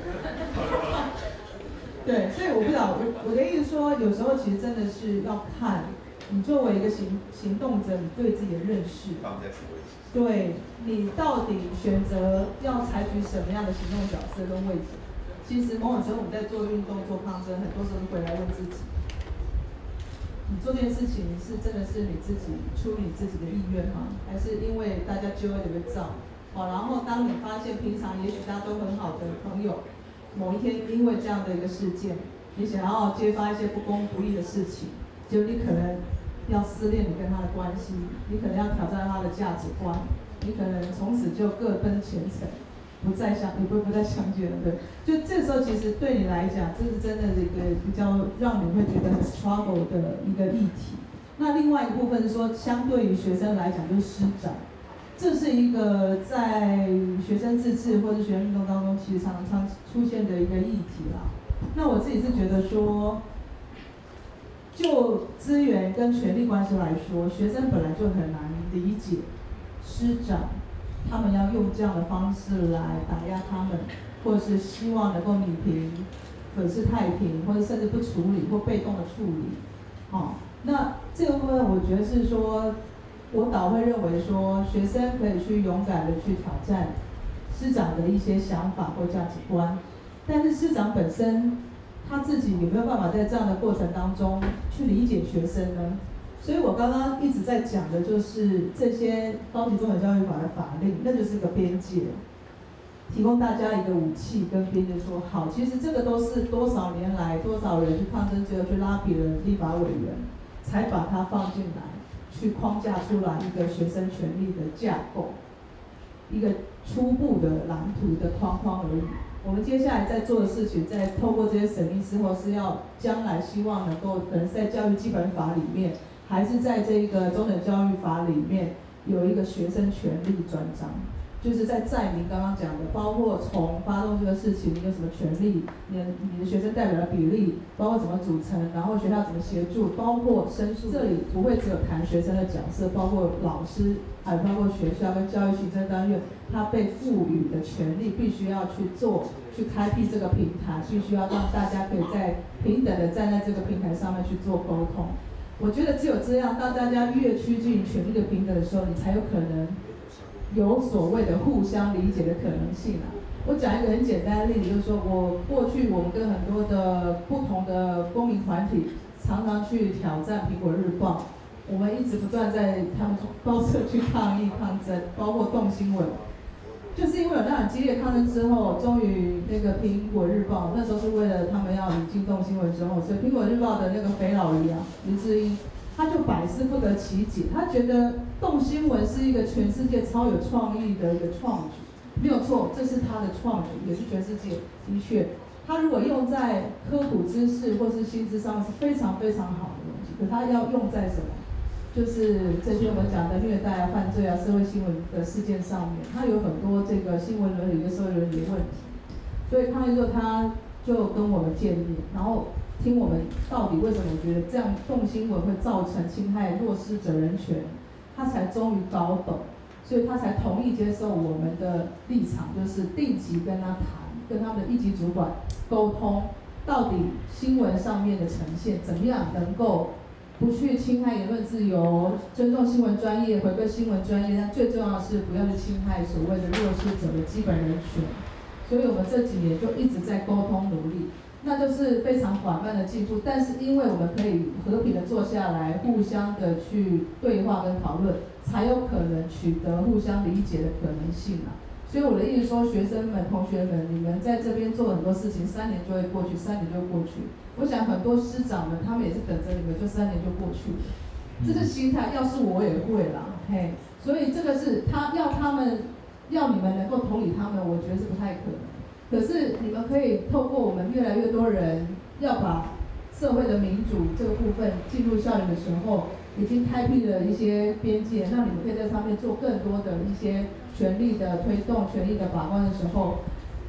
对，所以我不知道，我的意思说，有时候其实真的是要看你作为一个行动者，你对自己的认识。对，你到底选择要采取什么样的行动角色跟位置？其实某种时候我们在做运动、做抗争，很多时候回来问自己：你做这件事情是真的是你自己出于你自己的意愿吗？还是因为大家揪了你的照？然后当你发现平常也许大家都很好的朋友，某一天因为这样的一个事件，你想要揭发一些不公不义的事情，就你可能要撕裂你跟他的关系，你可能要挑战他的价值观，你可能从此就各奔前程，不再相见了。对，就这时候其实对你来讲，这是真的一个比较让你会觉得很 struggle 的一个议题。那另外一部分是说，相对于学生来讲，就是师长。这是一个在学生自治或者学生运动当中，其实常常出现的一个议题啦。那我自己是觉得说，就资源跟权力关系来说，学生本来就很难理解师长他们要用这样的方式来打压他们，或者是希望能够弭平、粉饰太平，或者甚至不处理或被动的处理。那这个部分我觉得是说。我倒会认为说，学生可以去勇敢的去挑战师长的一些想法或价值观，但是师长本身他自己有没有办法在这样的过程当中去理解学生呢？所以我刚刚一直在讲的就是这些高级中等教育法的法令，那就是个边界，提供大家一个武器跟边界说好，其实这个都是多少年来多少人去抗争，最后去拉比了立法委员，才把它放进来。去框架出来一个学生权利的架构，一个初步的蓝图的框框而已。我们接下来在做的事情，在透过这些审议之后，是要将来希望能够可能在教育基本法里面，还是在这个中等教育法里面有一个学生权利专章。就是在载明刚刚讲的，包括从发动这个事情，你有什么权利，你的学生代表的比例，包括怎么组成，然后学校怎么协助，包括申诉，这里不会只有谈学生的角色，包括老师，还有包括学校跟教育行政单元，他被赋予的权利，必须要去做，去开辟这个平台，必须要让大家可以在平等的站在这个平台上面去做沟通。我觉得只有这样，当大家越趋近权利的平等的时候，你才有可能。有所谓的互相理解的可能性啊！我讲一个很简单的例子，就是说我过去我们跟很多的不同的公民团体常常去挑战苹果日报，我们一直不断在他们报社去抗议抗争，包括动新闻，就是因为有那很激烈抗争之后，终于那个苹果日报那时候是为了他们要引进动新闻之后，所以苹果日报的那个肥佬黎啊，林志英。他就百思不得其解，他觉得动新闻是一个全世界超有创意的一个创举，没有错，这是他的创举，也是全世界的确，他如果用在科普知识或是新知上面是非常非常好的东西，可他要用在什么？就是这些我们讲的虐待啊、犯罪啊、社会新闻的事件上面，它有很多这个新闻伦理跟社会伦理的问题，所以抗议之后他就跟我们建议，然后。听我们到底为什么觉得这样动新闻会造成侵害弱势者人权，他才终于搞懂，所以他才同意接受我们的立场，就是定期跟他谈，跟他们的一级主管沟通，到底新闻上面的呈现怎么样能够不去侵害言论自由，尊重新闻专业，回归新闻专业，但最重要的是不要去侵害所谓的弱势者的基本人权。所以我们这几年就一直在沟通努力。那就是非常缓慢的进步，但是因为我们可以和平的坐下来，互相的去对话跟讨论，才有可能取得互相理解的可能性啊。所以我的意思说，学生们、同学们，你们在这边做很多事情，3年就会过去，3年就过去。我想很多师长们，他们也是等着你们，就3年就过去了。这是心态，要是我也会啦，嘿。所以这个是他要你们能够同理他们，我觉得是不太可能。可是你们可以透过我们越来越多人要把社会的民主这个部分进入校园的时候，已经开辟了一些边界，让你们可以在上面做更多的一些权力的推动、权力的把关的时候，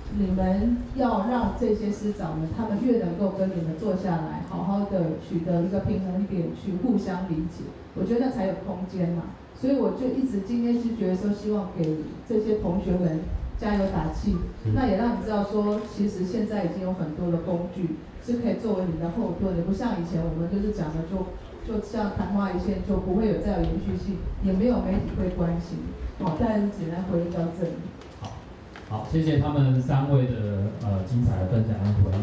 你们要让这些师长们，他们越能够跟你们坐下来，好好的取得一个平衡点，去互相理解，我觉得那才有空间嘛。所以我就一直今天是觉得说，希望给这些同学们加油打气，那也让你知道说，其实现在已经有很多的工具是可以作为你的后盾，也不像以前我们就是讲的就像昙花一现，就不会有再有延续性，也没有媒体会关心。好，大概是简单回应到这里。 好，谢谢他们3位的精彩的分享和回应。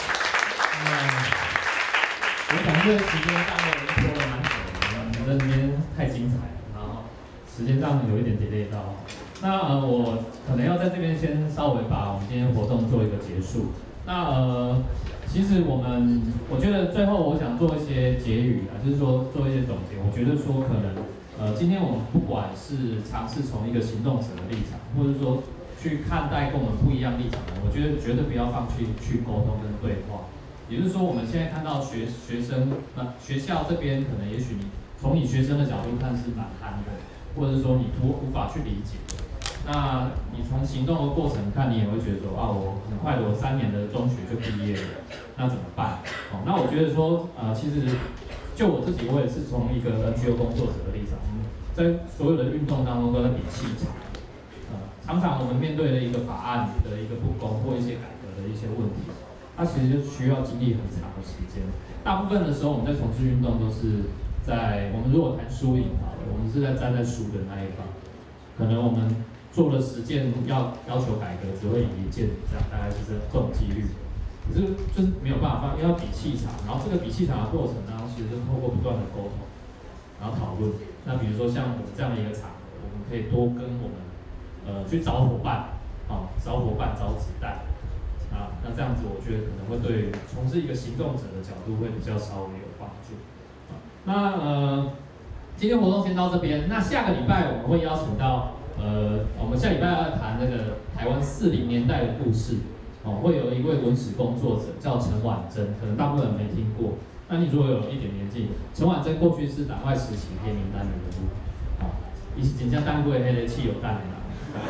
我想这个时间上面已经拖了蛮久了，觉得今天太精彩了，然后时间上有一点 delay 到。那我可能要在这边先稍微把我们今天活动做一个结束。那其实我觉得最后我想做一些结语啊，就是说做一些总结。我觉得说可能今天我们不管是尝试从一个行动者的立场，或者说去看待跟我们不一样立场的，我觉得绝对不要放弃去沟通跟对话。也就是说，我们现在看到学生，学校这边可能也许你从你学生的角度看是蛮憨的，或者是说你无法去理解。那你从行动的过程看，你也会觉得说啊，我很快我3年的中学就毕业了，那怎么办？那我觉得说其实就我自己，我也是从一个 NGO 工作者的立场，在所有的运动当中都在比气场。常常我们面对的一个法案的一个不公或一些改革的一些问题，它其实就需要经历很长的时间。大部分的时候，我们在从事运动都是我们如果谈输赢好了，我们是站在输的那一方，可能我们做了10件要求改革，只会赢1件，这样大概就是这种几率。可是就是没有办法，因为要比气场，然后这个比气场的过程呢，其实是透过不断的沟通，然后讨论。那比如说像我们这样的一个场合，我们可以多跟我们去找伙伴，找伙伴，找子弹，那这样子我觉得可能会对从事一个行动者的角度会比较稍微有帮助。那今天活动先到这边，那下个礼拜我们会邀请到我们下礼拜要谈那个台湾40年代的故事，会有一位文史工作者叫陈婉珍，可能大部分人没听过。那你如果有一点年纪，陈婉珍过去是党外实习黑名单的人物，伊是真正当过那个汽油弹的人。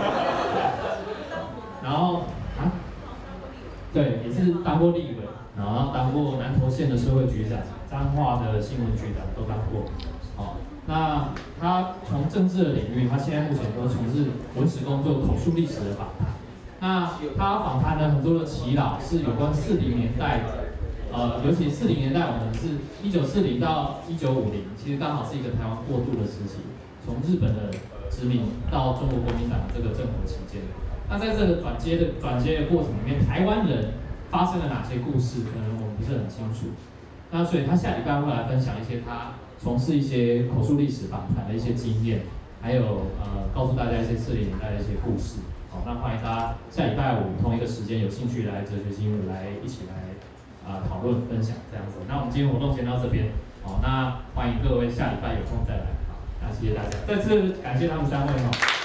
然后对，也是当过立委，然后当过南投县的社会局长、彰化的新闻局长都当过。那他从政治的领域，他现在目前都从事文史工作、口述历史的访谈。那他访谈了很多的耆老，是有关40年代的，尤其40年代，我们是1940到1950，其实刚好是一个台湾过渡的时期，从日本的殖民到中国国民党这个政府期间。那在这个转接的过程里面，台湾人发生了哪些故事，可能我们不是很清楚。那所以他下礼拜会来分享一些他从事一些口述历史访谈的一些经验，还有告诉大家一些40年代的一些故事。好，那欢迎大家下礼拜5同一个时间有兴趣来哲学新闻来一起来讨论分享这样子。那我们今天活动先到这边，好，那欢迎各位下礼拜有空再来。好，那谢谢大家，再次感谢他们3位哈。